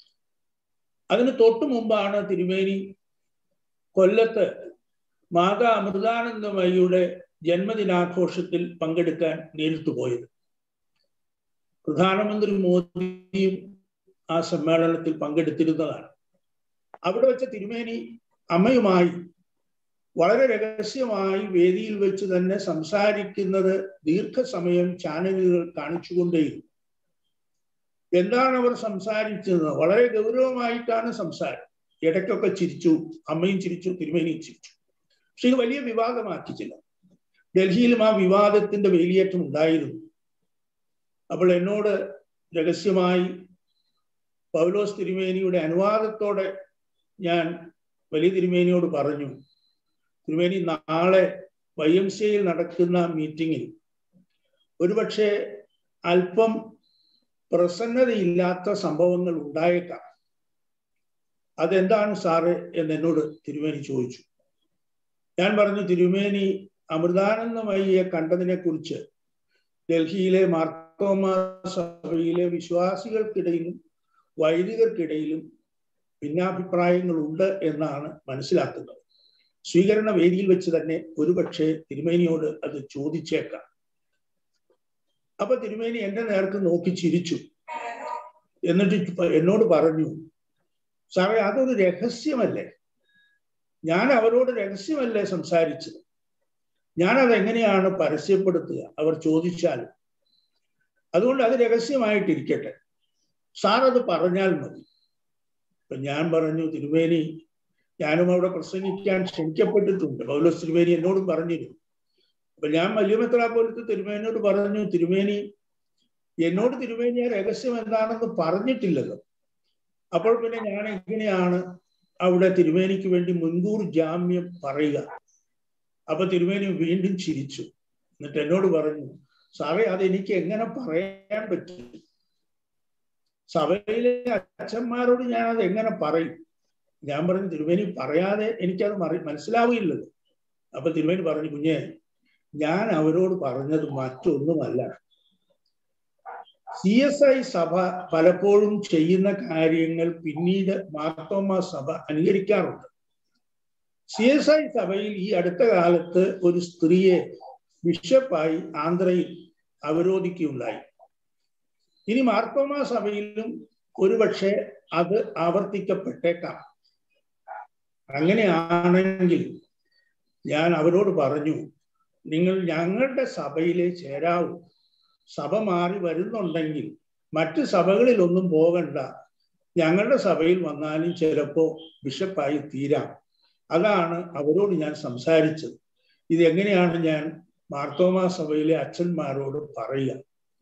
അതിന് തൊട്ടു മുമ്പാണ് തിരുമേനി കൊല്ലത്ത് മാതാ അമൃതാനന്ദമയിയുടെ ജന്മദിനാഘോഷത്തിൽ പങ്കെടുക്കാൻ നേരിട്ട് പോയത്. പ്രധാനമന്ത്രി മോദിയും ആ സമ്മേളനത്തിൽ പങ്കെടുത്തിരുന്നതാണ്. അവിടെ വെച്ച തിരുമേനി അമ്മയുമായി വളരെ രഹസ്യമായി വേദിയിൽ വെച്ച് തന്നെ സംസാരിക്കുന്നത് ദീർഘസമയം ചാനലുകൾ കാണിച്ചുകൊണ്ടേയിരുന്നു. എന്താണ് അവർ സംസാരിച്ചത്? വളരെ ഗൗരവമായിട്ടാണ് സംസാരം. ഇടയ്ക്കൊക്കെ ചിരിച്ചു, അമ്മയും ചിരിച്ചു, തിരുമേനിയും ചിരിച്ചു. പക്ഷെ ഇത് വലിയ വിവാദമാക്കിച്ചില്ല. ഡൽഹിയിലും ആ വിവാദത്തിന്റെ വേലിയേറ്റം ഉണ്ടായിരുന്നു. അപ്പോൾ എന്നോട് രഹസ്യമായി പൗലോസ് തിരുമേനിയുടെ അനുവാദത്തോടെ ഞാൻ വലിയ തിരുമേനിയോട് പറഞ്ഞു, തിരുമേനി നാളെ YMCAയിൽ നടക്കുന്ന മീറ്റിങ്ങിൽ ഒരുപക്ഷെ അല്പം പ്രസന്നതയില്ലാത്ത സംഭവങ്ങൾ ഉണ്ടായേക്കാം. അതെന്താണ് സാറ് എന്ന് എന്നോട് തിരുമേനി ചോദിച്ചു. ഞാൻ പറഞ്ഞു, തിരുമേനി അമൃതാനന്ദമയിയെ കണ്ടതിനെ കുറിച്ച് ഡൽഹിയിലെ മാർത്തോമാ സഭയിലെ വിശ്വാസികൾക്കിടയിലും വൈദികർക്കിടയിലും ഭിന്നാഭിപ്രായങ്ങളുണ്ട് എന്നാണ് മനസ്സിലാക്കുന്നത്. സ്വീകരണ വേദിയിൽ വെച്ച് തന്നെ ഒരുപക്ഷെ തിരുമേനിയോട് അത് ചോദിച്ചേക്കാം. അപ്പൊ തിരുമേനി എന്റെ നേർക്ക് നോക്കി ചിരിച്ചു. എന്നിട്ട് എന്നോട് പറഞ്ഞു, സാറേ അതൊരു രഹസ്യമല്ലേ, ഞാൻ അവരോട് രഹസ്യമല്ലേ സംസാരിച്ചത്, ഞാനതെങ്ങനെയാണ് പരസ്യപ്പെടുത്തുക അവർ ചോദിച്ചാൽ? അതുകൊണ്ട് അത് രഹസ്യമായിട്ടിരിക്കട്ടെ, സാർ അത് പറഞ്ഞാൽ മതി. അപ്പൊ ഞാൻ പറഞ്ഞു, തിരുമേനി ഞാനും അവിടെ പ്രസംഗിക്കാൻ ക്ഷണിക്കപ്പെട്ടിട്ടുണ്ട്, പൗലോസ് തിരുമേനി എന്നോടും പറഞ്ഞിരുന്നു. അപ്പൊ ഞാൻ വലിയ മെത്രാപ്പോലീത്ത തിരുമേനിയോട് പറഞ്ഞു, തിരുമേനി എന്നോട് തിരുമേനി ആ രഹസ്യം എന്താണെന്ന് പറഞ്ഞിട്ടില്ലല്ലോ, അപ്പോൾ പിന്നെ ഞാൻ എങ്ങനെയാണ് അവിടെ തിരുമേനിക്ക് വേണ്ടി മുൻകൂർ ജാമ്യം പറയുക? അപ്പൊ തിരുമേനി വീണ്ടും ചിരിച്ചു. എന്നിട്ട് എന്നോട് പറഞ്ഞു, സാറേ അതെനിക്ക് എങ്ങനെ പറയാൻ പറ്റും? സഭയിലെ അച്ഛന്മാരോട് ഞാൻ അത് എങ്ങനെ പറയും? ഞാൻ പറഞ്ഞു, തിരുമേനി പറയാതെ എനിക്കത് മനസ്സിലാവില്ലല്ലോ. അപ്പൊ തിരുമേനി പറഞ്ഞു, കുഞ്ഞെ ഞാൻ അവരോട് പറഞ്ഞത് മറ്റൊന്നുമല്ല. CSI സഭ പലപ്പോഴും ചെയ്യുന്ന കാര്യങ്ങൾ പിന്നീട് മാർത്തോമാ സഭ അനുകരിക്കാറുണ്ട്. CSI സഭയിൽ ഈ അടുത്ത കാലത്ത് ഒരു സ്ത്രീയെ ബിഷപ്പായി ആന്ധ്രയിൽ അവരോധിക്കുകയുണ്ടായി. ഇനി മാർത്തോമാ സഭയിലും ഒരുപക്ഷെ അത് ആവർത്തിക്കപ്പെട്ടേക്കാം. അങ്ങനെയാണെങ്കിൽ ഞാൻ അവരോട് പറഞ്ഞു, നിങ്ങൾ ഞങ്ങളുടെ സഭയിലെ ചേരാവൂ. സഭ മാറി വരുന്നുണ്ടെങ്കിൽ മറ്റ് സഭകളിലൊന്നും പോകണ്ട, ഞങ്ങളുടെ സഭയിൽ വന്നാലും ചിലപ്പോ ബിഷപ്പായി തീരാം. അതാണ് അവരോട് ഞാൻ സംസാരിച്ചത്. ഇതെങ്ങനെയാണ് ഞാൻ മാർത്തോമാ സഭയിലെ അച്ഛന്മാരോട് പറയുക?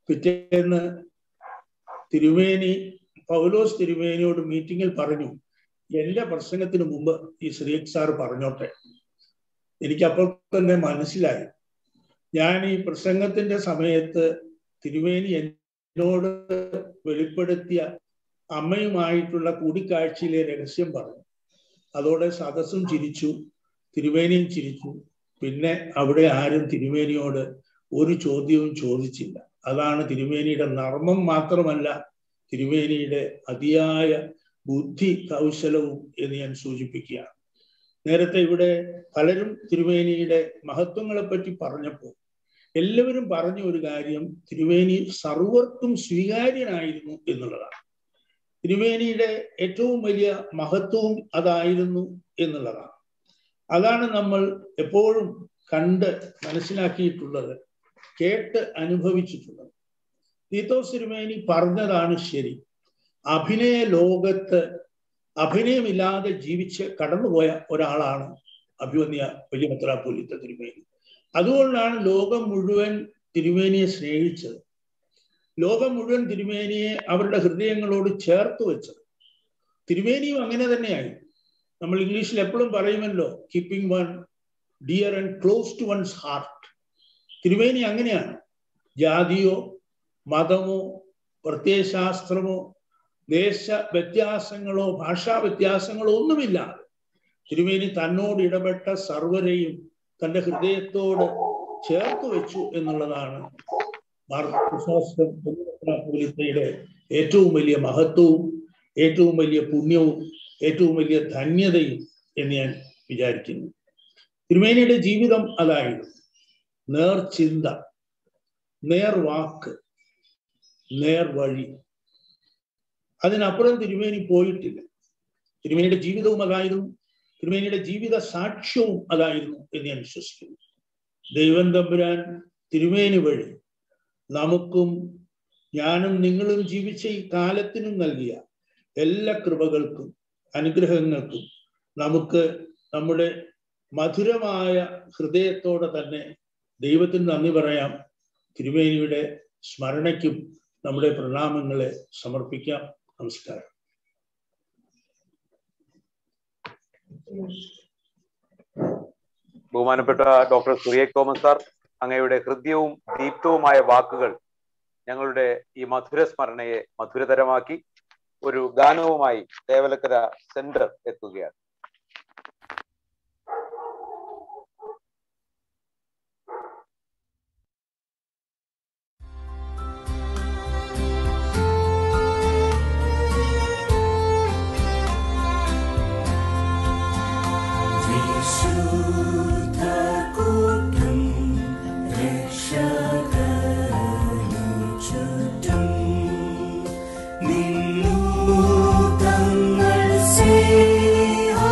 പിറ്റേന്ന് തിരുമേനി പൗലോസ് തിരുമേനിയോട് മീറ്റിങ്ങിൽ പറഞ്ഞു, എന്റെ പ്രസംഗത്തിന് മുമ്പ് ഈ ശ്രീക് സാർ പറഞ്ഞോട്ടെ. എനിക്കപ്പോൾ തന്നെ മനസ്സിലായി, ഞാൻ ഈ പ്രസംഗത്തിന്റെ സമയത്ത് തിരുമേനി എന്നോട് വെളിപ്പെടുത്തിയ അമ്മയുമായിട്ടുള്ള കൂടിക്കാഴ്ചയിലെ രഹസ്യം പറഞ്ഞു. അതോടെ സദസ്സും ചിരിച്ചു, തിരുമേനിയും ചിരിച്ചു. പിന്നെ അവിടെ ആരും തിരുമേനിയോട് ഒരു ചോദ്യവും ചോദിച്ചില്ല. അതാണ് തിരുമേനിയുടെ നർമ്മം മാത്രമല്ല, തിരുമേനിയുടെ അതിയായ ബുദ്ധി കൗശലവും എന്ന് ഞാൻ സൂചിപ്പിക്കുകയാണ്. നേരത്തെ ഇവിടെ പലരും തിരുമേനിയുടെ മഹത്വങ്ങളെ പറ്റി പറഞ്ഞപ്പോൾ എല്ലാവരും പറഞ്ഞ ഒരു കാര്യം, തിരുമേനി സർവർക്കും സ്വീകാര്യനായിരുന്നു എന്നുള്ളതാണ്. തിരുമേനിയുടെ ഏറ്റവും വലിയ മഹത്വവും അതായിരുന്നു എന്നുള്ളതാണ്. അതാണ് നമ്മൾ എപ്പോഴും കണ്ട് മനസ്സിലാക്കിയിട്ടുള്ളത്, കേട്ട് അനുഭവിച്ചിട്ടുള്ളത്. തീത്തോസ് തിരുമേനി പറഞ്ഞതാണ് ശരി. അഭിനയ ലോകത്ത് അഭിനയമില്ലാതെ ജീവിച്ച് കടന്നുപോയ ഒരാളാണ് അഭിവന്യ വലിയ മെത്രാപ്പോലീത്ത തിരുമേനി. അതുകൊണ്ടാണ് ലോകം മുഴുവൻ തിരുമേനിയെ സ്നേഹിച്ചത്. ലോകം മുഴുവൻ തിരുമേനിയെ അവരുടെ ഹൃദയങ്ങളോട് ചേർത്ത് വെച്ചത്. തിരുമേനിയും അങ്ങനെ തന്നെയായി. നമ്മൾ ഇംഗ്ലീഷിൽ എപ്പോഴും പറയുമല്ലോ, keeping one dear and close to one's heart. തിരുമേനി അങ്ങനെയാണ്. ജാതിയോ മതമോ പ്രത്യയശാസ്ത്രമോ ദേശ വ്യത്യാസങ്ങളോ ഭാഷാ വ്യത്യാസങ്ങളോ ഒന്നുമില്ലാതെ തിരുമേനി തന്നോട് ഇടപെട്ട സർവരെയും തൻ്റെ ഹൃദയത്തോട് ചേർത്ത് വെച്ചു എന്നുള്ളതാണ് മാർത്തോലിത്തയുടെ ഏറ്റവും വലിയ മഹത്വവും ഏറ്റവും വലിയ പുണ്യവും ഏറ്റവും വലിയ ധന്യതയും എന്ന് ഞാൻ വിചാരിക്കുന്നു. തിരുമേനിയുടെ ജീവിതം അതായിരുന്നു. നേർചിന്ത, നേർവാക്ക്, നേർവഴി. അതിനപ്പുറം തിരുമേനി പോയിട്ടില്ല. തിരുമേനിയുടെ ജീവിതവും അതായിരുന്നു, തിരുമേനിയുടെ ജീവിത സാക്ഷ്യവും അതായിരുന്നു എന്ന് ഞാൻ വിശ്വസിക്കുന്നു. ദൈവം തമ്പുരാൻ തിരുമേനി വഴി നമുക്കും ഞാനും നിങ്ങളും ജീവിച്ച ഈ കാലത്തിനും നൽകിയ എല്ലാ കൃപകൾക്കും അനുഗ്രഹങ്ങൾക്കും നമുക്ക് നമ്മുടെ മധുരമായ ഹൃദയത്തോടെ തന്നെ ദൈവത്തിന് നന്ദി പറയാം. തിരുമേനിയുടെ സ്മരണയ്ക്കും നമ്മുടെ പ്രണാമങ്ങളെ സമർപ്പിക്കാം. നമസ്കാരം. ബഹുമാനപ്പെട്ട ഡോക്ടർ സുറിയക് തോമസ് സാർ, അങ്ങയുടെ ഹൃദ്യവും ദീപ്തവുമായ വാക്കുകൾ ഞങ്ങളുടെ ഈ മധുര സ്മരണയെ മധുരതരമാക്കി. ഒരു ഗാനവുമായി തേവലക്കര സെന്റർ എത്തുകയാണ്. നിന്നു തങ്ങൾ സേവ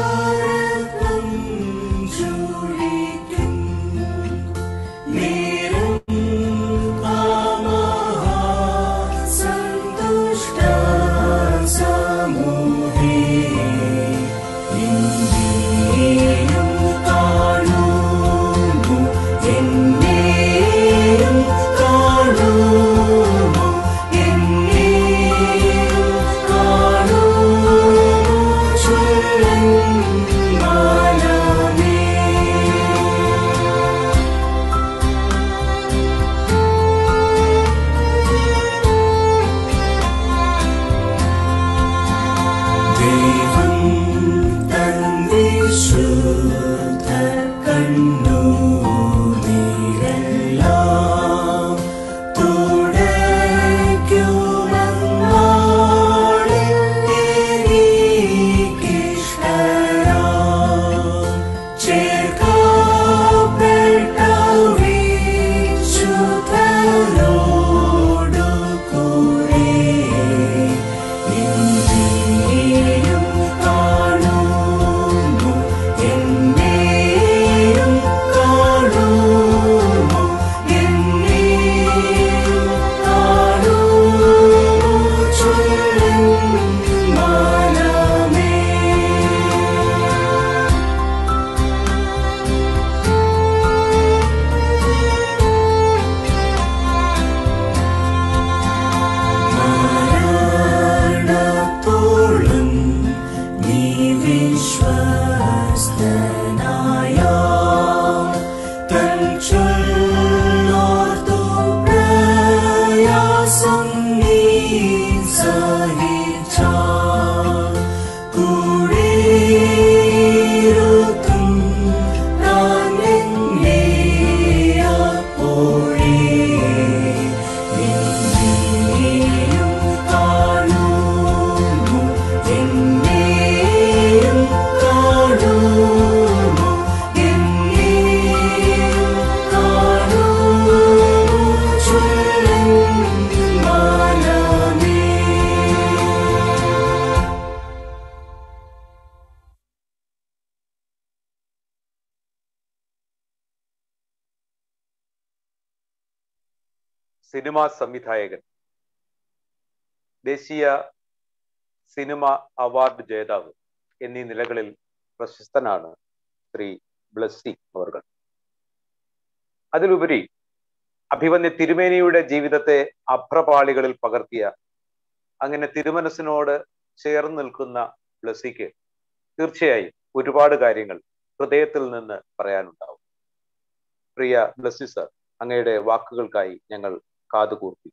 സിനിമാ സംവിധായകൻ, ദേശീയ സിനിമ അവാർഡ് ജേതാവ് എന്നീ നിലകളിൽ പ്രശസ്തനാണ് ശ്രീ ബ്ലസ്സി അവർകൾ. അതിലുപരി അഭിമന്യ തിരുമേനിയുടെ ജീവിതത്തെ അഭ്രപാളികളിൽ പകർത്തിയ, അങ്ങനെ തിരുമനസിനോട് ചേർന്ന് നിൽക്കുന്ന ബ്ലസ്സിക്ക് തീർച്ചയായും ഒരുപാട് കാര്യങ്ങൾ ഹൃദയത്തിൽ നിന്ന് പറയാനുണ്ടാവും. പ്രിയ ബ്ലസ്സി സർ, അങ്ങയുടെ വാക്കുകൾക്കായി ഞങ്ങൾ കാതുകൂർത്തി.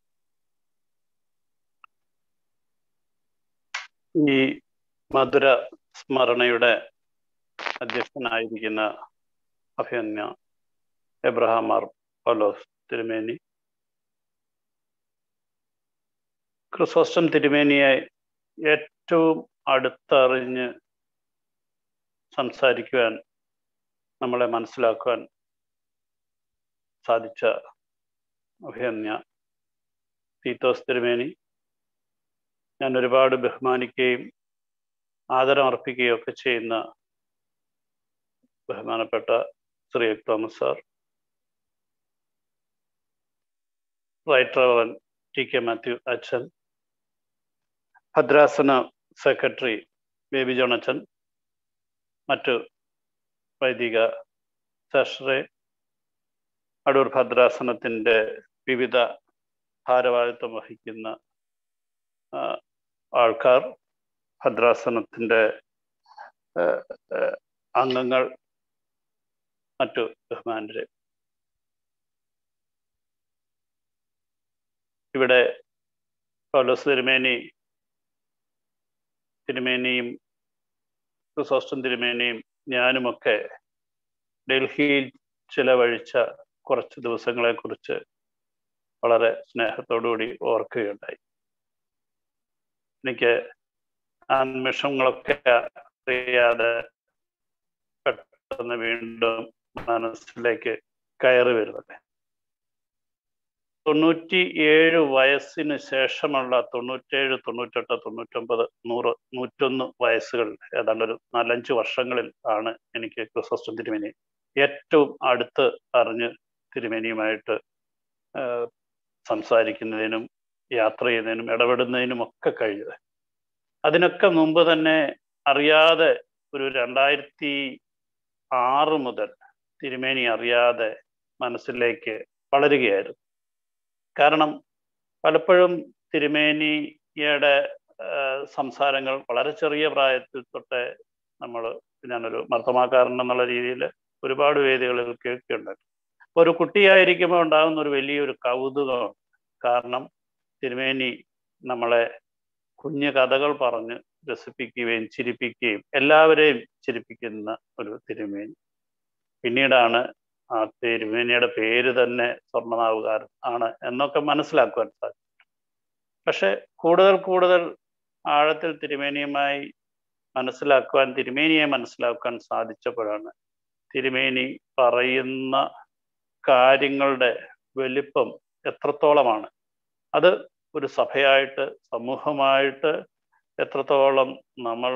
ഈ മധുര സ്മരണയുടെ അധ്യക്ഷനായിരിക്കുന്ന അഭിമന്യ എബ്രഹാം മാർ പൗലോസ് തിരുമേനി, ക്രിസോസ്റ്റം തിരുമേനിയെ ഏറ്റവും അടുത്തറിഞ്ഞ് സംസാരിക്കുവാൻ, നമ്മളെ മനസ്സിലാക്കുവാൻ സാധിച്ച അഭിമന്യ തീത്തോസ് തിരുമേനി ഞാൻ ഒരുപാട് ബഹുമാനിക്കുകയും ആദരം അർപ്പിക്കുകയും ഒക്കെ ചെയ്യുന്ന ബഹുമാനപ്പെട്ട Shri Thomas sir, right reverend T K Mathew അച്ഛൻ, ഭദ്രാസന സെക്രട്ടറി ബേബി ജോൺ അച്ഛൻ, മറ്റു വൈദിക സെഷറെ, അടൂർ ഭദ്രാസനത്തിൻ്റെ വിവിധ ഭാരവാഹിത്വം വഹിക്കുന്ന ആൾക്കാർ, ഭദ്രാസനത്തിൻ്റെ അംഗങ്ങൾ, മറ്റു ബഹുമാനരെ, ഇവിടെ പൗലോസ് തിരുമേനിയും ക്രിസോസ്റ്റം തിരുമേനിയും ഞാനുമൊക്കെ ഡൽഹിയിൽ ചിലവഴിച്ച കുറച്ച് ദിവസങ്ങളെക്കുറിച്ച് വളരെ സ്നേഹത്തോടുകൂടി ഓർക്കുകയുണ്ടായി. എനിക്ക് ആ നിമിഷങ്ങളൊക്കെ അറിയാതെ പെട്ടെന്ന് വീണ്ടും മനസ്സിലേക്ക് കയറി വരുന്നത്. 97 വയസ്സിന് ശേഷമുള്ള 97, 98, 99, 100, 101 വയസ്സുകൾ, ഏതാണ്ട് ഒരു 4-5 വർഷങ്ങളിൽ ആണ് എനിക്ക് ക്രിസോസ്റ്റം തിരുമേനി ഏറ്റവും അടുത്ത് അറിഞ്ഞ് തിരുമേനിയുമായിട്ട് സംസാരിക്കുന്നതിനും യാത്ര ചെയ്യുന്നതിനും ഇടപെടുന്നതിനും ഒക്കെ കഴിഞ്ഞത്. അതിനൊക്കെ മുമ്പ് തന്നെ അറിയാതെ ഒരു 2006 മുതൽ തിരുമേനി അറിയാതെ മനസ്സിലേക്ക് വളരുകയായിരുന്നു. കാരണം പലപ്പോഴും തിരുമേനിയുടെ സംസാരങ്ങൾ വളരെ ചെറിയ പ്രായത്തിൽ തൊട്ടേ ഞാനൊരു മർത്തമാക്കാരൻ എന്നുള്ള രീതിയിൽ ഒരുപാട് വേദികളിൽ കേൾക്കുകയുണ്ടായി. ഒരു കുട്ടിയായിരിക്കുമ്പോൾ ഉണ്ടാകുന്ന ഒരു വലിയൊരു കൗതുകമാണ്. കാരണം തിരുമേനി നമ്മളെ കുഞ്ഞു കഥകൾ പറഞ്ഞ് രസിപ്പിക്കുകയും ചിരിപ്പിക്കുകയും എല്ലാവരെയും ചിരിപ്പിക്കുന്ന ഒരു തിരുമേനി. പിന്നീടാണ് ആ തിരുമേനിയുടെ പേര് തന്നെ സ്വർണ്ണനാവുകാരൻ ആണ് എന്നൊക്കെ മനസ്സിലാക്കുവാൻ സാധിച്ചു. പക്ഷെ കൂടുതൽ ആഴത്തിൽ തിരുമേനിയെ മനസ്സിലാക്കുവാൻ സാധിച്ചപ്പോഴാണ് തിരുമേനി പറയുന്ന കാര്യങ്ങളുടെ വലിപ്പം എത്രത്തോളമാണ്, അത് ഒരു സഭയായിട്ട് സമൂഹമായിട്ട് എത്രത്തോളം നമ്മൾ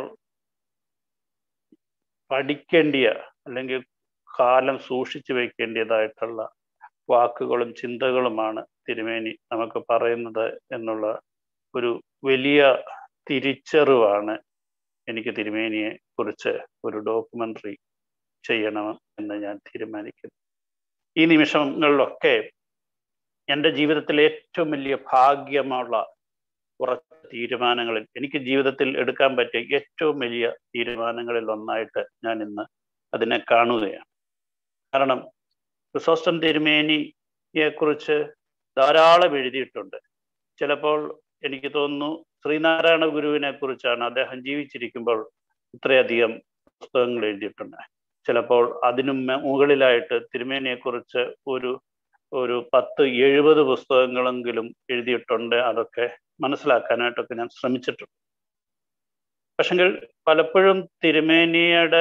പഠിക്കേണ്ടിയ അല്ലെങ്കിൽ കാലം സൂക്ഷിച്ചു വയ്ക്കേണ്ടതായിട്ടുള്ള വാക്കുകളും ചിന്തകളുമാണ് തിരുമേനി നമുക്ക് പറയുന്നത് എന്നുള്ള ഒരു വലിയ തിരിച്ചറിവാണ് എനിക്ക് തിരുമേനിയെ കുറിച്ച് ഒരു ഡോക്യുമെന്ററി ചെയ്യണം എന്ന് ഞാൻ തീരുമാനിക്കുന്നു. ഈ നിമിഷങ്ങളിലൊക്കെ എൻ്റെ ജീവിതത്തിലെ ഏറ്റവും വലിയ ഭാഗ്യമുള്ള കുറച്ച് തീരുമാനങ്ങളിൽ, എനിക്ക് ജീവിതത്തിൽ എടുക്കാൻ പറ്റിയ ഏറ്റവും വലിയ തീരുമാനങ്ങളിൽ ഒന്നായിട്ട് ഞാൻ ഇന്ന് അതിനെ കാണുകയാണ്. കാരണം ക്രിസോസ്റ്റം തിരുമേനിയെ കുറിച്ച് ധാരാളം എഴുതിയിട്ടുണ്ട്. ചിലപ്പോൾ എനിക്ക് തോന്നുന്നു ശ്രീനാരായണ ഗുരുവിനെ കുറിച്ചാണ് അദ്ദേഹം ജീവിച്ചിരിക്കുമ്പോൾ ഇത്രയധികം പുസ്തകങ്ങൾ എഴുതിയിട്ടുണ്ട്. ചിലപ്പോൾ അതിനും മുകളിലായിട്ട് തിരുമേനിയെ കുറിച്ച് ഒരു 10-70 പുസ്തകങ്ങളെങ്കിലും എഴുതിയിട്ടുണ്ട്. അതൊക്കെ മനസ്സിലാക്കാനായിട്ടൊക്കെ ഞാൻ ശ്രമിച്ചിട്ടുണ്ട്. പക്ഷെങ്കിൽ പലപ്പോഴും തിരുമേനിയുടെ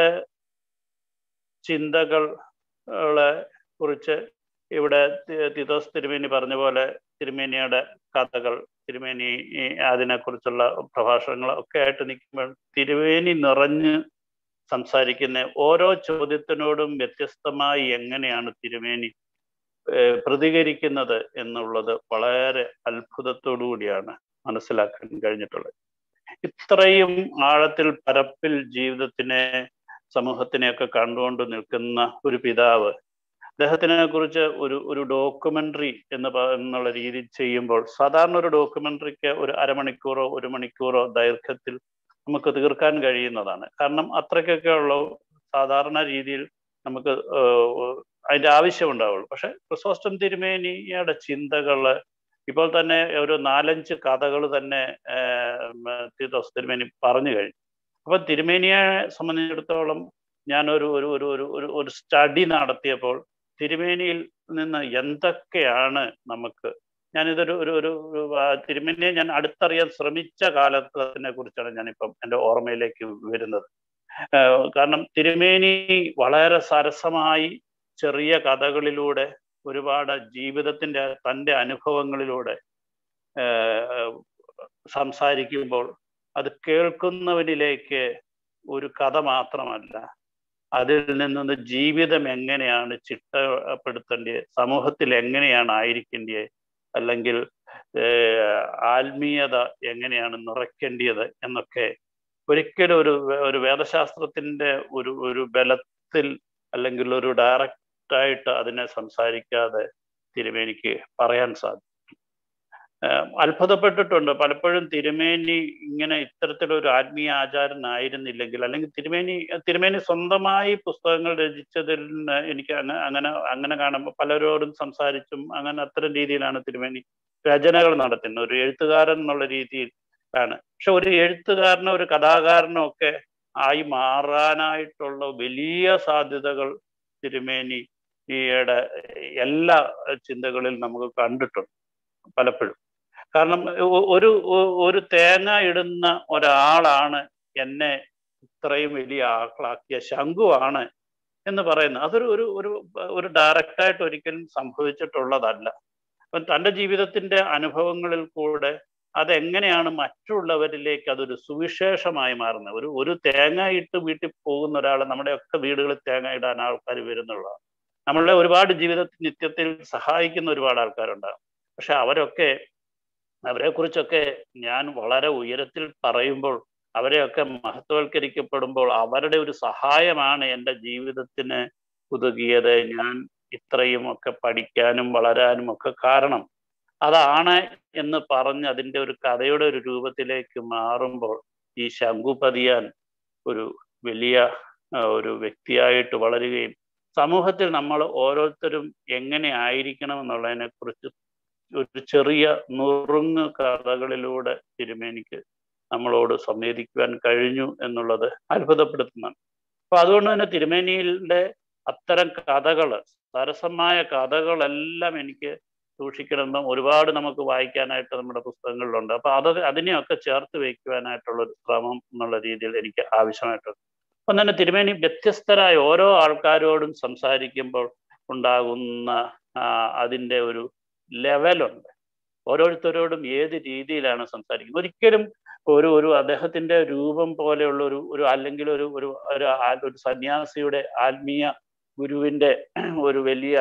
ചിന്തകളെ കുറിച്ച് ഇവിടെ തീത്തോസ് തിരുമേനി പറഞ്ഞ പോലെ തിരുമേനിയുടെ കഥകൾ, തിരുമേനി അതിനെക്കുറിച്ചുള്ള പ്രഭാഷണങ്ങൾ ഒക്കെ ആയിട്ട് നിൽക്കുമ്പോൾ തിരുമേനി നിറഞ്ഞ് സംസാരിക്കുന്ന ഓരോ ചോദ്യത്തിനോടും വ്യത്യസ്തമായി എങ്ങനെയാണ് തിരുമേനി പ്രതികരിക്കുന്നത് എന്നുള്ളത് വളരെ അത്ഭുതത്തോടു കൂടിയാണ് മനസ്സിലാക്കാൻ കഴിഞ്ഞിട്ടുള്ളത്. ഇത്രയും ആഴത്തിൽ പരപ്പിൽ ജീവിതത്തിനെ, സമൂഹത്തിനെയൊക്കെ കണ്ടുകൊണ്ട് നിൽക്കുന്ന ഒരു പിതാവ്, അദ്ദേഹത്തിനെ കുറിച്ച് ഒരു ഡോക്യുമെന്ററി എന്നുള്ള രീതിയിൽ ചെയ്യുമ്പോൾ, സാധാരണ ഒരു ഡോക്യുമെന്ററിക്ക് ഒരു അരമണിക്കൂറോ 1 മണിക്കൂറോ ദൈർഘ്യത്തിൽ നമുക്ക് തീർക്കാൻ കഴിയുന്നതാണ്. കാരണം അത്രയ്ക്കൊക്കെ ഉള്ള സാധാരണ രീതിയിൽ നമുക്ക് അതിൻ്റെ ആവശ്യമുണ്ടാവുള്ളൂ. പക്ഷെ ക്രിസോസ്റ്റം തിരുമേനിയുടെ ചിന്തകള് ഇപ്പോൾ തന്നെ ഒരു 4-5 കഥകൾ തന്നെ തീത്തോസ് തിരുമേനി പറഞ്ഞു കഴിഞ്ഞു. അപ്പൊ തിരുമേനിയെ സംബന്ധിച്ചിടത്തോളം ഞാൻ ഒരു സ്റ്റഡി നടത്തിയപ്പോൾ തിരുമേനിയിൽ നിന്ന് എന്തൊക്കെയാണ് നമുക്ക്, ഞാനിതൊരു തിരുമേനിയെ ഞാൻ അടുത്തറിയാൻ ശ്രമിച്ച കാലത്തിനെ കുറിച്ചാണ് ഞാനിപ്പം എൻ്റെ ഓർമ്മയിലേക്ക് വരുന്നത്. കാരണം തിരുമേനി വളരെ സരസമായി ചെറിയ കഥകളിലൂടെ ഒരുപാട് ജീവിതത്തിൻ്റെ തൻ്റെ അനുഭവങ്ങളിലൂടെ സംസാരിക്കുമ്പോൾ അത് കേൾക്കുന്നവനിലേക്ക് ഒരു കഥ മാത്രമല്ല, അതിൽ നിന്ന് ജീവിതം എങ്ങനെയാണ് ചിട്ടപ്പെടുത്തേണ്ടത്, സമൂഹത്തിൽ എങ്ങനെയാണ് ആയിരിക്കേണ്ടത്, അല്ലെങ്കിൽ ആത്മീയത എങ്ങനെയാണ് നിറയ്ക്കേണ്ടത് എന്നൊക്കെ ഒരിക്കലും ഒരു വേദശാസ്ത്രത്തിൻ്റെ ഒരു ബലത്തിൽ അല്ലെങ്കിൽ ഒരു ഡയറക്റ്റായിട്ട് അതിനെ സംസാരിക്കാതെ തിരുമേനിക്ക് പറയാൻ സാധിക്കും. അത്ഭുതപ്പെട്ടിട്ടുണ്ട് പലപ്പോഴും കാണുമ്പോൾ ഇങ്ങനെ ഇത്തരത്തിലൊരു ആത്മീയ ആചാരനായിരുന്നില്ലെങ്കിൽ, അല്ലെങ്കിൽ തിരുമേനി സ്വന്തമായി പുസ്തകങ്ങൾ രചിച്ചതിൽ എനിക്ക് അങ്ങനെ കാണുമ്പോൾ പലരോടും സംസാരിച്ചും അങ്ങനെ അത്തരം രീതിയിലാണ് തിരുമേനി രചനകൾ നടത്തുന്നത്. ഒരു എഴുത്തുകാരൻ എന്നുള്ള രീതിയിൽ ആണ്. പക്ഷെ ഒരു എഴുത്തുകാരനോ ഒരു കഥാകാരനോ ഒക്കെ ആയി മാറാനായിട്ടുള്ള വലിയ സാധ്യതകൾ തിരുമേനിയുടെ എല്ലാ ചിന്തകളിൽ നമുക്ക് കണ്ടിട്ടുണ്ട് പലപ്പോഴും. കാരണം ഒരു തേങ്ങ ഇടുന്ന ഒരാളാണ് എന്നെ ഇത്രയും വലിയ ആളാക്കിയ ശംഖുവാണ് എന്ന് പറയുന്നത്. അതൊരു ഒരു ഡയറക്റ്റായിട്ട് ഒരിക്കലും സംഭവിച്ചിട്ടുള്ളതല്ല. അപ്പം തൻ്റെ ജീവിതത്തിൻ്റെ അനുഭവങ്ങളിൽ കൂടെ അതെങ്ങനെയാണ് മറ്റുള്ളവരിലേക്ക് അതൊരു സുവിശേഷമായി മാറുന്നത്. ഒരു തേങ്ങ ഇട്ട് വീട്ടിൽ പോകുന്ന ഒരാൾ, നമ്മുടെയൊക്കെ വീടുകളിൽ തേങ്ങ ഇടാൻ ആൾക്കാർ വരുന്നുള്ളതാണ്. നമ്മളുടെ ഒരുപാട് ജീവിതത്തിൽ നിത്യത്തിൽ സഹായിക്കുന്ന ഒരുപാട് ആൾക്കാരുണ്ടാകും. പക്ഷെ അവരെക്കുറിച്ചൊക്കെ ഞാൻ വളരെ ഉയരത്തിൽ പറയുമ്പോൾ, അവരെയൊക്കെ മഹത്വവൽക്കരിക്കപ്പെടുമ്പോൾ അവരുടെ ഒരു സഹായമാണ് എൻ്റെ ജീവിതത്തിന് ഉതകിയത്, ഞാൻ ഇത്രയും ഒക്കെ പഠിക്കാനും വളരാനും ഒക്കെ കാരണം അതാണ് എന്ന് പറഞ്ഞ് അതിൻ്റെ ഒരു കഥയുടെ ഒരു രൂപത്തിലേക്ക് മാറുമ്പോൾ ഈ ശംഖുപതിയാൻ ഒരു വലിയ ഒരു വ്യക്തിയായിട്ട് വളരുകയും സമൂഹത്തിൽ നമ്മൾ ഓരോരുത്തരും എങ്ങനെ ആയിരിക്കണം എന്നുള്ളതിനെ കുറിച്ച് ഒരു ചെറിയ നുറുങ്ങ് കഥകളിലൂടെ തിരുമേനിക്ക് നമ്മളോട് സംവേദിക്കുവാൻ കഴിഞ്ഞു എന്നുള്ളത് അത്ഭുതപ്പെടുത്തുന്നതാണ്. അപ്പൊ അതുകൊണ്ട് തന്നെ തിരുമേനിയുടെ അത്തരം കഥകള്, സരസമായ കഥകളെല്ലാം എനിക്ക് സൂക്ഷിക്കണമെന്നും ഒരുപാട് നമുക്ക് വായിക്കാനായിട്ട് നമ്മുടെ പുസ്തകങ്ങളിലുണ്ട്. അപ്പൊ അതിനെയൊക്കെ ചേർത്ത് വയ്ക്കുവാനായിട്ടുള്ളൊരു ശ്രമം എന്നുള്ള രീതിയിൽ എനിക്ക് ആവശ്യമായിട്ടുണ്ട്. അപ്പം തന്നെ തിരുമേനി വ്യത്യസ്തരായ ഓരോ ആൾക്കാരോടും സംസാരിക്കുമ്പോൾ ഉണ്ടാകുന്ന അതിൻ്റെ ഒരു ലെവലുണ്ട്. ഓരോരുത്തരോടും ഏത് രീതിയിലാണ് സംസാരിക്കുന്നത്. ഒരിക്കലും ഒരു അദ്ദേഹത്തിൻ്റെ രൂപം പോലെയുള്ള അല്ലെങ്കിൽ ഒരു സന്യാസിയുടെ ആത്മീയ ഗുരുവിൻ്റെ ഒരു വലിയ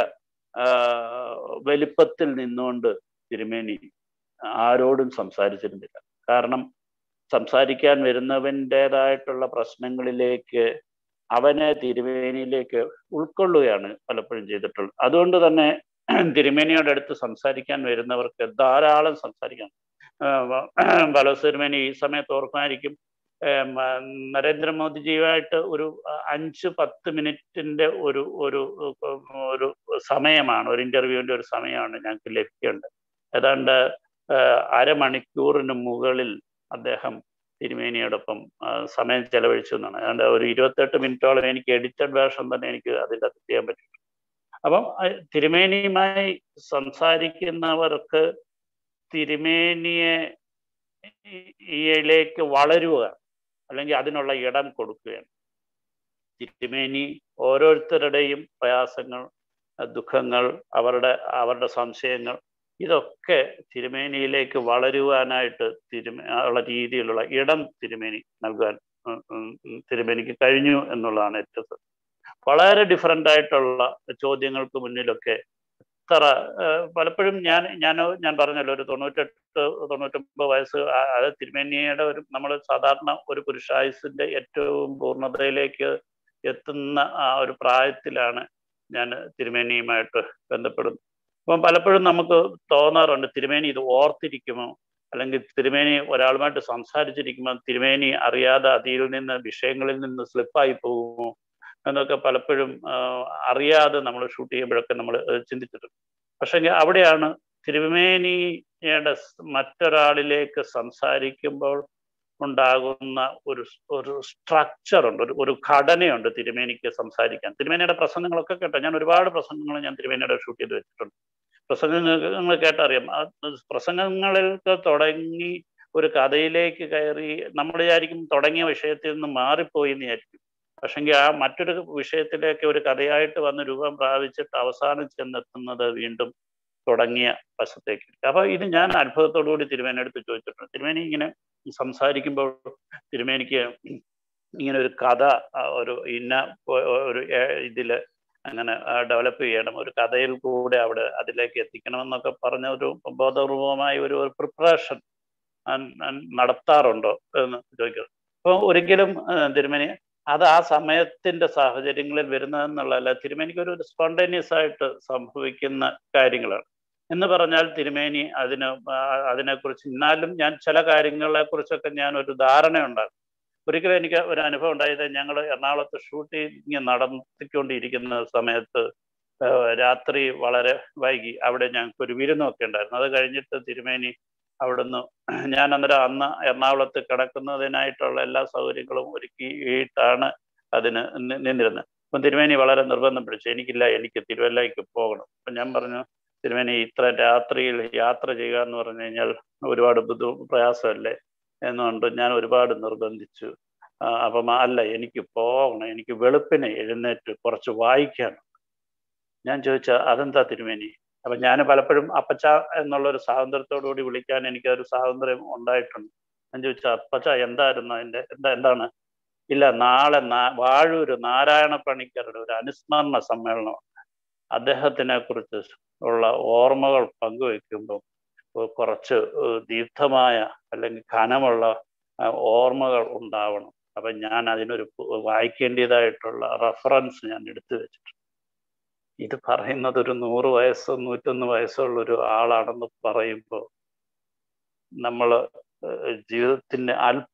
വലിപ്പത്തിൽ നിന്നുകൊണ്ട് തിരുമേനി ആരോടും സംസാരിച്ചിരുന്നില്ല. കാരണം സംസാരിക്കാൻ വരുന്നവൻ്റെതായിട്ടുള്ള പ്രശ്നങ്ങളിലേക്ക് അവനെ തിരുമേനിയിലേക്ക് ഉൾക്കൊള്ളുകയാണ് പലപ്പോഴും ചെയ്തിട്ടുള്ളത്. അതുകൊണ്ട് തന്നെ തിരുമേനിയുടെ അടുത്ത് സംസാരിക്കാൻ വരുന്നവർക്ക് ധാരാളം സംസാരിക്കണം. പലോസ് തിരുമേനി ഈ സമയത്ത് ഓർക്കുമായിരിക്കും, നരേന്ദ്രമോദിജിയുമായിട്ട് ഒരു 5-10 മിനിറ്റിന്റെ ഒരു ഒരു ഒരു സമയമാണ്, ഒരു ഇന്റർവ്യൂവിന്റെ ഒരു സമയമാണ് ഞങ്ങൾക്ക് ലഭിക്കേണ്ടത്. ഏതാണ്ട് അരമണിക്കൂറിന് മുകളിൽ അദ്ദേഹം തിരുമേനിയോടൊപ്പം സമയം ചെലവഴിച്ചു എന്നാണ്. ഏതാണ്ട് ഒരു 28 മിനിറ്റോളം എനിക്ക് എഡിറ്റഡ് വേർഷൻ തന്നെ എനിക്ക് അതിൻ്റെ അത് ചെയ്യാൻ പറ്റും. അപ്പം തിരുമേനിയുമായി സംസാരിക്കുന്നവർക്ക് തിരുമേനിയിലേക്ക് വളരുക അല്ലെങ്കിൽ അതിനുള്ള ഇടം കൊടുക്കുകയാണ്. തിരുമേനി ഓരോരുത്തരുടെയും പ്രയാസങ്ങൾ, ദുഃഖങ്ങൾ, അവരുടെ സംശയങ്ങൾ, ഇതൊക്കെ തിരുമേനിയിലേക്ക് വളരുവാനായിട്ട് ഉള്ള രീതിയിലുള്ള ഇടം തിരുമേനി നൽകാൻ തിരുമേനിക്ക് കഴിഞ്ഞു എന്നുള്ളതാണ് ഏറ്റവും. വളരെ ഡിഫറൻ്റ് ആയിട്ടുള്ള ചോദ്യങ്ങൾക്ക് മുന്നിലൊക്കെ പലപ്പോഴും ഞാൻ പറഞ്ഞല്ലോ, ഒരു 98-99 വയസ്സ്, അത് തിരുമേനിയുടെ ഒരു നമ്മൾ സാധാരണ ഒരു പുരുഷായുസിന്റെ ഏറ്റവും പൂർണ്ണതയിലേക്ക് എത്തുന്ന ആ ഒരു പ്രായത്തിലാണ് ഞാൻ തിരുമേനിയുമായിട്ട് ബന്ധപ്പെടുന്നത്. അപ്പം പലപ്പോഴും നമുക്ക് തോന്നാറുണ്ട്, തിരുമേനി ഇത് ഓർത്തിരിക്കുമോ, അല്ലെങ്കിൽ തിരുമേനി ഒരാളുമായിട്ട് സംസാരിച്ചിരിക്കുമ്പോൾ തിരുമേനി അറിയാതെ വിഷയങ്ങളിൽ നിന്ന് സ്ലിപ്പായി പോകുമോ എന്നൊക്കെ പലപ്പോഴും അറിയാതെ നമ്മൾ ഷൂട്ട് ചെയ്യുമ്പോഴൊക്കെ നമ്മൾ ചിന്തിച്ചിട്ടുണ്ട്. പക്ഷെ അവിടെയാണ് തിരുമേനിയുടെ മറ്റൊരാളിലേക്ക് സംസാരിക്കുമ്പോൾ ഉണ്ടാകുന്ന ഒരു സ്ട്രക്ചർ ഉണ്ട്, ഒരു ഘടനയുണ്ട് തിരുമേനിക്ക് സംസാരിക്കാൻ. തിരുമേനിയുടെ പ്രസംഗങ്ങളൊക്കെ കേട്ടോ, ഞാൻ ഒരുപാട് പ്രസംഗങ്ങൾ ഞാൻ തിരുമേനിയുടെ ഷൂട്ട് ചെയ്ത് വെച്ചിട്ടുണ്ട്. പ്രസംഗങ്ങൾ കേട്ടറിയാം. പ്രസംഗങ്ങളിലൊക്കെ തുടങ്ങി ഒരു കഥയിലേക്ക് കയറി നമ്മൾ വിചാരിക്കും തുടങ്ങിയ വിഷയത്തിൽ നിന്ന് മാറിപ്പോയി എന്ന് വിചാരിക്കും. പക്ഷെങ്കിൽ ആ മറ്റൊരു വിഷയത്തിലേക്ക് ഒരു കഥയായിട്ട് വന്ന് രൂപം പ്രാപിച്ചിട്ട് അവസാനം ചെന്നെത്തുന്നത് വീണ്ടും തുടങ്ങിയ വശത്തേക്ക്. അപ്പൊ ഇത് ഞാൻ അത്ഭുതത്തോടുകൂടി തിരുമേനിയെടുത്ത് ചോദിച്ചിട്ടുണ്ട്. തിരുമേനി ഇങ്ങനെ സംസാരിക്കുമ്പോൾ തിരുമേനിക്ക് ഇങ്ങനെ ഒരു കഥ ഒരു ഇതില് അങ്ങനെ ഡെവലപ്പ് ചെയ്യണം, ഒരു കഥയിൽ കൂടെ അതിലേക്ക് എത്തിക്കണമെന്നൊക്കെ പറഞ്ഞ ഒരു ബോധപൂർവമായ ഒരു പ്രിപ്പറേഷൻ നടത്താറുണ്ടോ എന്ന് ചോദിക്കുന്നത്. അപ്പൊ ഒരിക്കലും തിരുമേനി അത് ആ സമയത്തിന്റെ സാഹചര്യങ്ങളിൽ വരുന്നതെന്നുള്ളതല്ല, തിരുമേനിക്ക് ഒരു സ്പോണ്ടേനിയസ് ആയിട്ട് സംഭവിക്കുന്ന കാര്യങ്ങളാണ്. എന്ന് പറഞ്ഞാൽ തിരുമേനി അതിനെക്കുറിച്ച് എന്നാലും ഞാൻ ചില കാര്യങ്ങളെ കുറിച്ചൊക്കെ ഞാൻ ഒരു ധാരണയുണ്ടാകും. ഒരിക്കലും എനിക്ക് ഒരു അനുഭവം ഉണ്ടായത്, ഞങ്ങൾ എറണാകുളത്ത് ഷൂട്ടിങ് നടത്തിക്കൊണ്ടിരിക്കുന്ന സമയത്ത് രാത്രി വളരെ വൈകി. അവിടെ ഞങ്ങൾക്ക് ഒരു വിരുന്നൊക്കെ ഉണ്ടായിരുന്നു. അത് കഴിഞ്ഞിട്ട് തിരുമേനി അവിടുന്ന് ഞാൻ അന്ന് എറണാകുളത്ത് കിടക്കുന്നതിനായിട്ടുള്ള എല്ലാ സൗകര്യങ്ങളും ഒരുക്കിയിട്ടാണ് അതിന് നിന്നിരുന്നത്. അപ്പം തിരുമേനി വളരെ നിർബന്ധം പിടിച്ചു, എനിക്ക് തിരുവല്ലയ്ക്ക് പോകണം. അപ്പം ഞാൻ പറഞ്ഞു, തിരുമേനി ഇത്ര രാത്രിയിൽ യാത്ര ചെയ്യുക എന്ന് പറഞ്ഞു കഴിഞ്ഞാൽ ഒരുപാട് പ്രയാസമല്ലേ എന്നുകൊണ്ട് ഞാൻ ഒരുപാട് നിർബന്ധിച്ചു. അപ്പം അല്ല, എനിക്ക് പോകണം, എനിക്ക് വെളുപ്പിനെ എഴുന്നേറ്റ് കുറച്ച് വായിക്കാനുണ്ട്. ഞാൻ ചോദിച്ച അതെന്താ തിരുമേനി? അപ്പം ഞാൻ പലപ്പോഴും അപ്പച്ച എന്നുള്ളൊരു സ്വാതന്ത്ര്യത്തോടുകൂടി വിളിക്കാൻ എനിക്കൊരു സ്വാതന്ത്ര്യം ഉണ്ടായിട്ടുണ്ട്. ഞാൻ ചോദിച്ച അപ്പച്ച എന്തായിരുന്നു എന്താണ്? ഇല്ല, നാളെ വാഴൂര് നാരായണ പണിക്കരുടെ ഒരു അനുസ്മരണ സമ്മേളനമുണ്ട്. അദ്ദേഹത്തിനെ കുറിച്ച് ഉള്ള ഓർമ്മകൾ പങ്കുവെക്കുമ്പോൾ കുറച്ച് ദീർഘമായ അല്ലെങ്കിൽ ഘനമുള്ള ഓർമ്മകൾ ഉണ്ടാവണം. അപ്പം ഞാൻ അതിനൊരു വായിക്കേണ്ടതായിട്ടുള്ള റെഫറൻസ് ഞാൻ എടുത്തു വെച്ചിട്ടുണ്ട്. ഇത് പറയുന്നത് ഒരു 100 വയസ്സോ 101 വയസ്സുള്ള ഒരു ആളാണെന്ന് പറയുമ്പോൾ നമ്മൾ ജീവിതത്തിന്റെ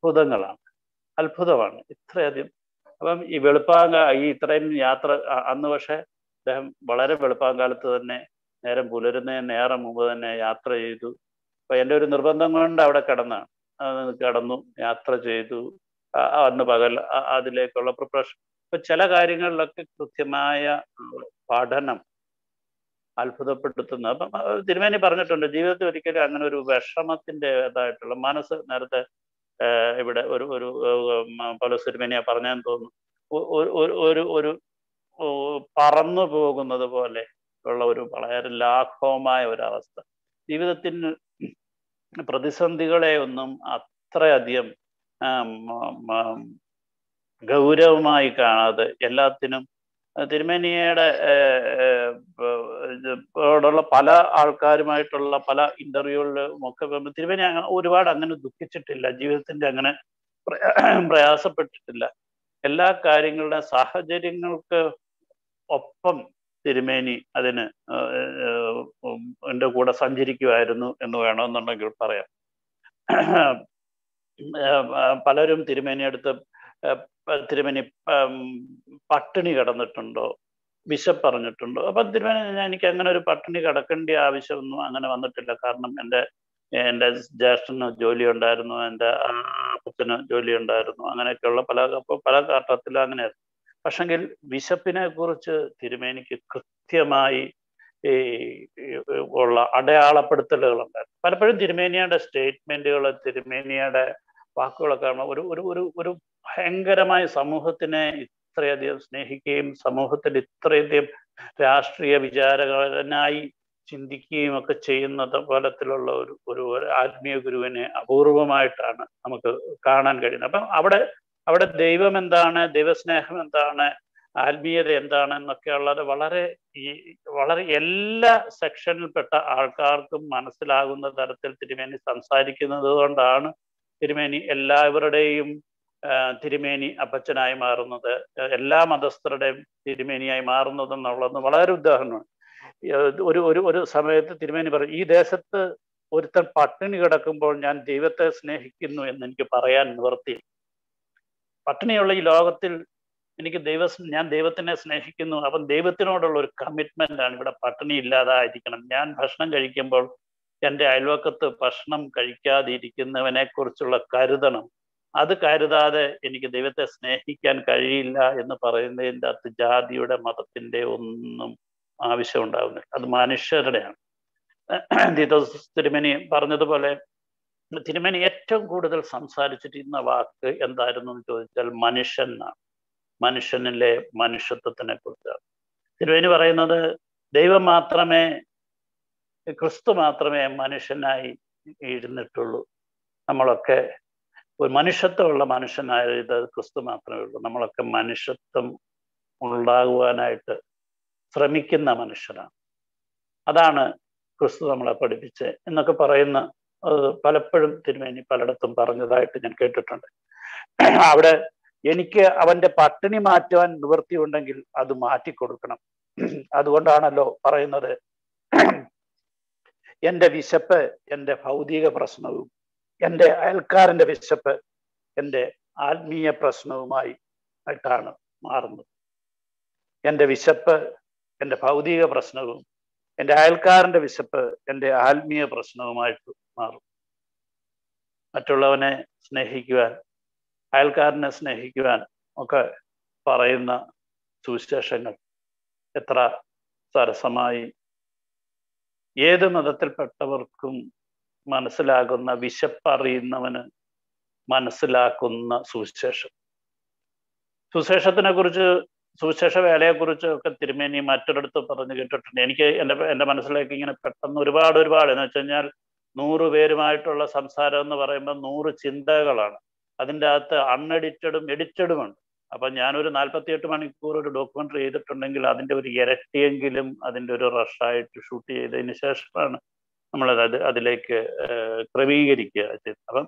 അത്ഭുതമാണ് ഇത്രയധികം. അപ്പം ഈ ഇത്രയും യാത്ര അന്ന്, പക്ഷെ അദ്ദേഹം വളരെ വെളുപ്പാങ്കാലത്ത് തന്നെ നേരം പുലരുന്നതിന് മുമ്പ് തന്നെ യാത്ര ചെയ്തു. അപ്പൊ എൻ്റെ ഒരു നിർബന്ധം കൊണ്ട് അവിടെ കിടന്നു യാത്ര ചെയ്തു. അന്ന് പകൽ അതിലേക്കുള്ള പ്രിപ്പറേഷൻ. ഇപ്പൊ ചില കാര്യങ്ങളിലൊക്കെ കൃത്യമായ പഠനം അത്ഭുതപ്പെടുത്തുന്നു. അപ്പം തിരുമേനി പറഞ്ഞിട്ടുണ്ട്, ജീവിതത്തിൽ ഒരിക്കലും അങ്ങനെ ഒരു വിഷമത്തിൻ്റെതായിട്ടുള്ള മനസ്സ്, നേരത്തെ ഇവിടെ ഒരു പൗലോസ് തിരുമേനിയാ പറഞ്ഞെന്ന് തോന്നുന്നു, ഒരു പറന്നു പോകുന്നത് പോലെ ഉള്ള ഒരു വളരെ ലാഘവമായ ഒരവസ്ഥ. ജീവിതത്തിന് പ്രതിസന്ധികളെ ഒന്നും അത്രയധികം ഗൗരവമായി കാണാതെ എല്ലാത്തിനും തിരുമേനിയുടെ ോടുള്ള പല ആൾക്കാരുമായിട്ടുള്ള പല ഇന്റർവ്യൂകളിലും ഒക്കെ തിരുമേനി ഒരുപാട് അങ്ങനെ ദുഃഖിച്ചിട്ടില്ല, ജീവിതത്തിന്റെ അങ്ങനെ പ്രയാസപ്പെട്ടിട്ടില്ല. എല്ലാ കാര്യങ്ങളുടെ സാഹചര്യങ്ങൾക്ക് ഒപ്പം തിരുമേനി അതിന് എൻ്റെ കൂടെ സഞ്ചരിക്കുമായിരുന്നു എന്ന് വേണമെന്നുണ്ടെങ്കിൽ പറയാം. പലരും തിരുമേനിയെടുത്ത് തിരുമേനി പട്ടിണി കിടന്നിട്ടുണ്ടോ, വിശപ്പറിഞ്ഞിട്ടുണ്ടോ? അപ്പം തിരുമേനി എനിക്ക് അങ്ങനെ ഒരു പട്ടിണി കിടക്കേണ്ട ആവശ്യമൊന്നും അങ്ങനെ വന്നിട്ടില്ല. കാരണം എൻ്റെ ജ്യേഷ്ഠന് ജോലി ഉണ്ടായിരുന്നു, എൻ്റെ അപ്പച്ചന് ജോലി ഉണ്ടായിരുന്നു, അങ്ങനെയൊക്കെയുള്ള പല ഘട്ടത്തിലും അങ്ങനെയായിരുന്നു. പക്ഷെങ്കിൽ വിശപ്പിനെ കുറിച്ച് തിരുമേനിക്ക് കൃത്യമായി ഈ ഉള്ള അടയാളപ്പെടുത്തലുകളുണ്ടായിരുന്നു. പലപ്പോഴും തിരുമേനിയുടെ സ്റ്റേറ്റ്മെന്റുകൾ, തിരുമേനിയുടെ വാക്കുകളൊക്കെ ഒരു ഭയങ്കരമായ സമൂഹത്തിനെ ഇത്രയധികം സ്നേഹിക്കുകയും സമൂഹത്തിൽ ഇത്രയധികം രാഷ്ട്രീയ വിചാരകനായി ചിന്തിക്കുകയും ഒക്കെ ചെയ്യുന്നത് പോലത്തിലുള്ള ഒരു ആത്മീയ ഗുരുവിനെ അപൂർവമായിട്ടാണ് നമുക്ക് കാണാൻ കഴിയുന്നത്. അപ്പം അവിടെ ദൈവം എന്താണ്, ദൈവസ്നേഹം എന്താണ്, ആത്മീയത എന്താണ് എന്നൊക്കെ ഉള്ളത് വളരെ എല്ലാ സെക്ഷനിൽപ്പെട്ട ആൾക്കാർക്കും മനസ്സിലാകുന്ന തരത്തിൽ തിരുമേനി സംസാരിക്കുന്നത് കൊണ്ടാണ് തിരുമേനി എല്ലാവരുടെയും തിരുമേനി അപ്പച്ചനായി മാറുന്നത്, എല്ലാ മതസ്ഥരുടെയും തിരുമേനിയായി മാറുന്നത് എന്നുള്ളത് വളരെ ഉദാഹരണമാണ്. ഒരു സമയത്ത് തിരുമേനി പറയും, ഈ ദേശത്ത് ഒരുത്തൻ പട്ടിണി കിടക്കുമ്പോൾ ഞാൻ ദൈവത്തെ സ്നേഹിക്കുന്നു എന്ന് എനിക്ക് പറയാൻ നിവർത്തി. പട്ടിണിയുള്ള ഈ ലോകത്തിൽ ഞാൻ ദൈവത്തിനെ സ്നേഹിക്കുന്നു. അപ്പം ദൈവത്തിനോടുള്ള ഒരു കമ്മിറ്റ്മെന്റ് ആണ് ഇവിടെ. പട്ടിണി ഇല്ലാതായിരിക്കണം. ഞാൻ ഭക്ഷണം കഴിക്കുമ്പോൾ എൻ്റെ അയൽവക്കത്ത് ഭക്ഷണം കഴിക്കാതിരിക്കുന്നവനെ കുറിച്ചുള്ള കരുതണം. അത് കരുതാതെ എനിക്ക് ദൈവത്തെ സ്നേഹിക്കാൻ കഴിയില്ല എന്ന് പറയുന്നതിൻ്റെ അകത്ത് ജാതിയുടെ മതത്തിൻ്റെ ഒന്നും ആവശ്യം ഉണ്ടാകുന്നില്ല. അത് മനുഷ്യരുടെയാണ്. തിരുമേനി പറഞ്ഞതുപോലെ തിരുമേനി ഏറ്റവും കൂടുതൽ സംസാരിച്ചിരുന്ന വാക്ക് എന്തായിരുന്നു എന്ന് ചോദിച്ചാൽ മനുഷ്യൻ എന്നാണ്. മനുഷ്യനിലെ മനുഷ്യത്വത്തിനെ കുറിച്ചാണ് തിരുമേനി പറയുന്നത്. ദൈവം മാത്രമേ, ക്രിസ്തു മാത്രമേ മനുഷ്യനായി ഇരുന്നിട്ടുള്ളൂ. നമ്മളൊക്കെ ഒരു മനുഷ്യത്വമുള്ള മനുഷ്യനായത് ക്രിസ്തു മാത്രമേ ഉള്ളൂ. നമ്മളൊക്കെ മനുഷ്യത്വം ഉണ്ടാകുവാനായിട്ട് ശ്രമിക്കുന്ന മനുഷ്യരാണ്. അതാണ് ക്രിസ്തു നമ്മളെ പഠിപ്പിച്ച് എന്നൊക്കെ പറയുന്ന പലപ്പോഴും തിരുമേനി പലയിടത്തും പറഞ്ഞതായിട്ട് ഞാൻ കേട്ടിട്ടുണ്ട്. അവിടെ എനിക്ക് അവൻ്റെ പട്ടിണി മാറ്റുവാൻ നിവൃത്തിയുണ്ടെങ്കിൽ അത് മാറ്റിക്കൊടുക്കണം. അതുകൊണ്ടാണല്ലോ പറയുന്നത്, എൻ്റെ വിശപ്പ് എൻ്റെ ഭൗതിക പ്രശ്നവും എൻ്റെ അയൽക്കാരൻ്റെ വിശപ്പ് എൻ്റെ ആത്മീയ പ്രശ്നവുമായി ആയിട്ടാണ് മാറുന്നത്. എൻ്റെ വിശപ്പ് എൻ്റെ ഭൗതിക പ്രശ്നവും എൻ്റെ അയൽക്കാരൻ്റെ വിശപ്പ് എൻ്റെ ആത്മീയ പ്രശ്നവുമായിട്ട് മാറും. മറ്റുള്ളവനെ സ്നേഹിക്കുവാൻ, അയൽക്കാരനെ സ്നേഹിക്കുവാൻ ഒക്കെ പറയുന്ന സുവിശേഷങ്ങൾ എത്ര സരസമായി ഏത് മതത്തിൽപ്പെട്ടവർക്കും മനസ്സിലാകുന്ന, വിശപ്പറിയുന്നവന് മനസ്സിലാക്കുന്ന സുവിശേഷത്തിനെ കുറിച്ച്, സുവിശേഷ വേലയെക്കുറിച്ച് ഒക്കെ തിരുമേനി മറ്റൊരിടത്ത് പറഞ്ഞു കേട്ടിട്ടുണ്ട്. എനിക്ക് എൻ്റെ മനസ്സിലേക്ക് ഇങ്ങനെ പെട്ടെന്ന് ഒരുപാട് എന്ന് വെച്ച് കഴിഞ്ഞാൽ 100 പേരുമായിട്ടുള്ള സംസാരം എന്ന് പറയുമ്പോൾ 100 ചിന്തകളാണ്. അതിൻ്റെ അകത്ത് അൺഎഡിറ്റഡും എഡിറ്റഡുമുണ്ട്. അപ്പം ഞാനൊരു 48 മണിക്കൂർ ഒരു ഡോക്യുമെൻ്ററി ചെയ്തിട്ടുണ്ടെങ്കിൽ അതിൻ്റെ ഒരു ഇരട്ടിയെങ്കിലും അതിൻ്റെ ഒരു റഷായിട്ട് ഷൂട്ട് ചെയ്തതിന് ശേഷമാണ് നമ്മളത് അതിലേക്ക് ക്രമീകരിക്കുക ചെയ്തത്. അപ്പം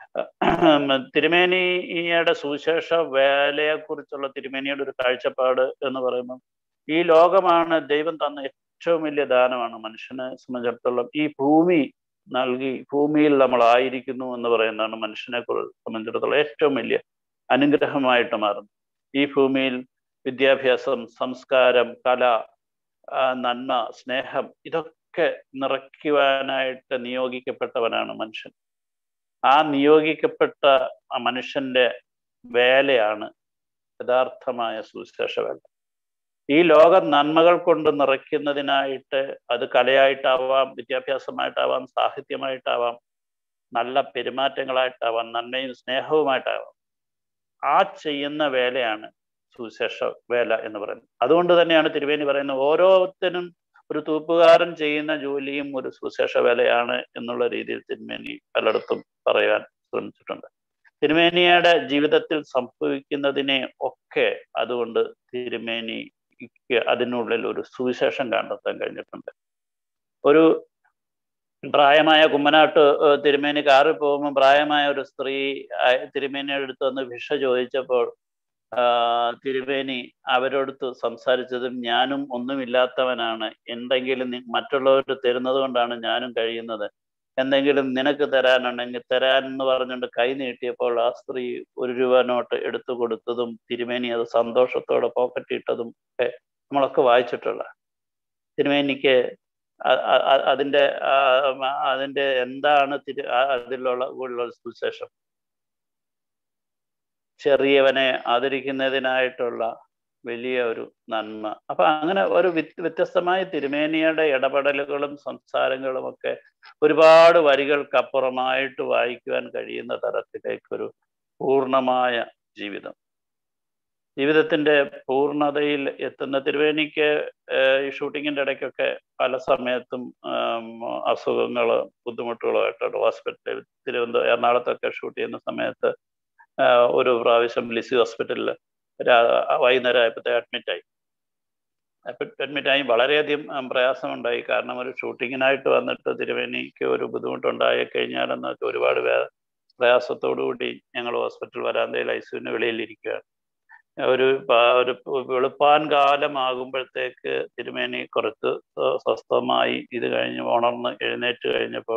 തിരുമേനിയുടെ സുവിശേഷ വേലയെക്കുറിച്ചുള്ള തിരുമേനിയുടെ ഒരു കാഴ്ചപ്പാട് എന്ന് പറയുമ്പം ഈ ലോകമാണ് ദൈവം തന്ന ഏറ്റവും വലിയ ദാനമാണ് മനുഷ്യനെ സംബന്ധിച്ചിടത്തോളം. ഈ ഭൂമി നൽകി ഭൂമിയിൽ നമ്മളായിരിക്കുന്നു എന്ന് പറയുന്നതാണ് മനുഷ്യനെ സംബന്ധിച്ചിടത്തോളം ഏറ്റവും വലിയ അനുഗ്രഹമായിട്ട് മാറുന്നത്. ഈ ഭൂമിയിൽ വിദ്യാഭ്യാസം, സംസ്കാരം, കല, നന്മ, സ്നേഹം ഇതൊക്കെ നിറയ്ക്കുവാനായിട്ട് നിയോഗിക്കപ്പെട്ടവനാണ് മനുഷ്യൻ. ആ നിയോഗിക്കപ്പെട്ട ആ മനുഷ്യന്റെ വേലയാണ് യഥാർത്ഥമായ സുവിശേഷ വേല. ഈ ലോകം നന്മകൾ കൊണ്ട് നിറയ്ക്കുന്നതിനായിട്ട് അത് കലയായിട്ടാവാം, വിദ്യാഭ്യാസമായിട്ടാവാം, സാഹിത്യമായിട്ടാവാം, നല്ല പെരുമാറ്റങ്ങളായിട്ടാവാം, നന്മയും സ്നേഹവുമായിട്ടാവാം, ആ ചെയ്യുന്ന വേലയാണ് സുവിശേഷ വേല എന്ന് പറയുന്നത്. അതുകൊണ്ട് തന്നെയാണ് തിരുമേനി പറയുന്നത് ഓരോരുത്തരും ഒരു തൂപ്പുകാരൻ ചെയ്യുന്ന ജോലിയും ഒരു സുവിശേഷ വേലയാണ് എന്നുള്ള രീതിയിൽ തിരുമേനി പലയിടത്തും പറയാൻ ശ്രമിച്ചിട്ടുണ്ട്. തിരുമേനിയുടെ ജീവിതത്തിൽ സംഭവിക്കുന്നതിനെ ഒക്കെ അതുകൊണ്ട് തിരുമേനിക്ക് അതിനുള്ളിൽ ഒരു സുവിശേഷം കണ്ടെത്താൻ കഴിഞ്ഞിട്ടുണ്ട്. ഒരു പ്രായമായ കുമ്മനാട്ട് തിരുമേനി കാറിൽ പോകുമ്പോൾ പ്രായമായ ഒരു സ്ത്രീ തിരുമേനിയുടെ അടുത്ത് വന്ന് ഭിക്ഷ ചോദിച്ചപ്പോൾ തിരുമേനി അവരോടത്ത് സംസാരിച്ചതും ഞാനും ഒന്നുമില്ലാത്തവനാണ്, എന്തെങ്കിലും മറ്റുള്ളവർ തരുന്നത് കൊണ്ടാണ് ഞാനും കഴിയുന്നത്, എന്തെങ്കിലും നിനക്ക് തരാനുണ്ടെങ്കിൽ തരാൻ എന്ന് പറഞ്ഞുകൊണ്ട് കൈ നീട്ടിയപ്പോൾ ആ സ്ത്രീ 1 രൂപ നോട്ട് എടുത്തു കൊടുത്തതും തിരുമേനി അത് സന്തോഷത്തോടെ പോക്കറ്റിട്ടതും ഒക്കെ നമ്മളൊക്കെ വായിച്ചിട്ടുള്ള. തിരുമേനിക്ക് അതിന്റെ എന്താണ് അതിലുള്ള സുവിശേഷം? ചെറിയവനെ ആദരിക്കുന്നതിനായിട്ടുള്ള വലിയ ഒരു നന്മ. അപ്പൊ അങ്ങനെ ഒരു വ്യത്യസ്തമായ തിരുമേനിയുടെ ഇടപെടലുകളും സംസാരങ്ങളും ഒക്കെ ഒരുപാട് വരികൾക്കപ്പുറമായിട്ട് വായിക്കുവാൻ കഴിയുന്ന തരത്തിലേക്കൊരു പൂർണ്ണമായ ജീവിതത്തിന്റെ പൂർണ്ണതയിൽ എത്തുന്ന തിരുമേനിക്ക് ഈ ഷൂട്ടിങ്ങിന്റെ ഇടയ്ക്കൊക്കെ പല സമയത്തും അസുഖങ്ങള് ബുദ്ധിമുട്ടുകളായിട്ടുണ്ട്. ഹോസ്പിറ്റലിൽ എറണാകുളത്തൊക്കെ ഷൂട്ട് ചെയ്യുന്ന സമയത്ത് ഒരു പ്രാവശ്യം ലിസി ഹോസ്പിറ്റലിൽ വൈകുന്നേരം ആയപ്പോഴത്തെ അഡ്മിറ്റായി വളരെയധികം പ്രയാസമുണ്ടായി. കാരണം ഒരു ഷൂട്ടിങ്ങിനായിട്ട് വന്നിട്ട് തിരുമേനിക്ക് ഒരു ബുദ്ധിമുട്ടുണ്ടായി കഴിഞ്ഞാലെന്നൊക്കെ ഒരുപാട് പ്രയാസത്തോടുകൂടി ഞങ്ങൾ ഹോസ്പിറ്റൽ വരാന്തയിൽ ഐസിയുവിന് വെളിയിലിരിക്കുകയാണ്. ഒരു വെളുപ്പാൻ കാലമാകുമ്പോഴത്തേക്ക് തിരുമേനി കുറച്ച് സ്വസ്ഥമായി ഇത് കഴിഞ്ഞ് ഉണർന്ന് എഴുന്നേറ്റ് കഴിഞ്ഞപ്പോൾ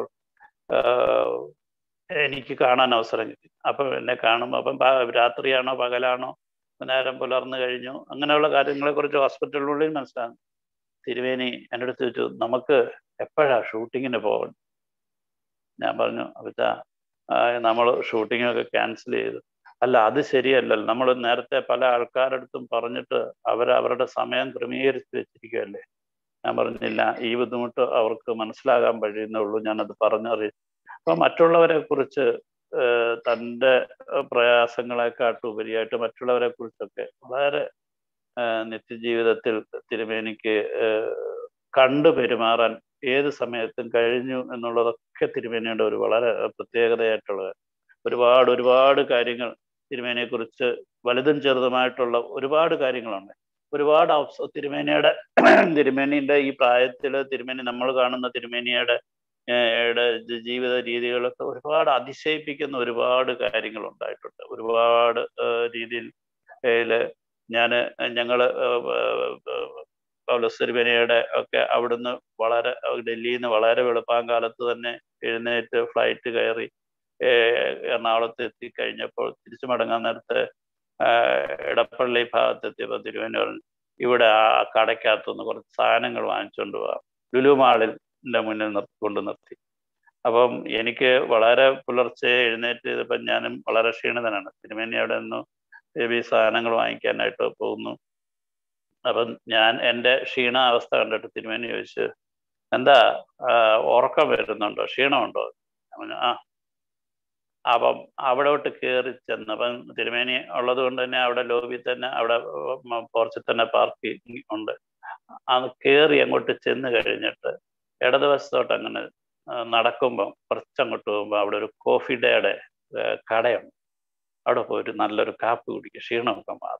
എനിക്ക് കാണാൻ അവസരം കിട്ടി. അപ്പം എന്നെ കാണുമ്പോൾ അപ്പം രാത്രിയാണോ പകലാണോ നേരം പുലർന്നു കഴിഞ്ഞു അങ്ങനെയുള്ള കാര്യങ്ങളെക്കുറിച്ച് ഹോസ്പിറ്റലിനുള്ളിൽ മനസ്സിലാകും. തിരുമേനി എൻ്റെ അടുത്ത് ചോദിച്ചു, നമുക്ക് എപ്പോഴാ ഷൂട്ടിങ്ങിന് പോകണം? ഞാൻ പറഞ്ഞു, അപ്പച്ചാ നമ്മൾ ഷൂട്ടിങ്ങൊക്കെ ക്യാൻസൽ ചെയ്തു. അല്ല, അത് ശരിയല്ലല്ലോ, നമ്മൾ നേരത്തെ പല ആൾക്കാരുടെ അടുത്തും പറഞ്ഞിട്ട് അവരുടെ സമയം ക്രമീകരിച്ച് വെച്ചിരിക്കുകയല്ലേ. ഞാൻ പറഞ്ഞില്ല, ഈ ബുദ്ധിമുട്ട് അവർക്ക് മനസ്സിലാകാൻ കഴിയുന്നുള്ളൂ, ഞാനത് പറഞ്ഞറിയിച്ചു. അപ്പൊ മറ്റുള്ളവരെ കുറിച്ച് തൻ്റെ പ്രയാസങ്ങളെക്കാട്ടുപരിയായിട്ട് മറ്റുള്ളവരെ കുറിച്ചൊക്കെ വളരെ നിത്യജീവിതത്തിൽ തിരുമേനിക്ക് കണ്ടു പെരുമാറാൻ ഏത് സമയത്തും കഴിഞ്ഞു എന്നുള്ളതൊക്കെ തിരുമേനിയുടെ ഒരു വളരെ പ്രത്യേകതയായിട്ടുള്ള ഒരുപാട് കാര്യങ്ങൾ തിരുമേനിയെ കുറിച്ച് വലുതും ചെറുതുമായിട്ടുള്ള ഒരുപാട് കാര്യങ്ങളുണ്ട്. ഒരുപാട് തിരുമേനിയുടെ ഈ പ്രായത്തിൽ തിരുമേനി നമ്മൾ കാണുന്ന തിരുമേനിയുടെ ജീവിത രീതികളൊക്കെ ഒരുപാട് അതിശയിപ്പിക്കുന്ന ഒരുപാട് കാര്യങ്ങൾ ഉണ്ടായിട്ടുണ്ട്. ഒരുപാട് രീതിയിൽ ഞങ്ങള് പൗലോസ് തിരുമേനിയുടെ ഒക്കെ അവിടുന്ന് ഡൽഹിയിൽ നിന്ന് വളരെ വെളുപ്പാങ്കാലത്ത് തന്നെ എഴുന്നേറ്റ് ഫ്ലൈറ്റ് കയറി എറണാകുളത്ത് എത്തിക്കഴിഞ്ഞപ്പോൾ തിരിച്ചു മടങ്ങാൻ നേരത്ത് എടപ്പള്ളി ഭാഗത്തെത്തിയപ്പോൾ തിരുമേനി പറഞ്ഞു, ഇവിടെ ആ കടയ്ക്കകത്തുനിന്ന് കുറച്ച് സാധനങ്ങൾ വാങ്ങിച്ചുകൊണ്ട് പോവാം. ലുലു മാളിൻ്റെ മുന്നിൽ കൊണ്ട് നിർത്തി. അപ്പം എനിക്ക് വളരെ പുലർച്ചെ എഴുന്നേറ്റ് ചെയ്തപ്പോൾ ഞാനും വളരെ ക്ഷീണിതനാണ്. തിരുമേനി അവിടെ നിന്ന് ഈ സാധനങ്ങൾ വാങ്ങിക്കാനായിട്ട് പോകുന്നു. അപ്പം ഞാൻ എൻ്റെ ക്ഷീണാവസ്ഥ കണ്ടിട്ട് തിരുമേനി ചോദിച്ചു, എന്താ ഉറക്കം വരുന്നുണ്ടോ, ക്ഷീണമുണ്ടോ? ആ. അപ്പം അവിടോട്ട് കയറി ചെന്നപ്പം തിരുമേനി ഉള്ളത് കൊണ്ട് തന്നെ അവിടെ ലോബിയിൽ തന്നെ അവിടെ പോർച്ചിൽ തന്നെ പാർക്കിംഗ് ഉണ്ട്. അത് കയറി അങ്ങോട്ട് ചെന്ന് കഴിഞ്ഞിട്ട് ഇടതുവശത്തോട്ട് അങ്ങനെ നടക്കുമ്പം കുറച്ചങ്ങോട്ട് പോകുമ്പോൾ അവിടെ ഒരു കോഫി ഡേയുടെ കടയുണ്ട്. അവിടെ പോയിട്ട് നല്ലൊരു കാപ്പി കുടിക്കുക, ക്ഷീണമൊക്കെ മാറും.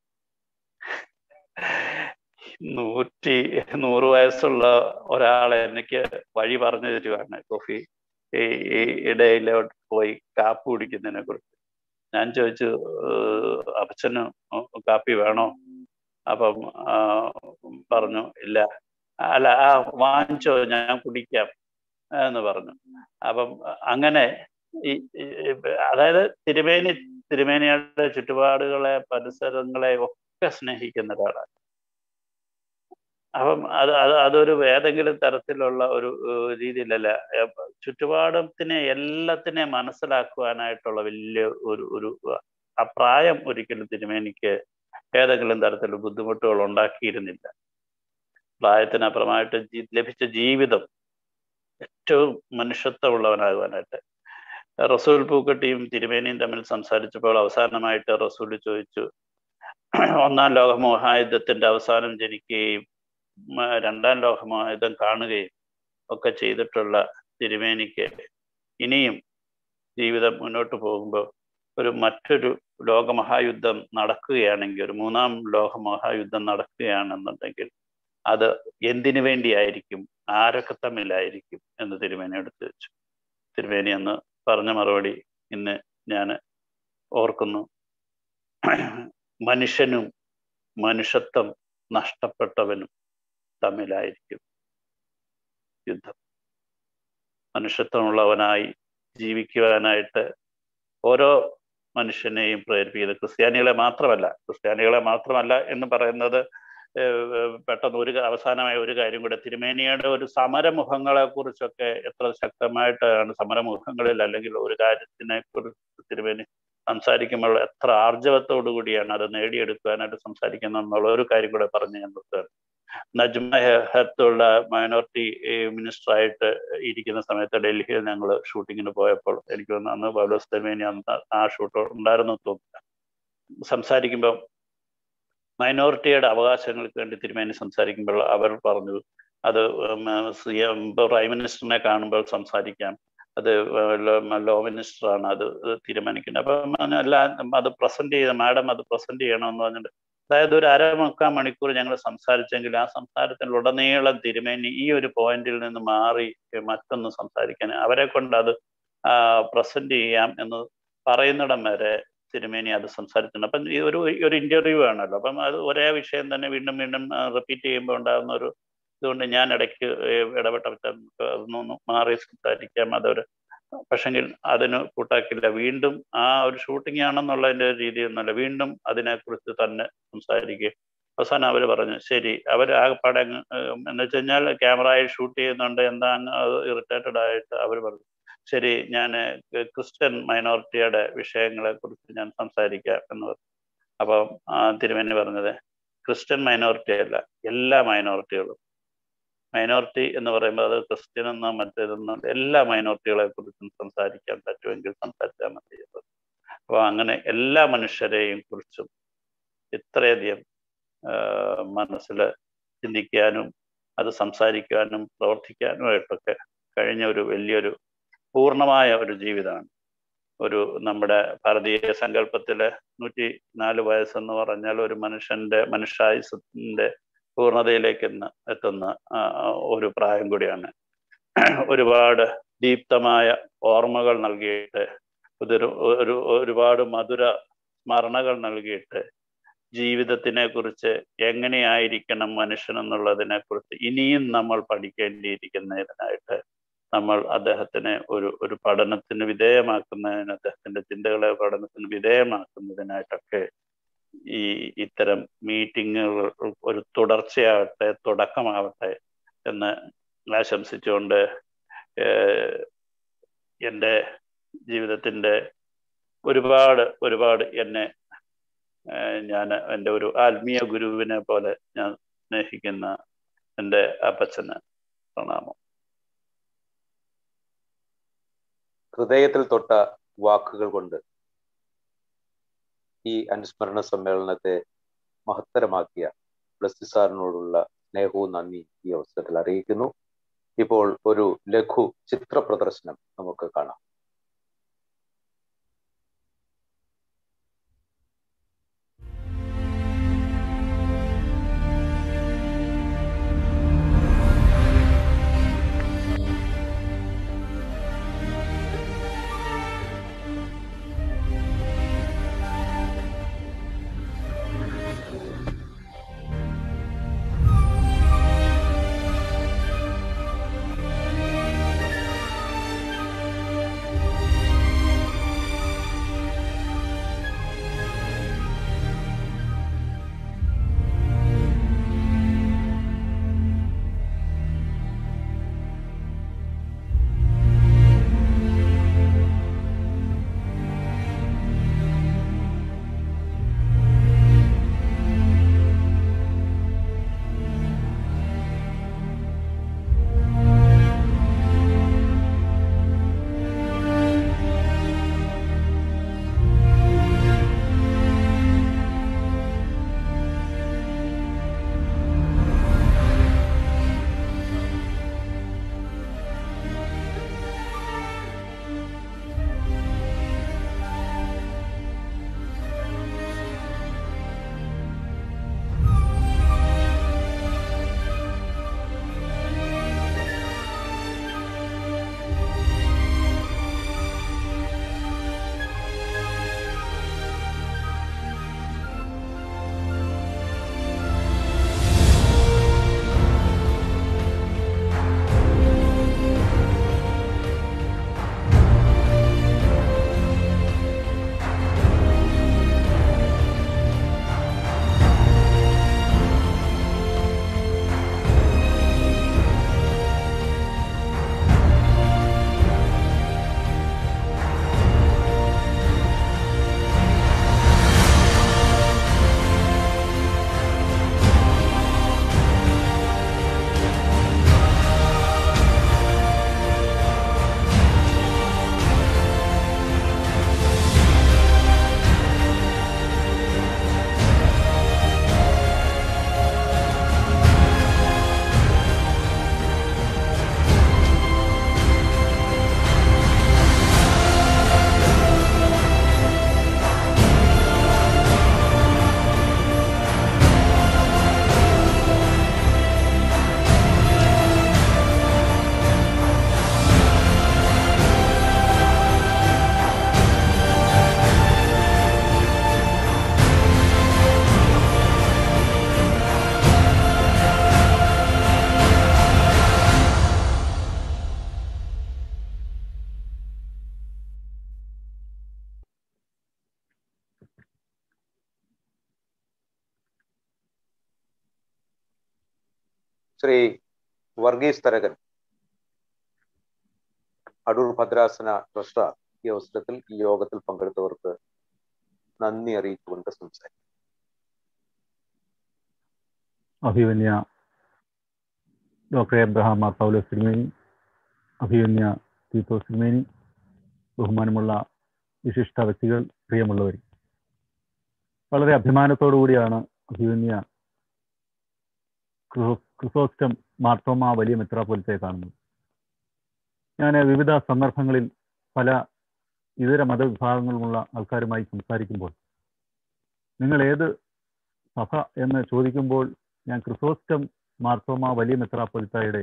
100 വയസ്സുള്ള ഒരാളെ എനിക്ക് വഴി പറഞ്ഞു തരുവാണ് കോഫി ഈ ഇടയിലോട്ട് പോയി കാപ്പി കുടിക്കുന്നതിനെ കുറിച്ച്. ഞാൻ ചോദിച്ചു, അപ്പച്ചന് കാപ്പി വേണോ? അപ്പം പറഞ്ഞു, ഇല്ല. അല്ല, വാങ്ങിച്ചോ, ഞാൻ കുടിക്കാം എന്ന് പറഞ്ഞു. അപ്പം അങ്ങനെ അതായത് തിരുമേനിയുടെ ചുറ്റുപാടുകളെ പരിസരങ്ങളെ ഒക്കെ സ്നേഹിക്കുന്ന ഒരാളാണ്. അപ്പം അതൊരു ഏതെങ്കിലും തരത്തിലുള്ള ഒരു രീതിയിലല്ല, ചുറ്റുപാടത്തിനെ എല്ലാത്തിനെ മനസ്സിലാക്കുവാനായിട്ടുള്ള വലിയ ഒരു പ്രായം ഒരിക്കലും തിരുമേനിക്ക് ഏതെങ്കിലും തരത്തിലുള്ള ബുദ്ധിമുട്ടുകൾ ഉണ്ടാക്കിയിരുന്നില്ല. പ്രായത്തിനപ്പുറമായിട്ട് ലഭിച്ച ജീവിതം ഏറ്റവും മനുഷ്യത്വമുള്ളവനാകുവാനായിട്ട്. റസൂൽ പൂക്കട്ടിയും തിരുമേനിയും തമ്മിൽ സംസാരിച്ചപ്പോൾ അവസാനമായിട്ട് റസൂൽ ചോദിച്ചു, 1-ാം ലോകമഹായുദ്ധത്തിന്റെ അവസാനം ജനിക്കുകയും 2-ാം ലോകമഹായുദ്ധം കാണുകയും ഒക്കെ ചെയ്തിട്ടുള്ള തിരുമേനിക്ക് ഇനിയും ജീവിതം മുന്നോട്ട് പോകുമ്പോൾ മറ്റൊരു ലോകമഹായുദ്ധം നടക്കുകയാണെങ്കിൽ, ഒരു 3-ാം ലോകമഹായുദ്ധം നടക്കുകയാണെന്നുണ്ടെങ്കിൽ അത് എന്തിനു വേണ്ടിയായിരിക്കും, ആരൊക്കെ തമ്മിലായിരിക്കും എന്ന് തിരുമേനി എടുത്തു വെച്ചു. തിരുമേനി എന്ന് പറഞ്ഞ മറുപടി ഇന്ന് ഞാൻ ഓർക്കുന്നു. മനുഷ്യനും മനുഷ്യത്വം നഷ്ടപ്പെട്ടവനും തമ്മിലായിരിക്കും യുദ്ധം. മനുഷ്യത്വമുള്ളവനായി ജീവിക്കുവാനായിട്ട് ഓരോ മനുഷ്യനെയും പ്രേരിപ്പിക്കുന്നത്. ക്രിസ്ത്യാനികളെ മാത്രമല്ല എന്ന് പറയുന്നത് പെട്ടെന്ന് അവസാനമായ ഒരു കാര്യം കൂടെ, തിരുമേനിയുടെ ഒരു സമരമുഖങ്ങളെ കുറിച്ചൊക്കെ എത്ര ശക്തമായിട്ടാണ് സമരമുഖങ്ങളിൽ അല്ലെങ്കിൽ ഒരു കാര്യത്തിനെ കുറിച്ച് തിരുമേനി സംസാരിക്കുമ്പോൾ എത്ര ആർജവത്തോടു കൂടിയാണ് അത് നേടിയെടുക്കുവാനായിട്ട് സംസാരിക്കുന്നത് എന്നുള്ള ഒരു കാര്യം കൂടെ പറഞ്ഞ് ഞാൻ നിർത്തുകയാണ്. നജ്മ ഹെത്തുള്ള മൈനോറിറ്റി മിനിസ്റ്ററായിട്ട് ഇരിക്കുന്ന സമയത്ത് ഡൽഹിയിൽ ഞങ്ങൾ ഷൂട്ടിങ്ങിന് പോയപ്പോൾ എനിക്ക് തോന്നുന്നു അന്ന് പൗലോസ് തിരുമേനി ആ ഷൂട്ട് ഉണ്ടായിരുന്നു തോന്നുന്നില്ല. സംസാരിക്കുമ്പോൾ മൈനോറിറ്റിയുടെ അവകാശങ്ങൾക്ക് വേണ്ടി തിരുമേനി സംസാരിക്കുമ്പോൾ അവർ പറഞ്ഞു അത് പ്രൈം മിനിസ്റ്ററിനെ കാണുമ്പോൾ സംസാരിക്കാം, അത് ലോ മിനിസ്റ്ററാണ് അത് തീരുമാനിക്കുന്നത്. അപ്പം എല്ലാം അത് മാഡം അത് പ്രസന്റ് ചെയ്യണമെന്ന് പറഞ്ഞിട്ട്, അതായത് ഒരു 1/2 മണിക്കൂർ ഞങ്ങൾ സംസാരിച്ചെങ്കിൽ ആ സംസാരത്തിലുടനീളം തിരുമേനി ഈ ഒരു പോയിന്റിൽ നിന്ന് മാറി മറ്റൊന്ന് സംസാരിക്കാൻ അവരെ കൊണ്ട് അത് പ്രസന്റ് ചെയ്യാം എന്ന് പറയുന്നിടം വരെ തിരുമേനി അത് സംസാരിച്ചിട്ടുണ്ട്. അപ്പം ഈ ഒരു ഇന്റർവ്യൂ ആണല്ലോ, അപ്പം അത് ഒരേ വിഷയം തന്നെ വീണ്ടും വീണ്ടും റിപ്പീറ്റ് ചെയ്യുമ്പോൾ ഉണ്ടാകുന്ന ഒരു ഇതുകൊണ്ട് ഞാൻ ഇടയ്ക്ക് ഇടപെട്ട അതൊന്നും മാറി സംസാരിക്കാം, അതൊരു പക്ഷെങ്കിൽ അതിന് കൂട്ടാക്കില്ല. വീണ്ടും ആ ഒരു ഷൂട്ടിംഗ് ആണെന്നുള്ളതിൻ്റെ രീതിയൊന്നുമല്ല, വീണ്ടും അതിനെക്കുറിച്ച് തന്നെ സംസാരിക്കുക. അവസാനം അവർ പറഞ്ഞു ശരി, അവർ ആകെപ്പാടെ എന്ന് വെച്ച് കഴിഞ്ഞാൽ ക്യാമറയിൽ ഷൂട്ട് ചെയ്യുന്നുണ്ട്, എന്താ ഇറിറ്റേറ്റഡ് ആയിട്ട് അവർ പറഞ്ഞു ശരി ഞാൻ ക്രിസ്ത്യൻ മൈനോറിറ്റിയുടെ വിഷയങ്ങളെ കുറിച്ച് ഞാൻ സംസാരിക്കാം എന്ന് പറഞ്ഞു. അപ്പം തിരുമേനി പറഞ്ഞത് ക്രിസ്ത്യൻ മൈനോറിറ്റി അല്ല, എല്ലാ മൈനോറിറ്റികളും. മൈനോറിറ്റി എന്ന് പറയുമ്പോൾ അത് ക്രിസ്ത്യൻ എന്നോ മറ്റേതെന്നോ എല്ലാ മൈനോറിറ്റികളെ കുറിച്ചും സംസാരിക്കാൻ പറ്റുമെങ്കിൽ സംസാരിച്ചാൽ മതി. അപ്പോൾ അങ്ങനെ എല്ലാ മനുഷ്യരെയും കുറിച്ചും ഇത്രയധികം മനസ്സിൽ ചിന്തിക്കാനും അത് സംസാരിക്കാനും പ്രവർത്തിക്കാനുമായിട്ടൊക്കെ കഴിഞ്ഞ ഒരു വലിയൊരു പൂർണ്ണമായ ഒരു ജീവിതമാണ്. ഒരു നമ്മുടെ ഭാരതീയ സങ്കല്പത്തിലെ 104 വയസ്സെന്ന് പറഞ്ഞാൽ ഒരു മനുഷ്യായുസിന്റെ പൂർണ്ണതയിലേക്ക് എത്തുന്ന ഒരു പ്രായം കൂടിയാണ്. ഒരുപാട് ദീപ്തമായ ഓർമ്മകൾ നൽകിയിട്ട് ഒരുപാട് മധുര സ്മരണകൾ നൽകിയിട്ട് ജീവിതത്തിനെ കുറിച്ച് എങ്ങനെയായിരിക്കണം മനുഷ്യൻ എന്നുള്ളതിനെ കുറിച്ച് ഇനിയും നമ്മൾ പഠിക്കേണ്ടിയിരിക്കുന്നതിനായിട്ട് നമ്മൾ അദ്ദേഹത്തിനെ ഒരു പഠനത്തിന് വിധേയമാക്കുന്നതിന്, അദ്ദേഹത്തിന്റെ ചിന്തകളെ പഠനത്തിന് വിധേയമാക്കുന്നതിനായിട്ടൊക്കെ ഇത്തരം മീറ്റിങ്ങുകൾ ഒരു തുടർച്ചയാവട്ടെ, തുടക്കമാവട്ടെ എന്ന് ആശംസിച്ചുകൊണ്ട് എൻ്റെ ജീവിതത്തിൻ്റെ ഒരുപാട് ഞാൻ എൻ്റെ ഒരു ആത്മീയ ഗുരുവിനെ പോലെ ഞാൻ സ്നേഹിക്കുന്ന എൻ്റെ അപ്പച്ചന് പ്രണാമം. ഹൃദയത്തിൽ തൊട്ട വാക്കുകൾ കൊണ്ട് ഈ അനുസ്മരണ സമ്മേളനത്തെ മഹത്തരമാക്കിയ ബ്ലസ്സി സാറിനോടുള്ള സ്നേഹവും നന്ദി ഈ അവസരത്തിൽ അറിയിക്കുന്നു. ഇപ്പോൾ ഒരു ലഘു ചിത്ര പ്രദർശനം നമുക്ക് കാണാം. ശ്രീ വർഗീസ് തരകൻ, അടൂർ ഭദ്രാസന ട്രസ്റ്റാർ, ഈ അവസരത്തിൽ ഈ യോഗത്തിൽ പങ്കെടുത്തവർക്ക് നന്ദി അറിയിച്ചുകൊണ്ട് സംസാരിക്കും. അഭിമന്യ ഡോക്ടർ എബ്രഹാം മാർ പൗലോസ് തിരുമേനി, അഭിമന്യ തീത്തോസ് തിരുമേനി, ബഹുമാനമുള്ള വിശിഷ്ട വ്യക്തികൾ, പ്രിയമുള്ളവർ, വളരെ അഭിമാനത്തോടു കൂടിയാണ് അഭിമന്യ ക്രിസോസ്റ്റം മാർത്തോമാ വലിയ മെത്രാപ്പൊലീത്തയെ കാണുന്നത്. ഞാൻ വിവിധ സന്ദർഭങ്ങളിൽ പല ഇതര മതവിഭാഗങ്ങളുമുള്ള ആൾക്കാരുമായി സംസാരിക്കുമ്പോൾ നിങ്ങൾ ഏത് സഭ എന്ന് ചോദിക്കുമ്പോൾ ഞാൻ ക്രിസോസ്റ്റം മാർത്തോമാ വലിയ മെത്രാപ്പൊലീത്തയുടെ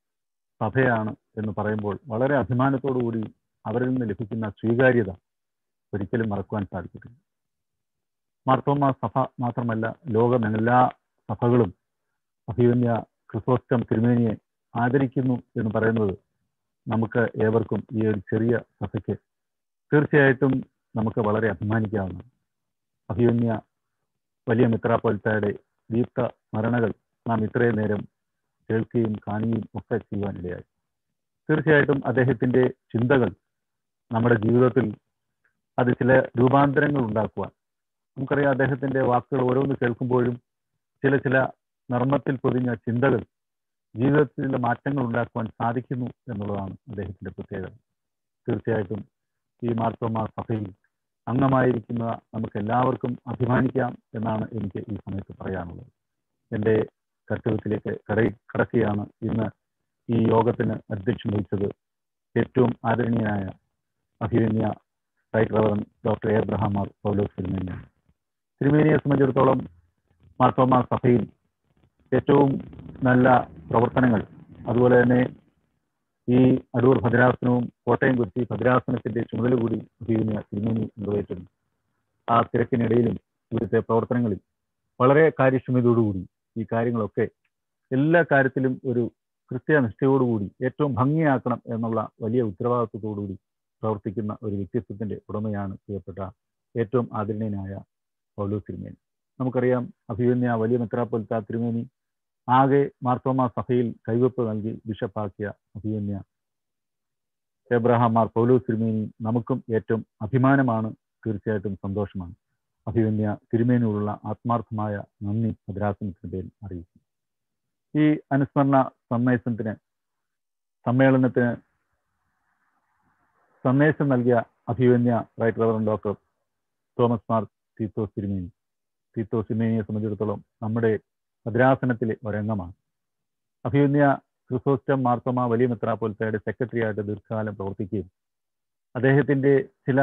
സഭയാണ് എന്ന് പറയുമ്പോൾ വളരെ അഭിമാനത്തോടു കൂടി അവരിൽ നിന്ന് ലഭിക്കുന്ന സ്വീകാര്യത ഒരിക്കലും മറക്കുവാൻ സാധിക്കത്തില്ല. മാർത്തോമാ സഭ മാത്രമല്ല, ലോകമെല്ലാ സഭകളും അഭിമന്യ ക്രിസോസ്റ്റം തിരുമേനിയെ ആദരിക്കുന്നു എന്ന് പറയുന്നത് നമുക്ക് ഏവർക്കും ഈ ഒരു ചെറിയ സഭയ്ക്ക് തീർച്ചയായിട്ടും നമുക്ക് വളരെ അഭിമാനിക്കാവുന്നതാണ്. അഭിമന്യ വലിയ മെത്രാപ്പൊലീത്തയുടെ ദീപ്ത സ്മരണകൾ നാം ഇത്രയും നേരം കേൾക്കുകയും കാണുകയും ഒക്കെ ചെയ്യുവാനിടയായി. തീർച്ചയായിട്ടും അദ്ദേഹത്തിൻ്റെ ചിന്തകൾ നമ്മുടെ ജീവിതത്തിൽ അത് ചില രൂപാന്തരങ്ങൾ ഉണ്ടാക്കുവാൻ, നമുക്കറിയാം അദ്ദേഹത്തിൻ്റെ വാക്കുകൾ ഓരോന്ന് കേൾക്കുമ്പോഴും ചില നർമ്മത്തിൽ പൊതിഞ്ഞ ചിന്തകൾ ജീവിതത്തിലെ മാറ്റങ്ങൾ ഉണ്ടാക്കുവാൻ സാധിക്കുന്നു എന്നുള്ളതാണ് അദ്ദേഹത്തിൻ്റെ പ്രത്യേകത. തീർച്ചയായിട്ടും ഈ മാർത്തോമാ സഭയിൽ അംഗമായിരിക്കുന്ന നമുക്ക് എല്ലാവർക്കും അഭിമാനിക്കാം എന്നാണ് എനിക്ക് ഈ സമയത്ത് പറയാനുള്ളത്. എൻ്റെ കർത്തവ്യത്തിലേക്ക് കടക്കുകയാണ്. ഇന്ന് ഈ യോഗത്തിന് അധ്യക്ഷം വഹിച്ചത് ഏറ്റവും ആദരണീയനായ അഭിമന്യ right reverend doctor Abraham Mar Paulose തിരുമേനിയാണ്. തിരുമേനിയെ സംബന്ധിച്ചിടത്തോളം മാർത്തോമാ സഭയിൽ ഏറ്റവും നല്ല പ്രവർത്തനങ്ങൾ, അതുപോലെ തന്നെ ഈ അടൂർ ഭദ്രാസനവും കോട്ടയം കൊച്ചി ഭദ്രാസനത്തിൻ്റെ ചുമതല കൂടി അഭിമന്യ തിരുമേനി നിർവഹിച്ചിട്ടുണ്ട്. ആ തിരക്കിനിടയിലും ഇവിടുത്തെ പ്രവർത്തനങ്ങളിൽ വളരെ കാര്യക്ഷമതയോടുകൂടി ഈ കാര്യങ്ങളൊക്കെ എല്ലാ കാര്യത്തിലും ഒരു കൃത്യനിഷ്ഠയോടുകൂടി ഏറ്റവും ഭംഗിയാക്കണം എന്നുള്ള വലിയ ഉത്തരവാദിത്വത്തോടുകൂടി പ്രവർത്തിക്കുന്ന ഒരു വ്യക്തിത്വത്തിൻ്റെ ഉടമയാണ് പ്രിയപ്പെട്ട ഏറ്റവും ആദരണീയനായ പൗലോസ് തിരുമേനി. നമുക്കറിയാം അഭിമന്യ വലിയ മെത്രാപ്പൊലീത്ത തിരുമേനി ആകെ മാർത്തോമാ സഭയിൽ കൈവപ്പ് നൽകി ബിഷപ്പാക്കിയ അഭിമന്യ എബ്രഹാം മാർ പൗലോസ് തിരുമേനി നമുക്കും ഏറ്റവും അഭിമാനമാണ്, തീർച്ചയായിട്ടും സന്തോഷമാണ്. അഭിമന്യ തിരുമേനിയോടുള്ള ആത്മാർത്ഥമായ നന്ദി ഭദ്രാസനത്തിൻ്റെ പേരിൽ അറിയിക്കുന്നു. ഈ അനുസ്മരണ സമ്മേളനത്തിന് സന്ദേശം നൽകിയ അഭിമന്യ right reverend doctor Thomas Mar Theethos തിരുമേനിയെ സംബന്ധിച്ചിടത്തോളം നമ്മുടെ ഭദ്രാസനത്തിലെ ഒരംഗമാണ്. അഭിമന്യ ക്രിസോസ്റ്റം മാർത്തോമാ വലിയ മെത്രാപ്പൊലീത്തയുടെ സെക്രട്ടറിയായിട്ട് ദീർഘകാലം പ്രവർത്തിക്കുകയും അദ്ദേഹത്തിൻ്റെ ചില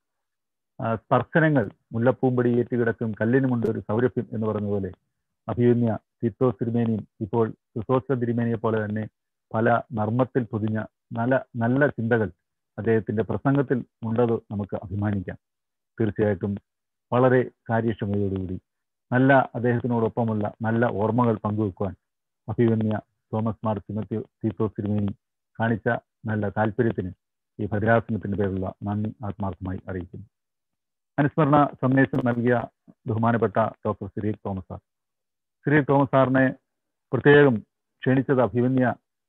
സ്പർശനങ്ങൾ മുല്ലപ്പൂമ്പടി ഏറ്റുകിടക്കും കല്ലിനുമുണ്ട് ഒരു സൗരഭ്യം എന്ന് പറഞ്ഞ പോലെ അഭിമന്യ തീത്തോസ് തിരുമേനിയും ഇപ്പോൾ ക്രിസോസ്റ്റം തിരുമേനിയെ പോലെ തന്നെ പല നർമ്മത്തിൽ പൊതിഞ്ഞ നല്ല ചിന്തകൾ അദ്ദേഹത്തിൻ്റെ പ്രസംഗത്തിൽ ഉണ്ടത് നമുക്ക് അഭിമാനിക്കാം. തീർച്ചയായിട്ടും വളരെ കാര്യക്ഷമതയോടുകൂടി അദ്ദേഹത്തിനോടൊപ്പമുള്ള നല്ല ഓർമ്മകൾ പങ്കുവെക്കുവാൻ അഭിമന്യ തോമസ് മാർ തീത്തോസ് തിരുമേനി കാണിച്ച നല്ല താല്പര്യത്തിന് ഈ ഭദ്രാസനത്തിൻ്റെ പേരുള്ള നന്ദി ആത്മാർത്ഥമായി അറിയിക്കുന്നു. അനുസ്മരണ സന്ദേശം നൽകിയ ബഹുമാനപ്പെട്ട ഡോക്ടർ സിറിയക് തോമസ് സാറിനെ പ്രത്യേകം ക്ഷണിച്ചത് അഭിമന്യ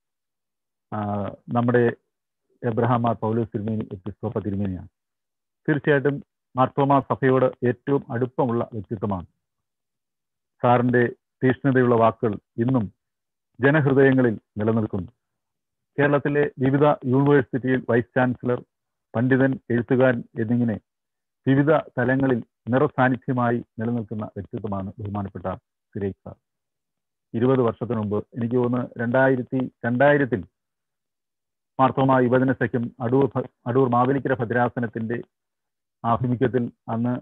നമ്മുടെ എബ്രഹാം മാർ പൗലോസ് തിരുമേനി എപ്പിസ്കോപ്പ തിരുമേനിയാണ്. തീർച്ചയായിട്ടും മാർത്തോമാ സഭയോട് ഏറ്റവും അടുപ്പമുള്ള വ്യക്തിത്വമാണ്. സാറിൻ്റെ തീക്ഷ്ണതയുള്ള വാക്കുകൾ ഇന്നും ജനഹൃദയങ്ങളിൽ നിലനിൽക്കുന്നു. കേരളത്തിലെ വിവിധ യൂണിവേഴ്സിറ്റിയിൽ വൈസ് ചാൻസലർ, പണ്ഡിതൻ, എഴുത്തുകാരൻ എന്നിങ്ങനെ വിവിധ തലങ്ങളിൽ നിറസാന്നിധ്യമായി നിലനിൽക്കുന്ന വ്യക്തിത്വമാണ് ബഹുമാനപ്പെട്ട സിറിയക് സാർ. 20 വർഷത്തിന് മുമ്പ്, എനിക്ക് തോന്നുന്നു 2000 മാർത്തോമാ യുവജന സഖ്യം അടൂർ മാവേലിക്കര ഭദ്രാസനത്തിൻ്റെ ആഭിമുഖ്യത്തിൽ അന്ന്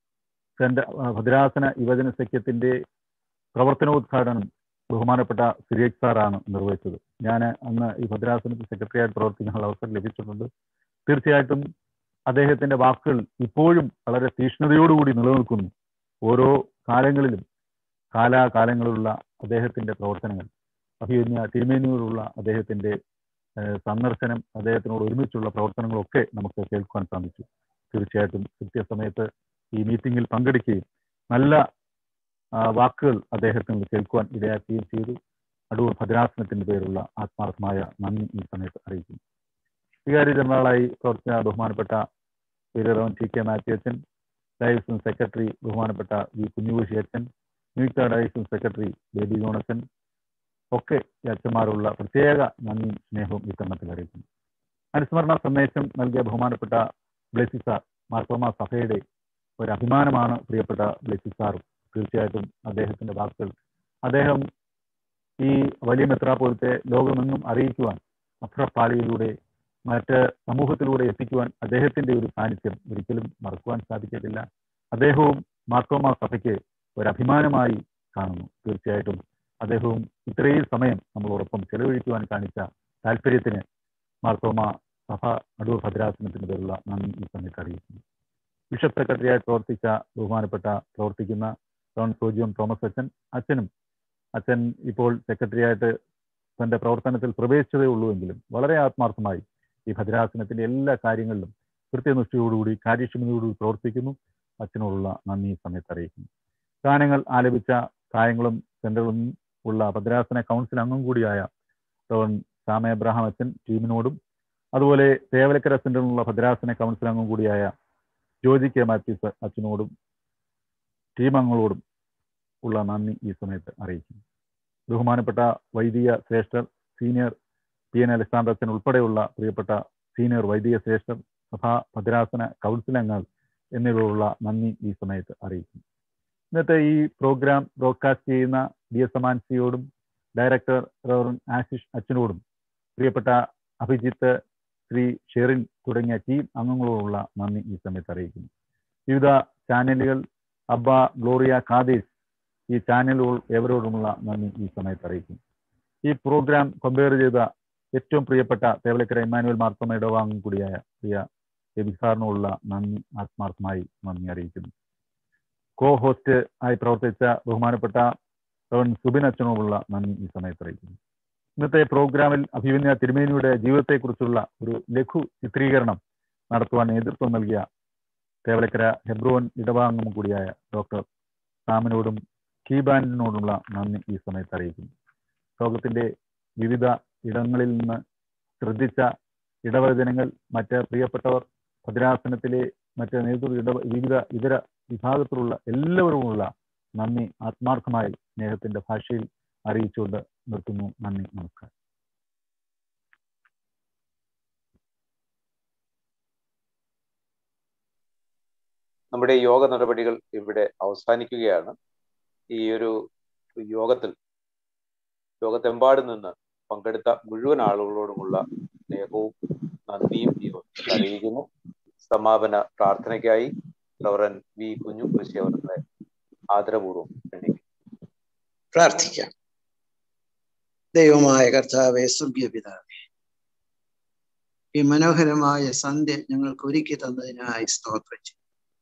ഭദ്രാസന യുവജന സഖ്യത്തിൻ്റെ പ്രവർത്തനോദ്ഘാടനം ബഹുമാനപ്പെട്ട സിറിയക് സാറാണ് നിർവഹിച്ചത്. ഞാൻ അന്ന് ഈ ഭദ്രാസനത്തിൽ സെക്രട്ടറിയായിട്ട് പ്രവർത്തിക്കാനുള്ള അവസരം ലഭിച്ചിട്ടുണ്ട്. തീർച്ചയായിട്ടും അദ്ദേഹത്തിൻ്റെ വാക്കുകൾ ഇപ്പോഴും വളരെ തീക്ഷ്ണതയോടുകൂടി നിലനിൽക്കുന്നു. ഓരോ കാലങ്ങളിലും കാലാകാലങ്ങളിലുള്ള അദ്ദേഹത്തിൻ്റെ പ്രവർത്തനങ്ങൾ, അഭിമന്യ തിരുമേനിയോടുള്ള അദ്ദേഹത്തിൻ്റെ സന്ദർശനം, അദ്ദേഹത്തിനോട് ഒരുമിച്ചുള്ള പ്രവർത്തനങ്ങളൊക്കെ നമുക്ക് കേൾക്കുവാൻ സാധിച്ചു. തീർച്ചയായിട്ടും കൃത്യസമയത്ത് ഈ മീറ്റിങ്ങിൽ പങ്കെടുക്കുകയും നല്ല വാക്കുകൾ അദ്ദേഹത്തിന് കേൾക്കുവാൻ ഇടയാക്കുകയും ചെയ്തു. അടൂർ ഭദ്രാസനത്തിന്റെ പേരുള്ള ആത്മാർത്ഥമായ നന്ദി ഈ സമയത്ത് അറിയിക്കുന്നു. വികാരി ജനറലായി പ്രവർത്തിച്ച ബഹുമാനപ്പെട്ട റവറൻ ടി കെ മാത്യു അച്ഛൻ, ഡയസിൻ സെക്രട്ടറി ബഹുമാനപ്പെട്ട വി കുഞ്ഞുകോശി അച്ഛൻ, നിയുക്ത ഡയസിൻ സെക്രട്ടറി ബേബി ജോണച്ചൻ ഒക്കെ ഈ അച്ഛന്മാരുള്ള പ്രത്യേക നന്ദി സ്നേഹവും ഈ തരണത്തിൽ അറിയിക്കുന്നു. അനുസ്മരണ സന്ദേശം നൽകിയ ബഹുമാനപ്പെട്ട ബ്ലെസി സാർ മാർത്തോമാ സഭയുടെ ഒരു അഭിമാനമാണ്. പ്രിയപ്പെട്ട ബ്ലെസി സാറും തീർച്ചയായിട്ടും അദ്ദേഹത്തിന്റെ വാക്കുകൾ അദ്ദേഹം ഈ വലിയ മെത്രാപ്പോലത്തെ ലോകമെങ്ങും അറിയിക്കുവാൻ അഭ്രപാളിയിലൂടെ മറ്റ് സമൂഹത്തിലൂടെ എത്തിക്കുവാൻ അദ്ദേഹത്തിന്റെ ഒരു സാന്നിധ്യം ഒരിക്കലും മറക്കുവാൻ സാധിക്കത്തില്ല. അദ്ദേഹവും മാർത്തോമാ സഭയ്ക്ക് ഒരു അഭിമാനമായി കാണുന്നു. തീർച്ചയായിട്ടും അദ്ദേഹവും ഇത്രയും സമയം നമ്മളോടൊപ്പം ചെലവഴിക്കുവാൻ കാണിച്ച താല്പര്യത്തിന് മാർത്തോമാ സഭ അടൂർ ഭദ്രാസനത്തിന്റെ പേരുള്ള നന്ദി ഈ സമയത്ത് അറിയിക്കുന്നു. ബിഷപ്പ് സെക്രട്ടറിയായി പ്രവർത്തിക്കുന്ന ഡോൺ സോജിയം തോമസ് അച്ഛൻ ഇപ്പോൾ സെക്രട്ടറിയായിട്ട് തന്റെ പ്രവർത്തനത്തിൽ പ്രവേശിച്ചതേ ഉള്ളൂവെങ്കിലും വളരെ ആത്മാർത്ഥമായി ഈ ഭദ്രാസനത്തിന്റെ എല്ലാ കാര്യങ്ങളിലും കൃത്യനിഷ്ഠയോടുകൂടി കാര്യക്ഷമതയോടുകൂടി പ്രവർത്തിക്കുന്നു. അച്ഛനോടുള്ള നന്ദി ഈ സമയത്ത് അറിയിക്കുന്നു. ഗാനങ്ങൾ ആലപിച്ച കായങ്ങളും സെന്ററും ഉള്ള ഭദ്രാസന കൗൺസിൽ അംഗം കൂടിയായ ഡോൺ സാമ എബ്രഹാം അച്ഛൻ ടീമിനോടും അതുപോലെ തേവലക്കര സെന്ററിലുള്ള ഭദ്രാസന കൗൺസിൽ അംഗം കൂടിയായ ജോജി കെ മാത്യൂസ് അച്ഛനോടും ടീം അംഗങ്ങളോടും ഉള്ള നന്ദി ഈ സമയത്ത് അറിയിക്കുന്നു. ബഹുമാനപ്പെട്ട വൈദിക ശ്രേഷ്ഠർ, സീനിയർ PN അലക്സാണ്ടർ അച്ഛൻ ഉൾപ്പെടെയുള്ള പ്രിയപ്പെട്ട സീനിയർ വൈദിക ശ്രേഷ്ഠർ, സഭാ ഭദ്രാസന കൗൺസിൽ അംഗങ്ങൾ എന്നിവയുള്ള നന്ദി ഈ സമയത്ത് അറിയിക്കുന്നു. ഇന്നത്തെ ഈ പ്രോഗ്രാം ബ്രോഡ്കാസ്റ്റ് ചെയ്യുന്ന DS അമാൻസിയോടും ഡയറക്ടർ റവറൻ ആശിഷ് അച്ഛനോടും പ്രിയപ്പെട്ട അഭിജിത്ത്, ശ്രീ ഷെറിൻ തുടങ്ങിയ ടീം അംഗങ്ങളോടുള്ള നന്ദി ഈ സമയത്ത് അറിയിക്കുന്നു. വിവിധ ചാനലുകൾ, അബ്ബ, ഗ്ലോറിയ, കാദേശ്, ഈ ചാനലുകൾ എവരോടുമുള്ള നന്ദി ഈ സമയത്ത് അറിയിക്കുന്നു. ഈ പ്രോഗ്രാം കമ്പയർ ചെയ്ത ഏറ്റവും പ്രിയപ്പെട്ട തേവലക്കര ഇമ്മാനുവൽ മാർത്തോമ ഇടവാംഗം കൂടിയായ പ്രിയ എബിസാറിനോടുള്ള നന്ദി ആത്മാർത്ഥമായി നന്ദി അറിയിക്കുന്നു. കോ ഹോസ്റ്റ് ആയി പ്രവർത്തിച്ച ബഹുമാനപ്പെട്ട റവൻ സുബിൻ അച്ഛനോടുള്ള നന്ദി ഈ സമയത്ത് അറിയിക്കുന്നു. ഇന്നത്തെ പ്രോഗ്രാമിൽ അഭിമന്യ തിരുമേനിയുടെ ജീവിതത്തെക്കുറിച്ചുള്ള ഒരു ലഘു ചിത്രീകരണം നടത്തുവാൻ നേതൃത്വം നൽകിയ തേവലക്കര ഹെബ്രോൻ ഇടവാംഗം കൂടിയായ ഡോക്ടർ സാമിനോടും കീബാൻഡിനോടുള്ള നന്ദി ഈ സമയത്ത് അറിയിക്കുന്നു. ലോകത്തിന്റെ വിവിധ ഇടങ്ങളിൽ നിന്ന് ശ്രദ്ധിച്ച ഇടവചനങ്ങൾ, മറ്റ് പ്രിയപ്പെട്ടവർ, ഭദ്രാസനത്തിലെ മറ്റ് വിവിധ ഇതര വിഭാഗത്തിലുള്ള എല്ലാവരുമുള്ള നന്ദി ആത്മാർത്ഥമായി സ്നേഹത്തിന്റെ ഭാഷയിൽ അറിയിച്ചുകൊണ്ട് നിർത്തുന്നു. നന്ദി, നമസ്കാരം. നമ്മുടെ യോഗ നടപടികൾ ഇവിടെ അവസാനിക്കുകയാണ്. ഈ ഒരു യോഗത്തെമ്പാടും നിന്ന് പങ്കെടുത്ത മുഴുവൻ ആളുകളോടുമുള്ള സ്നേഹവും നന്ദിയും അറിയിക്കുന്നു. സമാപന പ്രാർത്ഥനയ്ക്കായി റവറൻ വി കുഞ്ഞുകോശി അവരുടെ ആദരപൂർവ്വം ക്ഷണിക്കുന്നു. പ്രാർത്ഥിക്കാം. ദൈവമായ കർത്താവേ, സ്വർഗീയ പിതാവേ, ഈ മനോഹരമായ സന്ധ്യ ഞങ്ങൾക്ക് ഒരുക്കി തന്നതിനായി സ്തോത്രം ചെയ്യും.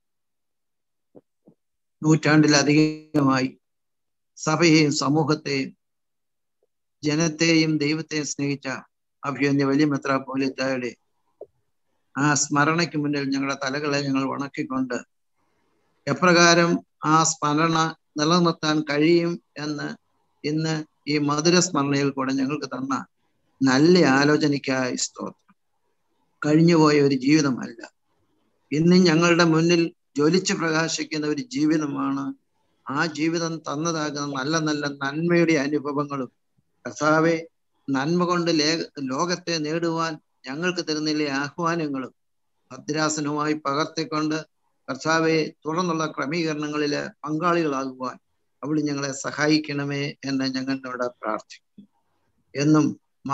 നൂറ്റാണ്ടിലധികമായി സഭയെയും സമൂഹത്തെയും ജനത്തെയും ദൈവത്തെയും സ്നേഹിച്ച അഭിമന്യ വലിയ മെത്രാപ്പോലീത്തായുടെ ആ സ്മരണയ്ക്ക് മുന്നിൽ ഞങ്ങളുടെ തലകളെ ഞങ്ങൾ വണക്കിക്കൊണ്ട് എപ്രകാരം ആ സ്മരണ നിലനിർത്താൻ കഴിയും എന്ന് ഇന്ന് ഈ മധുര സ്മരണയിൽ കൂടെ ഞങ്ങൾക്ക് തന്ന നല്ല ആലോചനയ്ക്കായി സ്തോത്രം. കഴിഞ്ഞുപോയ ഒരു ജീവിതമല്ല, ഇന്ന് ഞങ്ങളുടെ മുന്നിൽ ജ്വലിച്ച് പ്രകാശിക്കുന്ന ഒരു ജീവിതമാണ്. ആ ജീവിതം തന്നതാകുന്ന നല്ല നല്ല നന്മയുടെ അനുഭവങ്ങളും കർത്താവെ, നന്മ കൊണ്ട് ലോകത്തെ നേടുവാൻ ഞങ്ങൾക്ക് തരുന്നില്ലേ ആഹ്വാനങ്ങളും ഭദ്രാസനവുമായി പകർത്തിക്കൊണ്ട് കർത്താവെ, തുടർന്നുള്ള ക്രമീകരണങ്ങളില് പങ്കാളികളാകുവാൻ അവിടെ ഞങ്ങളെ സഹായിക്കണമേ എന്ന് ഞങ്ങളോട് പ്രാർത്ഥിക്കുന്നു. എന്നും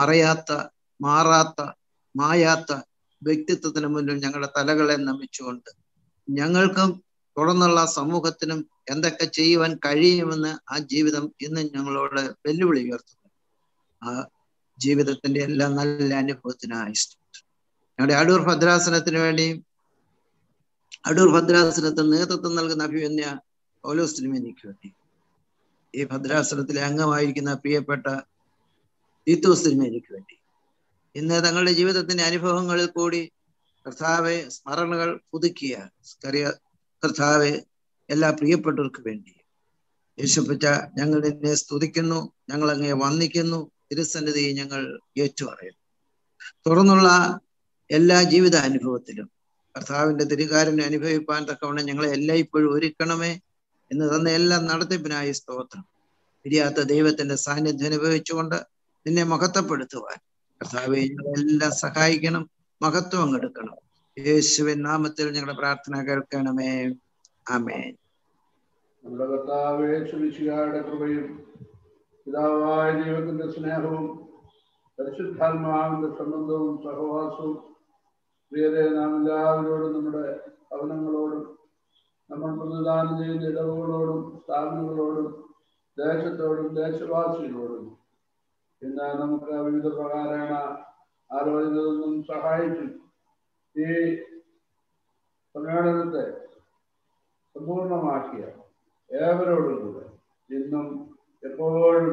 മായാത്ത വ്യക്തിത്വത്തിന് മുന്നിൽ ഞങ്ങളുടെ തലകളെ നമിച്ചുകൊണ്ട് ഞങ്ങൾക്കും തുടർന്നുള്ള സമൂഹത്തിനും എന്തൊക്കെ ചെയ്യുവാൻ കഴിയുമെന്ന് ആ ജീവിതം ഇന്ന് ഞങ്ങളോട് വെല്ലുവിളി ഉയർത്തുന്നു. ആ ജീവിതത്തിന്റെ എല്ലാ നല്ല അനുഭവത്തിനായി ഞങ്ങളുടെ അടൂർ ഭദ്രാസനത്തിന് വേണ്ടിയും അടൂർ ഭദ്രാസനത്തിന് നേതൃത്വം നൽകുന്ന അഭിമന്യ പൗലോസ് തിരുമേനിക്ക് വേണ്ടി, ഈ ഭദ്രാസനത്തിലെ അംഗമായിരിക്കുന്ന പ്രിയപ്പെട്ട തീത്തോസ് തിരുമേനിക്ക് വേണ്ടി, ഇന്ന് തങ്ങളുടെ ജീവിതത്തിന്റെ അനുഭവങ്ങളിൽ കൂടി കർത്താവെ സ്മരണകൾ പുതുക്കിയ കർത്താവെ എല്ലാ പ്രിയപ്പെട്ടവർക്ക് വേണ്ടി, യേശുപ്പച്ച, ഞങ്ങൾ നിന്നെ സ്തുതിക്കുന്നു, ഞങ്ങൾ അങ്ങയെ വന്ദിക്കുന്നു, തിരുസന്നിധി ഞങ്ങൾ ഏറ്റുപറയുന്നു. തുടർന്നുള്ള എല്ലാ ജീവിത അനുഭവത്തിലും കർത്താവിന്റെ തിരുകാരുണ്യം അനുഭവിപ്പാൻ തക്കവണ്ണം ഞങ്ങളെ എല്ലായ്പ്പോഴും ഒരുക്കണമേ എന്ന് തന്ന എല്ലാ നടത്തിപ്പിനായി സ്തോത്രം. പിരിയാത്ത ദൈവത്തിന്റെ സാന്നിധ്യം അനുഭവിച്ചുകൊണ്ട് നിന്നെ മഹത്വപ്പെടുത്തുവാൻ കർത്താവെ ഞങ്ങളെല്ലാം സഹായിക്കണം, മഹത്വം അങ്ങെടുക്കണം. യേശുവിൻ നാമത്തിൽ ഞങ്ങളുടെ പ്രാർത്ഥന കേൾക്കണമേ. ആമേൻ. നമ്മുടെ കർത്താവേ യേശുമിശിഹായുടെ കൃപയും പിതാവായ ദൈവത്തിന്റെ സ്നേഹവും പരിശുദ്ധാത്മാവിന്റെ സംബന്ധവും സഹവാസവും പ്രിയരെ നാം എല്ലാവരോടും നമ്മുടെ ഭവനങ്ങളോടും നമ്മൾ പ്രതിദാനം ചെയ്യുന്ന ഇടവുകളോടും സ്ഥാപനങ്ങളോടും ദേശത്തോടും ദേശവാസികളോടും ഇന്ന് നമുക്ക് വിവിധ പ്രകാരേണ ആലോചനകളിൽ സഹായിച്ചു ഈ സമ്മേളനത്തെ സമ്പൂർണമാക്കിയ ഏവരോടും കൂടെ ഇന്നും എപ്പോഴും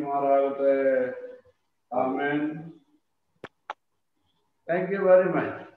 ഉണ്ടായിരിക്കുമാറാകട്ടെ. ആമേൻ. Thank you very much.